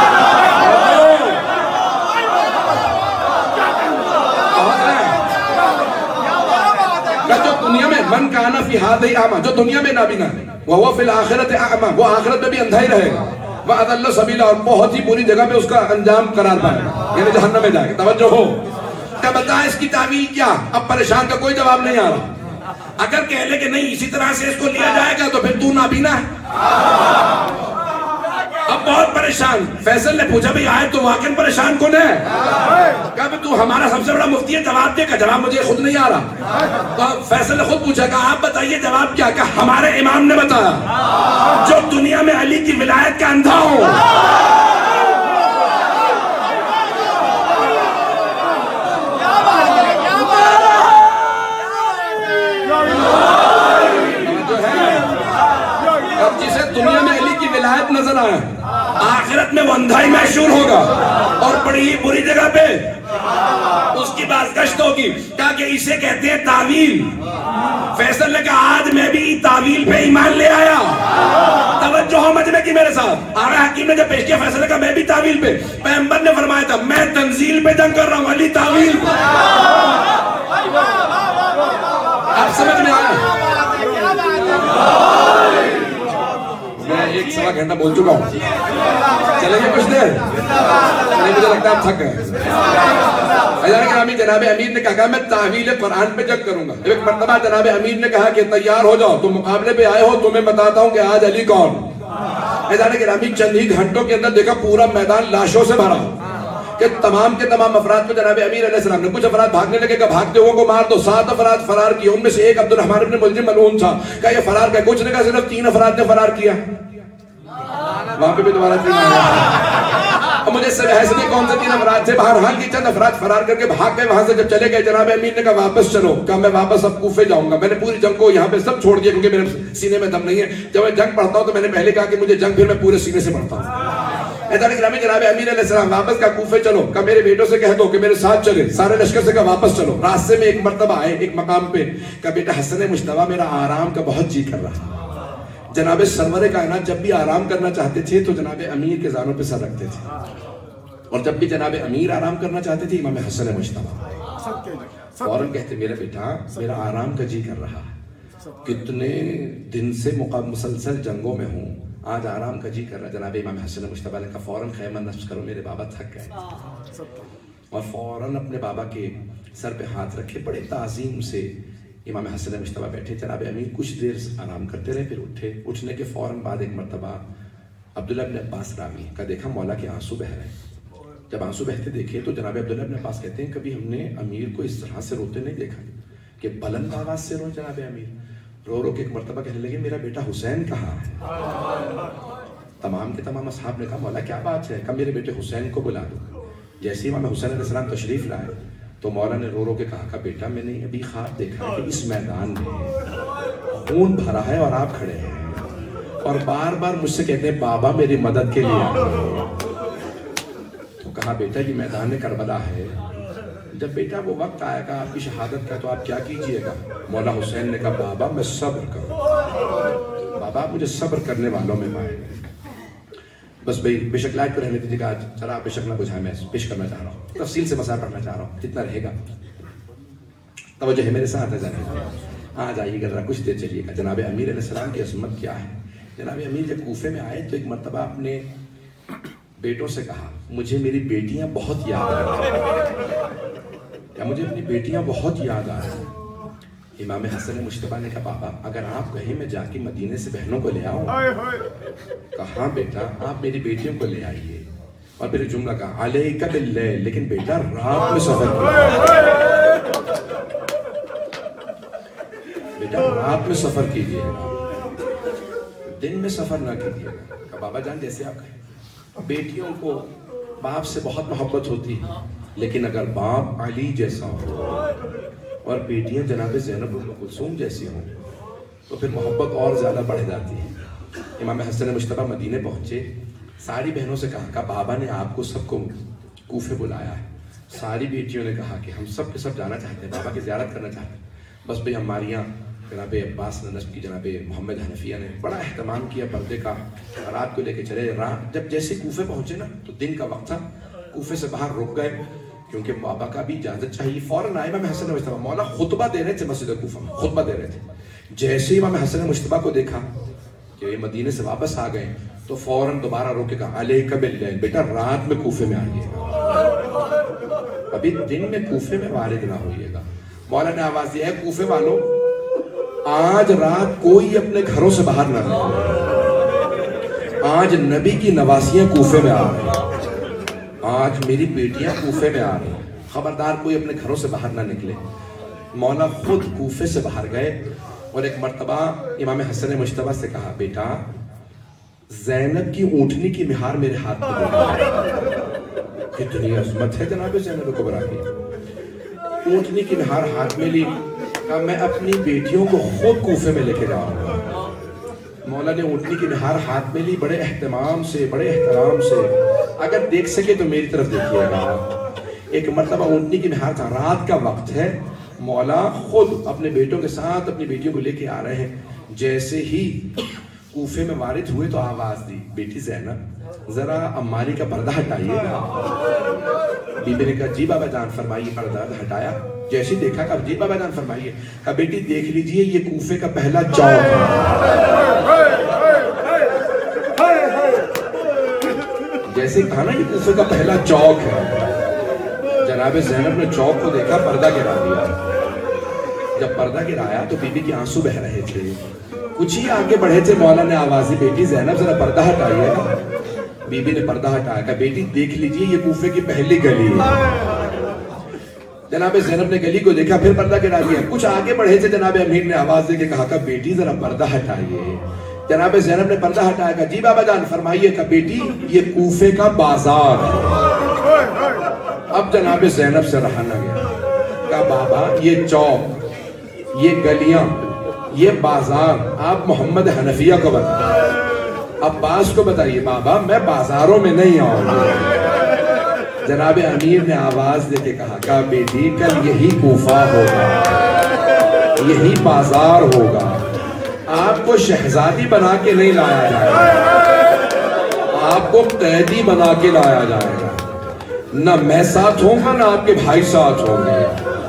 جو دنیا میں من کان فی ہذہ اعمی, جو دنیا میں نابینا ہے, وہو فی الآخرۃ اعمی, وہ آخرت میں بھی اندھا ہی رہے گا. واضل سبیلا, اور بہت ہی بری جگہ پہ اس کا انجام قرار پائے گا, یعنی جہنم میں جائے گا. توجہ ہو, کیا بتائیں اس کی تعویل کیا. اب پریشان کا کوئی جواب نہیں آ رہا. اگر کہہ لے کہ نہیں اسی طرح سے اس کو لیا جائے گا تو پھر تو نابینا ہے. اب بہت پریشان. فیصل نے پوچھا بھئی آئے تو واقعاً پریشان کون ہے. کہا بھی تو ہمارا سب سے بڑا مفتی ہے, جواب دے. کا جواب مجھے خود نہیں آ رہا. تو فیصل نے خود پوچھا, کہا آپ بتائیے جواب کیا. کہا ہمارے امام نے بتایا, جو دنیا میں علی کی ولایت کا اندھا ہو, جسے دنیا میں علی کی ولایت نظر آئے, آخرت میں وہ اندھائی محشور ہوگا اور بڑی ہی بری جگہ پہ اس کی بازگشت ہوگی. کہا کہ اسے کہتے ہیں تعویل. فیصل نے کہا آج میں بھی تعویل پہ ایمان لے آیا. توجہ ہو مجمع کی میرے ساتھ. آقا حکیم نے جب پیش کیا فیصل نے کہا میں بھی تعویل پہ. پیغمبر نے فرمایا تھا میں تنزیل پہ جنگ کر رہا ہوں, علی تعویل پہ. آپ سمجھ میں آیا, 1.25 घंटा बोल चुका हूँ, चलेंगे कुछ देर? नहीं, मुझे लगता है आप थक गए। जनाब अमीर ने कहा मैं तावील कुरान पे जंग करूंगा। एक मर्तबा जनाब अमीर ने कहा कि तैयार हो जाओ, तुम मुकाबले पे आए हो, तुम्हें बताता हूँ कि आज अली कौन। चंद ही घंटों के अंदर देखा पूरा मैदान लाशों से भरा कि तमाम के तमाम अफराद को जनाब अमीर अलैहिस्सलाम ने, कुछ अफराद भागने लगे, का भागते हुए को मार दो। 7 अफराद फरार किए, उनमें से एक अब्दुर्रहमान इब्न मुलजिम मलऊन था। क्या ये फरार का? कुछ ने कहा सिर्फ 3 अफराद ने फरार किया। वहां पे भी दोबारा 3 अब मुझे बहस नहीं कौन से 3 अफराद थे, बहरहाल की चंद अफराद फरार करके भाग गए वहां से। जब चले गए जनाब अमीर ने कहा वापस चलो। कहा मैं वापस अब कूफे जाऊंगा, मैंने पूरी जंग को यहाँ पे सब छोड़ दिया क्योंकि मेरे सीने में दम नहीं है। जब मैं जंग पढ़ता हूँ तो मैंने पहले कहा कि मुझे जंग फिर मैं पूरे सीने से पढ़ता हूँ। जनाब अमीर अलैहिस्सलाम वापस का कूफे चलो। का मेरे बेटों से कह दो कि मेरे साथ चले। सारे लश्कर से कहा वापस चलो। रास्ते में एक मर्तबा आए एक मकाम पे, का बेटा हसन मुश्तबा मेरा आराम का बहुत जी कर रहा। जनाब सरवर कायनात जब भी आराम करना चाहते थे तो जनाब अमीर के जानों पे सर रखते थे, और जब भी जनाब अमीर आराम करना चाहते थे इमाम हसन मुश्तबा फौरन कहते मेरा बेटा मेरा आराम का जी कर रहा, कितने दिन से मुसलसल जंगों में हूँ, आज आराम का जी कर रहा। जनाब इमाम हसन मुश्तबा ने कहा फौरन खैमा नस्ब करो, मेरे बाबा थक गए। और फौरन अपने बाबा के सर पे हाथ रखे, बड़े ताज़ीम से इमाम हसन मुश्तबा बैठे। जनाब अमीर कुछ देर आराम करते रहे, फिर उठे। उठने के फौरन बाद एक मरतबा अब्दुल्ला इब्न अब्बास रावी का देखा मौला के आंसू बह रहे। जब आंसू बहते देखे तो जनाब अब्दुल्ला इब्न अब्बास कहते हैं कभी हमने अमीर को इस तरह से रोते नहीं देखा कि बुलंद आवाज से रो। जनाब अमीर रो रो के एक मरतबा कहने लगे मेरा बेटा हुसैन कहाँ है? तमाम के तमाम असहाब ने कहा मौला क्या बात है? कहा मेरे बेटे हुसैन को बुला दो। जैसे इमाम हुसैन अलैहिस्सलाम तशरीफ लाए तो मौला ने रो रो के कहा का बेटा मैंने अभी ख्वाब देखा कि इस मैदान में खून भरा है और आप खड़े हैं और बार बार मुझसे कहते हैं बाबा मेरी मदद के लिए आओ। तो कहा बेटा ये मैदान करबला है, जब बेटा वो वक्त आएगा आपकी शहादत का तो आप क्या कीजिएगा? मौला हुसैन ने कहा बाबा मैं सब्र करूँ, बाबा मुझे सब्र करने वालों में पाएंगे। बस भाई बेशक लाइट पर रहने दीजिएगा, जरा बेशक ना बुझाए, मैं पेश करना चाह रहा हूँ, तफसील से मसाला पढ़ना चाह रहा हूँ, जितना रहेगा तवज्जो है मेरे साथ है जाने। आ जाइएगा जरा कुछ देर चलिएगा। जनाब अमीर अलैहिस्सलाम की अज़मत क्या है? जनाब अमीर जब कूफे में आए तो एक मरतबा अपने बेटों से कहा मुझे मेरी बेटियां बहुत याद आ रही, या मुझे अपनी बेटियां बहुत याद आ रही। इमाम हसन मुश्तबा ने कहा पापा अगर आप कहें मैं जाके मदीने से बहनों को ले आऊं। कहा बेटा आप मेरी बेटियों को ले आइए। और फिर जुमला कहा अलैका बिल्लैल, लेकिन बेटा रात में सफर बेटा रात में सफर कीजिएगा, दिन में सफर ना कीजिएगा। कहा बाबा जान जैसे आप कहें। बेटियों को बाप से बहुत मोहब्बत होती है, लेकिन अगर बाप अली जैसा हो और बेटियां जनाब ज़ैनब उम्म कुलसूम जैसी हों तो फिर मोहब्बत और ज़्यादा बढ़ जाती है। इमाम हसन मुश्तबा मदीने पहुँचे, सारी बहनों से कहा बाबा ने आपको सबको कूफे बुलाया है। सारी बेटियों ने कहा कि हम सब के सब जाना चाहते हैं, बाबा की ज़ियारत करना चाहते हैं। बस भाई हमारी यहाँ जनाब अब्बास ने नस्ब की, जनाब मोहम्मद हनफिया ने बड़ा एहतमाम किया पर्दे का, रात को लेके चले। रात जब जैसे कूफे पहुँचे ना तो दिन का वक्त था, कूफे से बाहर रुक गए क्योंकि बाबा का भी इजाजत चाहिए। फौरन आए इमाम हसन मुश्तबा, मौला खुतबा दे रहे थे मस्जिद कूफा में, खुतबा दे रहे थे। जैसे ही इमाम हसन मुश्तबा को देखा कि ये मदीने से वापस आ गए तो फौरन दोबारा रोके कहा अलैका बिल्लैल, बेटा रात में कूफे में आइएगा, अभी दिन में कूफे में वारिद ना होइएगा। मौला ने आवाज दिया है कूफे वालों आज रात कोई अपने घरों से बाहर ना निकले, आज नबी की नवासियां कूफे में आ रही, आज मेरी बेटियां कूफे में आ रही, खबरदार कोई अपने घरों से बाहर ना निकले। मौला खुद कूफे से बाहर गए और एक मर्तबा इमाम हसन मुश्तबा से कहा बेटा ज़ैनब की ऊँटनी की मिहार मेरे हाथ में दे। कितनी अज़मत है जनाब ज़ैनब कुबरा की। ऊँटनी की मिहार हाथ में ली, कहा मैं अपनी बेटियों को खुद कूफे में लेके जाऊंगा। मौला ने ऊँटनी की मिहार हाथ में ली, बड़े एहतमाम से बड़े एहतराम से, अगर देख सके तो मेरी तरफ देखिएगा। एक मर्तबा ऊँटनी की मिहार था, रात का वक्त है, मौला खुद अपने बेटों के साथ अपनी बेटियों को लेके आ रहे हैं। जैसे ही कूफे में वारिद हुए तो आवाज दी बेटी ज़ैनब जरा अम्मारी का पर्दा हटाइएगा। बीबी ने कहा जी बाबा जान फरमाइए। पर्दा हटाया, जैसे ही देखा कहा जी बाबा जान फरमाइए। कहा बेटी देख लीजिए ये कूफे का पहला चौक है। جیسے کہا نا یہ کوفے کا پہلا چوک ہے. جناب زینب نے چوک کو دیکھا, پردہ گرا دیا. جب پردہ گرایا تو بی بی کے آنسو بہ رہے تھے. کچھ ہی آگے بڑھے تھے, مولا نے آواز دی, بیٹی زینب ذرا پردہ ہٹائیے گا. بی بی نے پردہ ہٹایا, کہا بیٹی دیکھ لیجئے یہ کوفے کی پہلی گلی ہے. جناب زینب نے گلی کو دیکھا, پھر پردہ گرا دیا. کچھ آگے بڑھے تھے, جناب امیر نے آواز دے کے کہا کہ بیٹی ذرا پردہ ہٹائیے. جناب زینب نے پردہ ہٹایا, کہا جی بابا جان فرمائیے. کہ بیٹی یہ کوفے کا بازار ہے. اب جناب زینب سے رہا نہ گیا. کہا بابا یہ چوک, یہ گلیاں, یہ بازار آپ محمد حنفیہ کو بتائیے, عباس کو بتائیے. بابا میں بازاروں میں نہیں آؤں گا. جناب امیر نے آواز دے کے کہا کہ بیٹی کل یہی کوفہ ہوگا, یہی بازار ہوگا. آپ کو شہزادی بنا کے نہیں لایا جائے گا, آپ کو قیدی بنا کے لایا جائے گا. نہ میں ساتھ ہوں گا, نہ آپ کے بھائی ساتھ ہوں گے.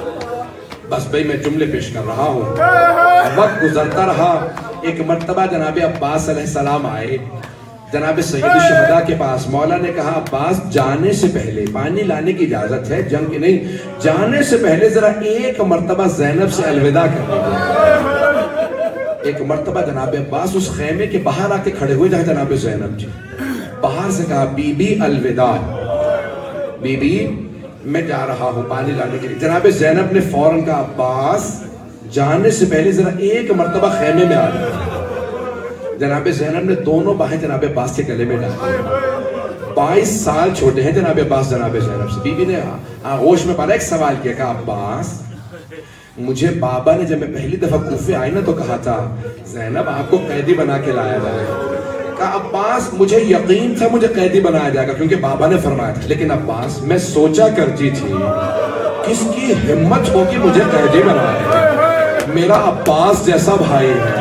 بس بھئی میں جملے پیش کر رہا ہوں. وقت گزرتا رہا. ایک مرتبہ جناب عباس علیہ السلام آئے جناب سید الشہداء کے پاس. مولا نے کہا عباس جانے سے پہلے, پانی لانے کی اجازت ہے, جنگ کی نہیں, جانے سے پہلے ذرا ایک مرتبہ زینب سے الوداع کر دیجیے. ایک مرتبہ جناب عباس اس خیمے کے باہر آ کے کھڑے ہوئے جہاں جناب زینب تھی. باہر سے کہا بی بی الوداع, بی بی میں جا رہا ہوں پانی لانے کے لیے. جناب زینب نے فوراً کہا عباس جانے سے پہلے ذرا ایک مرتبہ خیمے میں آ جائے. جناب زینب نے دونوں باہیں جناب عباس کے گلے میں ڈالی. 22 سال چھوٹے ہیں جناب عباس جناب زینب سے. بی بی نے آغوش میں پالا ایک سوال کیا, کہا عباس مجھے بابا نے جب میں پہلی دفعہ کوفے آئی نا تو کہا تھا زینب آپ کو قیدی بنا کے لایا جائے گا. کہا عباس مجھے یقین تھا مجھے قیدی بنایا جائے گا کیونکہ بابا نے فرمایا تھا, لیکن عباس میں سوچا کرتی تھی کس کی ہمت ہوگی مجھے قیدی بنایا, میرا عباس جیسا بھائی ہے.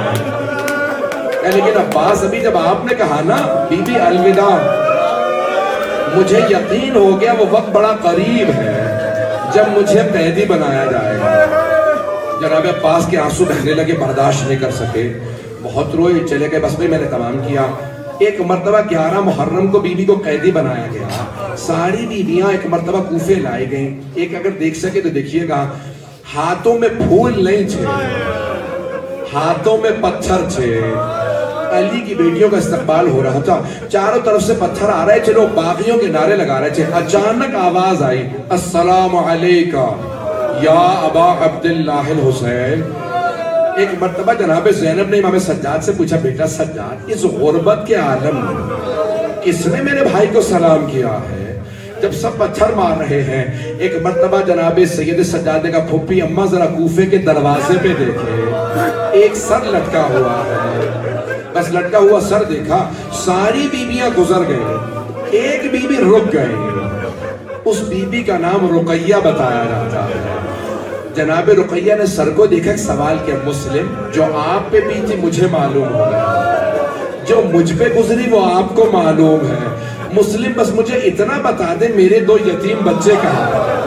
لیکن عباس ابھی جب آپ نے کہا نا بی بی الوداع, مجھے یقین ہو گیا وہ وقت بڑا قریب ہے جب مجھے قیدی بنایا جائے گا. جناب عباس کے آنسو بہنے لگے, برداشت نہیں کر سکے, بہت روئے, چلے گئے. بس میں نے تمام کیا. ایک مرتبہ 11 محرم کو بی بی کو قیدی بنایا گیا. ساری بیویاں ایک مرتبہ کوفے لائی گئیں. ایک اگر دیکھ سکے تو دیکھیے گا, ہاتھوں میں پھول نہیں تھے, ہاتھوں میں پتھر تھے. علی کی بیٹیوں کا استقبال ہو رہا تھا, چاروں طرف سے پتھر آ رہے تھے, لوگ باغیوں کے نعرے لگا رہے تھے. اچانک آواز آئی السلام علیکہ یا ابا عبداللہ الحسین. ایک مرتبہ جناب زینب نے امام سجاد سے پوچھا, بیٹا سجاد اس غربت کے عالم میں کس نے میرے بھائی کو سلام کیا ہے جب سب پتھر مار رہے ہیں. ایک مرتبہ جناب سید سجاد نے کہا پھوپھی اماں ذرا کوفے کے دروازے پہ دیکھے, ایک سر لٹکا ہوا ہے. بس لٹکا ہوا سر دیکھا, ساری بیویاں گزر گئے, ایک بیوی رک گئی. اس بیوی کا نام رقیہ بتایا جاتا ہے. جناب رقیہ نے سر کو دیکھا, ایک سوال کیا, مسلم جو آپ پہ بھی تھی مجھے معلوم ہے, جو مجھ پہ گزری وہ آپ کو معلوم ہے. مسلم بس مجھے اتنا بتا دے میرے 2 یتیم بچے کہاں ہیں,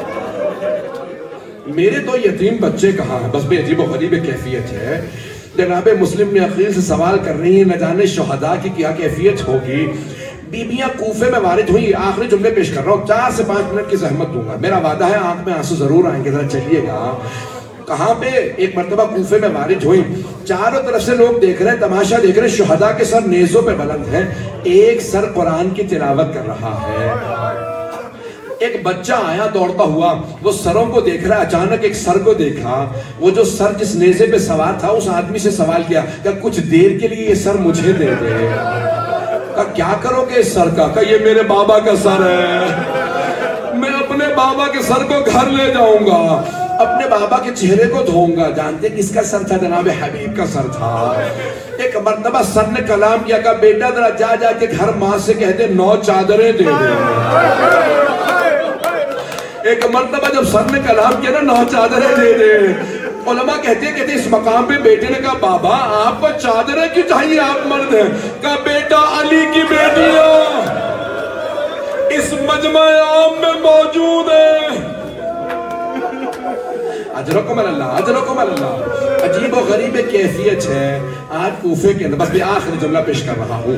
میرے 2 یتیم بچے کہاں ہیں. بس بے عجیب و غریب کیفیت ہے. جناب مسلم نے عقیل سے سوال کر رہی ہیں, نہ جانے شہداء کی کیا کیفیت ہوگی. بیبیاں کوفے میں وارد ہوئی. آخری جملے پیش کر رہا ہوں, 4 سے 5 منٹ کی زحمت دوں گا, میرا وعدہ ہے آنکھ میں آنسو ضرور آئیں گے, ذرا چلیے گا. کہاں پہ ایک مرتبہ کوفے میں وارد ہوئی, چاروں طرف سے لوگ دیکھ رہے ہیں, تماشا دیکھ رہے ہیں. شہداء کے سر نیزوں پہ بلند ہیں, ایک سر قرآن کی تلاوت کر رہا ہے. ایک بچہ آیا دوڑتا ہوا, وہ سروں کو دیکھ رہا ہے. اچانک ایک سر کو دیکھا, وہ جو سر جس نیزے پہ سوار تھا اس آدمی سے سوال کیا کہ کچھ دیر کے لیے یہ سر مجھے دے دے. کہا کیا کرو گے اس سر کا؟ کہا یہ میرے بابا کا سر ہے, میں اپنے بابا کے سر کو گھر لے جاؤں گا, اپنے بابا کے چہرے کو دھوؤں گا. جانتے کس کا سر تھا؟ جناب حبیب کا سر تھا. ایک مرتبہ سر نے کلام کیا, کہا بیٹا ذرا جا جا کے گھر ماں سے کہہ دے 9 چادریں دے دے. ایک مرتبہ جب سر نے کلام کیا نا 9 چادریں دے دے. علماء کہتے ہیں اس مقام پہ بیٹے نے کہا بابا آپ کو چادریں کیوں چاہیے, آپ مرد ہیں. کہا بیٹا علی کی بیٹیاں اس مجمع عام میں موجود ہیں. اجرکم اللہ, اجرکم اللہ. عجیب و غریب کیفیت ہے. آج کوفے کے اندر, بس میں آخری جملہ پیش کر رہا ہوں,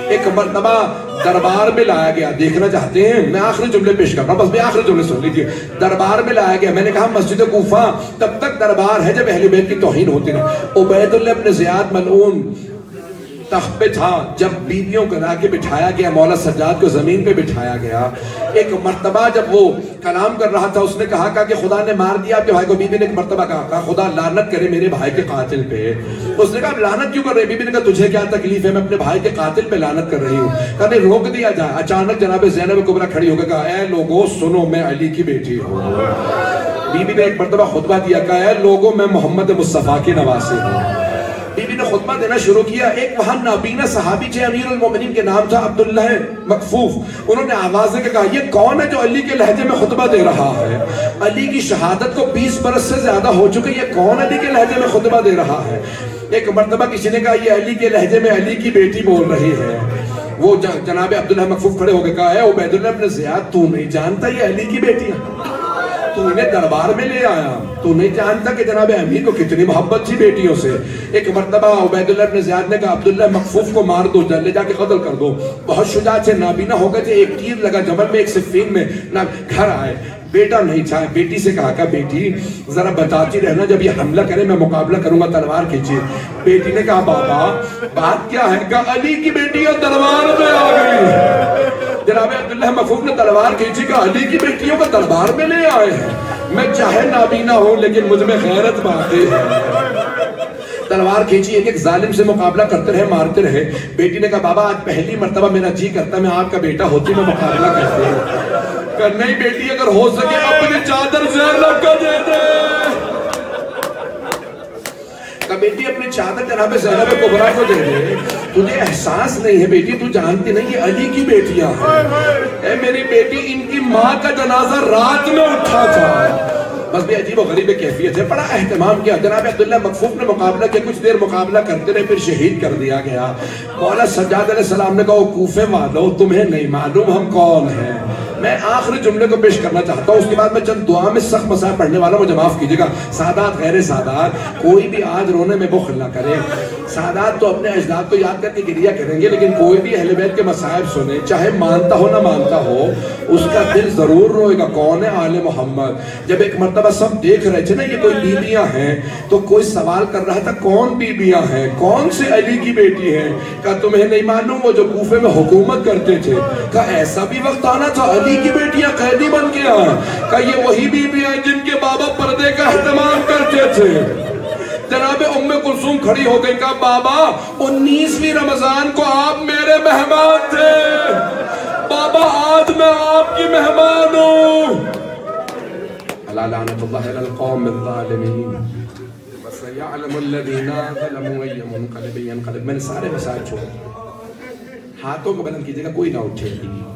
ایک مرتبہ دربار میں لایا گیا. دیکھنا چاہتے ہیں؟ میں آخری جملے پیش کر رہا ہوں, بس میں آخری جملے سن لیجیے. دربار میں لایا گیا. میں نے کہا مسجد کوفہ تب تک دربار ہے جب اہل بیت کی توہین ہوتی رہی. عبید اللہ ابن زیاد ملعون تخت پہ تھا. جب بیویوں کو لا کے بٹھایا گیا, مولا سجاد کو زمین پہ بٹھایا گیا. ایک مرتبہ جب وہ کلام کر رہا تھا, اس نے کہا کہ خدا نے مار دیا آپ کے بھائی کو. بی بی نے ایک مرتبہ کہا خدا لعنت کرے میرے بھائی کے قاتل پہ. اس نے کہا لعنت کیوں کر رہے؟ بی بی نے کہا تجھے کیا تکلیف ہے, میں اپنے بھائی کے قاتل پہ لعنت کر رہی ہوں. کہا نہیں روک دیا جائے. اچانک جناب زینب کبریٰ کھڑی ہو کے کہا اے لوگوں سنو, میں علی کی بیٹی ہوں. بی بی نے ایک مرتبہ خطبہ دیا, کہا اے لوگوں میں محمد مصطفیٰ کی نواسے ہوں. بی بی نے خطبہ دینا شروع کیا. ایک وہاں نابینا صحابی تھے, امیر المومنین کے نام تھا عبداللہ مکفوف. انہوں نے آواز دے کے کہا یہ کون ہے جو علی کے لہجے میں خطبہ دے رہا ہے؟ علی کی شہادت کو 20 برس سے زیادہ ہو چکے, یہ کون علی کے لہجے میں خطبہ دے رہا ہے؟ ایک مرتبہ کسی نے کہا یہ علی کے لہجے میں علی کی بیٹی بول رہی ہے. وہ جناب عبداللہ مکفوف کھڑے ہو کے کہا اے عبید اللہ ابن زیاد, تو نہیں جانتا یہ علی کی بیٹی ہے؟ تو انہیں دربار میں لے آیا, تو نہیں جانتا کہ جناب امیر کو کتنی محبت تھی بیٹیوں سے. ایک مرتبہ عبید اللہ ابن زیاد نے کہا عبداللہ مکفوف کو مار دو, لے جا کے قتل کر دو. بہت شجاع تھے, نابینا ہو گئے تھے. ایک تیر لگا جمل میں, ایک صفین میں. گھر آئے, بیٹا نہیں تھا. بیٹی سے کہا کہ بیٹی ذرا بتاتی رہنا جب یہ حملہ کرے میں مقابلہ کروں گا, تلوار کھینچی. بیٹی نے کہا بابا بات کیا ہے؟ کہا علی کی بیٹی اور دربار میں آ گئی. جناب عبداللہ مکفوف نے تلوار کھینچی, کہ علی کی بیٹیوں کو دربار میں لے آئے ہیں. میں چاہے نابینا ہوں لیکن مجھ میں غیرت باقی ہے. تلوار کھینچی, ایک ایک ظالم سے مقابلہ کرتے رہے, مارتے رہے. بیٹی نے کہا بابا آج پہلی مرتبہ میرا جی کرتا میں آپ کا بیٹا ہوتی میں مقابلہ کرتے ہیں. کہ نہیں بیٹی اگر ہو سکے اپنی چادر زینب کو دے دے. کہ بیٹی اپنی چادر جناب زینب کبریٰ کو دے دے. تجھے احساس نہیں ہے بیٹی, تو جانتی نہیں یہ علی کی بیٹیاں ہیں. اے میری بیٹی, ان کی ماں کا جنازہ رات میں اٹھا تھا. بس بھی عجیب و غریب کیفیت ہے. بڑا اہتمام کیا. جناب عبداللہ مکفوف نے مقابلہ کیا, کچھ دیر مقابلہ کرتے رہے, پھر شہید کر دیا گیا. مولا سجاد علیہ السلام نے کہا کوفے والو تمہیں نہیں معلوم ہم کون ہیں. میں آخری جملے کو پیش کرنا چاہتا ہوں, اس کے بعد میں چند دعا میں سخت مسائل پڑھنے والا مجھے معاف کیجئے گا. سادات غیر سادات, کوئی بھی آج رونے میں بخل نہ کرے. سادات تو اپنے اجداد کو یاد کر کے گریہ کریں گے, لیکن کوئی بھی اہل بیت کے مصائب سنے, چاہے مانتا ہو نہ مانتا ہو, اس کا دل ضرور روئے گا. کون ہے آل محمد؟ جب ایک مرتبہ سب دیکھ رہے تھے نا یہ کوئی بیویاں ہیں, تو کوئی سوال کر رہا تھا کون بیویاں ہیں, کون سے علی کی بیٹی ہیں؟ کہا تمہیں نہیں معلوم وہ جو کوفے میں حکومت کرتے تھے. کہا ایسا بھی وقت آنا تھا علی کی بیٹیاں قیدی بن کے آئیں. کہا یہ وہی بیویاں ہیں جن کے بابا پردے کا اہتمام کرتے تھے. جناب ام کلثوم کھڑی ہو گئی, کہا بابا 19ویں رمضان کو آپ میرے مہمان تھے, بابا آج میں آپ کی مہمان ہوں. الا لعنت اللہ علی القوم الظالمین وسيعلم الذين ظلموا اي منقلب ينقلب. میں نے سارے مسائل چھوڑے, ہاتھوں کو بلند کیجئے گا, کوئی نہ اٹھے.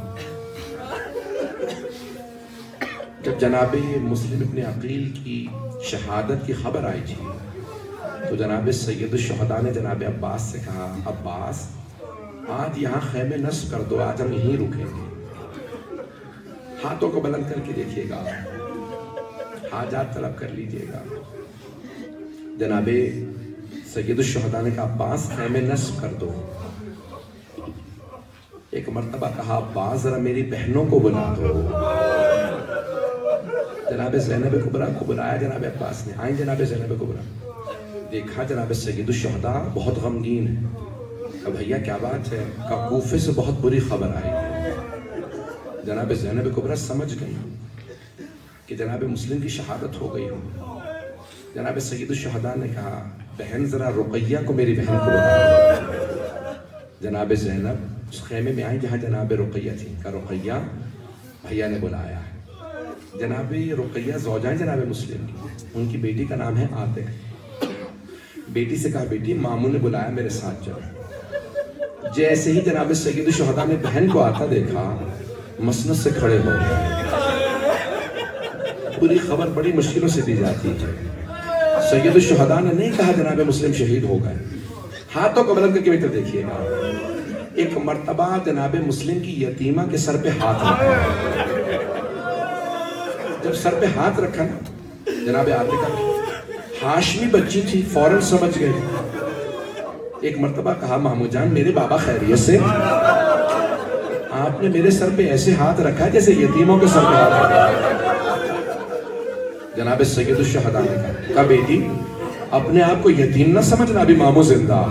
جب جناب مسلم ابن عقیل کی شہادت کی خبر آئی تھی تو جناب سید الشہداء نے جناب عباس سے کہا عباس آج یہاں خیمے نصب کر دو, آج ہم یہیں رکیں گے. ہاتھوں کو بلند کر کے دیکھیے گا, حاجات طلب کر لیجئے گا. جناب سید الشہداء نے کہا عباس خیمے نصب کر دو. ایک مرتبہ کہا عباس ذرا میری بہنوں کو بلا دو. جناب زینب کبریٰ کو بلایا جناب عباس نے. آئیں جناب زینب کبریٰ. دیکھا جناب سید الشہداء بہت غمگین ہے. کہا بھیا کیا بات ہے؟ کہا کوفے سے بہت بری خبر آئی ہے. جناب زینب کبریٰ سمجھ گئی کہ جناب مسلم کی شہادت ہو گئی ہو. جناب سید الشہداء نے کہا بہن ذرا رقیہ کو میری بہن کو بلا. جناب زینب اس خیمے میں آئیں جہاں جناب رقیہ تھی. کہا رقیہ بھیا نے بلایا ہے. جناب رقیہ زوجہ ہیں جناب مسلم کی, ان کی بیٹی کا نام ہے عاتق. بیٹی سے کہا بیٹی ماموں نے بلایا میرے ساتھ چلو. جیسے ہی جناب سید الشہداء نے بہن کو آتا دیکھا مسند سے کھڑے ہو گئے. پوری خبر بڑی مشکلوں سے دی جاتی ہے. سید الشہداء نے نہیں کہا جناب مسلم شہید ہو گئے. ہاتھوں کو بلند کر کے بیٹے دیکھیے گا. ایک مرتبہ جناب مسلم کی یتیمہ کے سر پہ ہاتھ رکھا. جب سر پہ ہاتھ رکھا نا جناب عاتقہ ہاشمی بچی تھی, فوراً سمجھ گئی ایک مرتبہ کہا مامو جان میرے بابا خیریت سے؟ آپ نے میرے سر پہ ایسے ہاتھ رکھا جیسے یتیموں کے سر پہ ہاتھ رکھا. جناب سید الشہداء نے کہا بیٹی اپنے آپ کو یتیم نہ سمجھنا، ابھی مامو زندہ.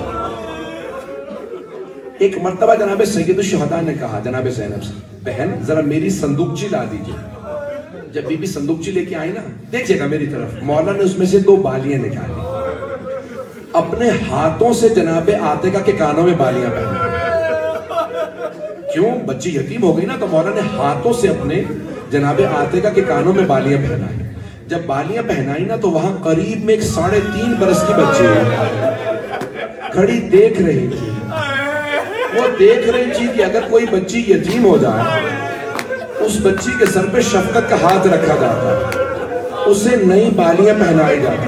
ایک مرتبہ جناب سید الشہداء نے کہا جناب زینب سے بہن ذرا میری صندوقچی لا دیجئے. جب بی بی صندوقچی لے کے آئی نا دیکھیے گا میری طرف، مولا نے اس میں سے 2 بالیاں نکالی، اپنے ہاتھوں سے جناب عاتقہ کے کانوں میں بالیاں پہنی. کیوں؟ بچی یتیم ہو گئی نا، تو مولا نے ہاتھوں سے اپنے جناب عاتقہ کے کانوں میں بالیاں پہنائی. جب بالیاں پہنائی نا تو وہاں قریب میں ایک 3.5 برس کی بچی کھڑی دیکھ رہی تھی. وہ دیکھ رہی تھی کہ اگر کوئی بچی یتیم ہو جائے اس بچی کے سر پہ شفقت کا ہاتھ رکھا جاتا، اسے نئی بالیاں پہنائی جاتی.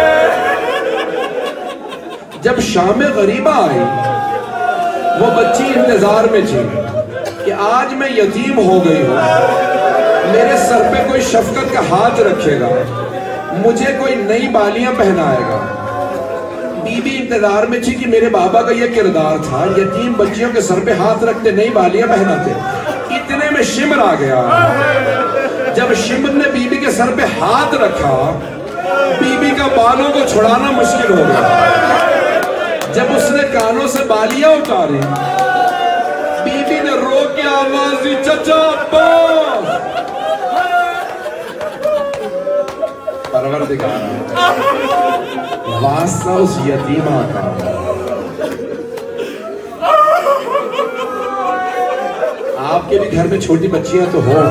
جب شام غریبہ آئی وہ بچی انتظار میں تھی کہ آج میں یتیم ہو گئی ہوں، میرے سر پہ کوئی شفقت کا ہاتھ رکھے گا، مجھے کوئی نئی بالیاں پہنائے گا. بی بی انتظار میں تھی کہ میرے بابا کا یہ کردار تھا، یتیم بچیوں کے سر پہ ہاتھ رکھتے نئی بالیاں پہناتے. اتنے میں شمر آ گیا. جب شمر نے بی بی کے سر پہ ہاتھ رکھا بی بی کا بالوں کو چھڑانا مشکل ہو گیا. جب اس نے کانوں سے بالیاں اتاری بی بی نے رو کے آواز دی چچا عباس. پروردگار واسطہ اس یتیمہ کا آپ کے بھی گھر میں چھوٹی بچیاں تو ہوں.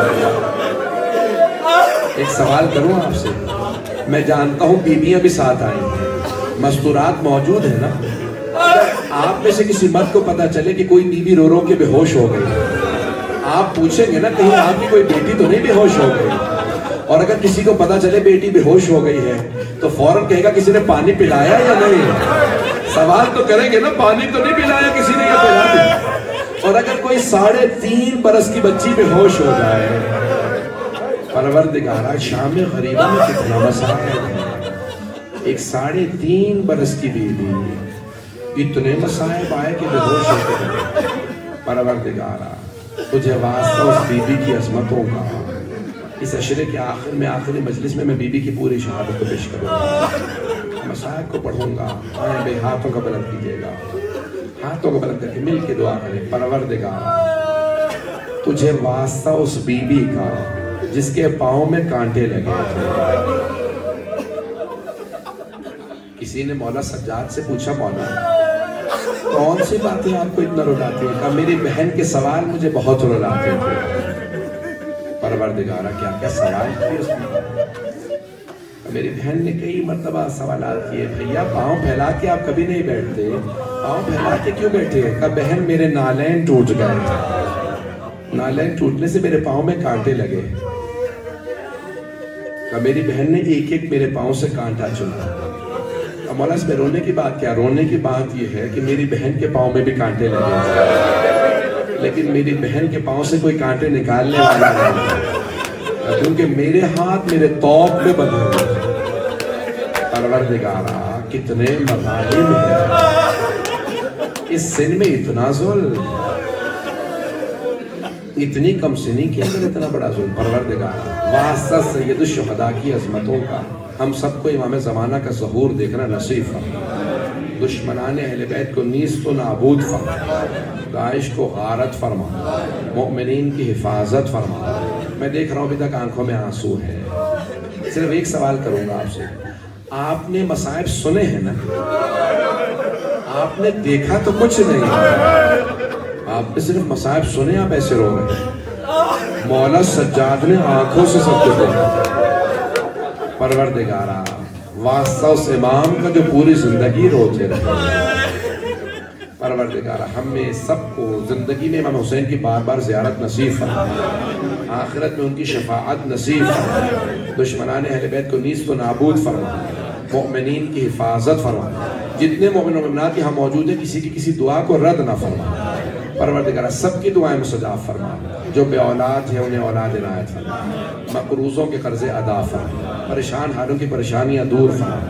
ایک سوال کروں آپ سے، میں جانتا ہوں بیویاں بھی ساتھ آئی ہیں، مستورات موجود ہیں نا. آپ میں سے کسی مرد کو پتا چلے کہ کوئی بیوی رو رو کے بے ہوش ہو گئی، آپ پوچھیں گے نا کہیں آپ کی کوئی بیٹی تو نہیں بے ہوش ہو گئی؟ اور اگر کسی کو پتا چلے بیٹی بے ہوش ہو گئی ہے تو فوراً کہے گا کسی نے پانی پلایا یا نہیں. سوال تو کریں گے نا پانی تو نہیں پلایا کسی نے یا پلا دیا. اور اگر کوئی 3.5 برس کی بچی بے ہوش ہو جائے، پروردگارہ شام غریبہ میں کتنا مسائل ہے. ایک 3.5 برس کی بیوی اتنے مسائب آئے کہ بے ہوش ہو گئے. پروردگارہ تجھے واسطہ اس بیوی کی عظمتوں کا اس عشرے کے آخر میں آخری مجلس میں بیوی کی پوری شہادت کو پیش کروں گا، مسائب کو پڑھوں گا. بے ہاتھوں کا بلند کیجئے گا، ہاتھوں کو بلند کر کے مل کے دعا کریں. پروردگار تجھے واسطہ اس بیوی کا جس کے پاؤں میں کانٹے لگے تھے. کسی نے مولا سجاد سے پوچھا مولا کون سی باتیں آپ کو اتنا رلاتی ہیں؟ کہا میری بہن کے سوال مجھے بہت رلاتے تھے. پروردگارہ کیا کیا سوال کیے اس نے؟ میری بہن نے کئی مرتبہ سوالات کیے. بھیا پاؤں پھیلا کے آپ کبھی نہیں بیٹھتے، پاؤں پھیلا کے کیوں بیٹھے؟ کہا بہن میرے نالین ٹوٹ گئے تھے، نالین ٹوٹنے سے میرے پاؤں میں کانٹے لگے. کہا میری بہن نے ایک ایک میرے پاؤں سے کانٹا چنا. مولا اس میں رونے کی بات کیا؟ رونے کی بات یہ ہے کہ میری بہن کے پاؤں میں بھی کانٹے لگے تھے، لیکن میری بہن کے پاؤں سے کوئی کانٹے نکالنے والا نہیں، کیونکہ میرے ہاتھ میرے توق میں بندھے ہوئے. پروردگارہ کتنے مظالم ہیں اس سن میں، اتنا ظلم، اتنی کم سنی کے اندر اتنا بڑا ظلم. پروردگارہ واسطہ سید الشہداء کی عظمتوں کا ہم سب کو امام زمانہ کا ظہور دیکھنا نصیب فرما. دشمنان اہل بیت کو نیست و نابود فرما، داعش کو غارت فرما، مؤمنین کی حفاظت فرما. میں دیکھ رہا ہوں ابھی تک آنکھوں میں آنسو ہے. صرف ایک سوال کروں گا آپ سے، آپ نے مصائب سنے ہیں نا؟ آپ نے دیکھا تو کچھ نہیں، آپ نے صرف مصائب سنے، آپ ایسے رو رہے ہیں. مولا سجاد نے آنکھوں سے سب کچھ دیکھا. پروردگارہ واسطہ اس امام کا جو پوری زندگی روتے رہے. پروردگارہ ہمیں سب کو زندگی میں امام حسین کی بار بار زیارت نصیب فرما، آخرت میں ان کی شفاعت نصیب فرما، دشمنان اہل بیت کو نیست و نابود فرما، مؤمنین کی حفاظت فرما. جتنے مومن و مومنات یہاں موجود ہیں کسی کی کسی دعا کو رد نہ فرما. پروردگارہ سب کی دعائیں مستجاب فرما. جو بے اولاد ہیں انہیں اولاد عنایت فرما، مقروضوں کے قرض ادا فرما، پریشان حالوں کی پریشانیاں دور فرما،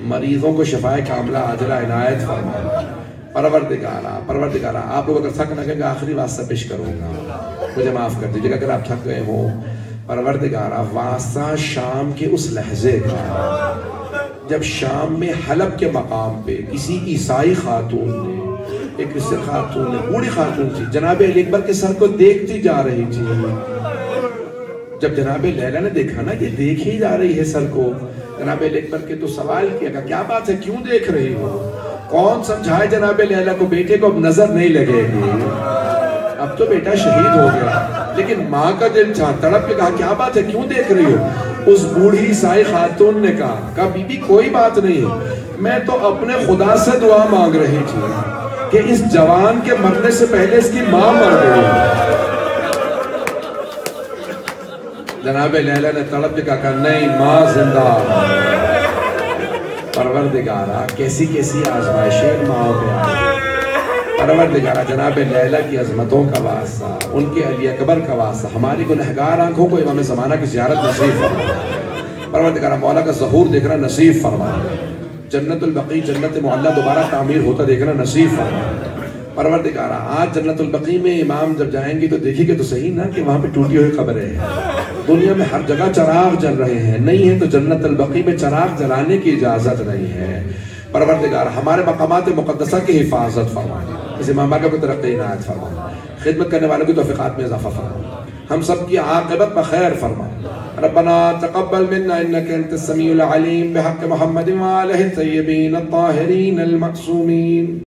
مریضوں کو شفائے کاملہ عاجلہ عنایت فرما۔ پروردگارہ آپ لوگ اگر تھک نہ گئے میں آخری واسطہ پیش کروں گا، مجھے معاف کر دیجیے اگر آپ تھک گئے ہوں۔ پروردگارہ واسطہ شام کے اس لحظے کا جب شام میں حلب کے مقام پہ کسی عیسائی خاتون نے، ایک کرسچن خاتون نے، بوڑھی خاتون تھی، جناب علی اکبر کے سر کو دیکھتی جا رہی تھی۔ جب جناب لیلہ نے دیکھا نا یہ دیکھ ہی جا رہی ہے سر کو، جناب علی اکبر کے تو سوال کیا کہ کیا بات ہے، کیوں دیکھ رہی ہو؟ کون سمجھائے جناب لیلہ کو بیٹے کو اب نظر نہیں لگے گی، اب تو بیٹا شہید ہو گیا، لیکن ماں کا دل تھا، تڑپ کے کہا کیا بات ہے، کیوں دیکھ رہی ہو؟ اس بوڑھی عیسائی خاتون نے کہا بی بی کوئی بات نہیں، میں تو اپنے خدا سے دعا مانگ رہی تھی کہ اس جوان کے مرنے سے پہلے اس کی ماں مر گئی۔ جناب لیلہ نے تڑپ کے کہا نہیں، ماں زندہ۔ پروردگارہ کیسی کیسی آزمائشیں ماں پہ آئی۔ پروردگارہ جناب لیلہ کی عظمتوں کا واسطہ، ان کے علی اکبر کا واسطہ، ہماری گنہگار آنکھوں کو امام زمانہ کی زیارت نصیب فرما۔ پروردگارہ مولا کا ظہور دیکھنا نصیب فرما، جنت البقیع جنت معلیٰ دوبارہ تعمیر ہوتا دیکھنا نصیب فرما۔ پروردگارہ آج جنت البقیع میں امام جب جائیں گی تو دیکھیں گے تو صحیح نا کہ وہاں پہ ٹوٹی ہوئی قبریں ہیں، دنیا میں ہر جگہ چراغ جل رہے ہیں، نہیں ہے تو جنت البقیع میں چراغ جلانے کی اجازت نہیں ہے۔ پروردگار ہمارے مقامات مقدسہ کی حفاظت فرما، اس امام باقی کو ترقی عنایت فرما، خدمت کرنے والوں کی توفیقات میں اضافہ فرما، ہم سب کی عاقبت بخیر فرما۔ ربنا تقبل منا انك انت السميع العليم بحق محمد وآله الطيبين الطاهرين المعصومين۔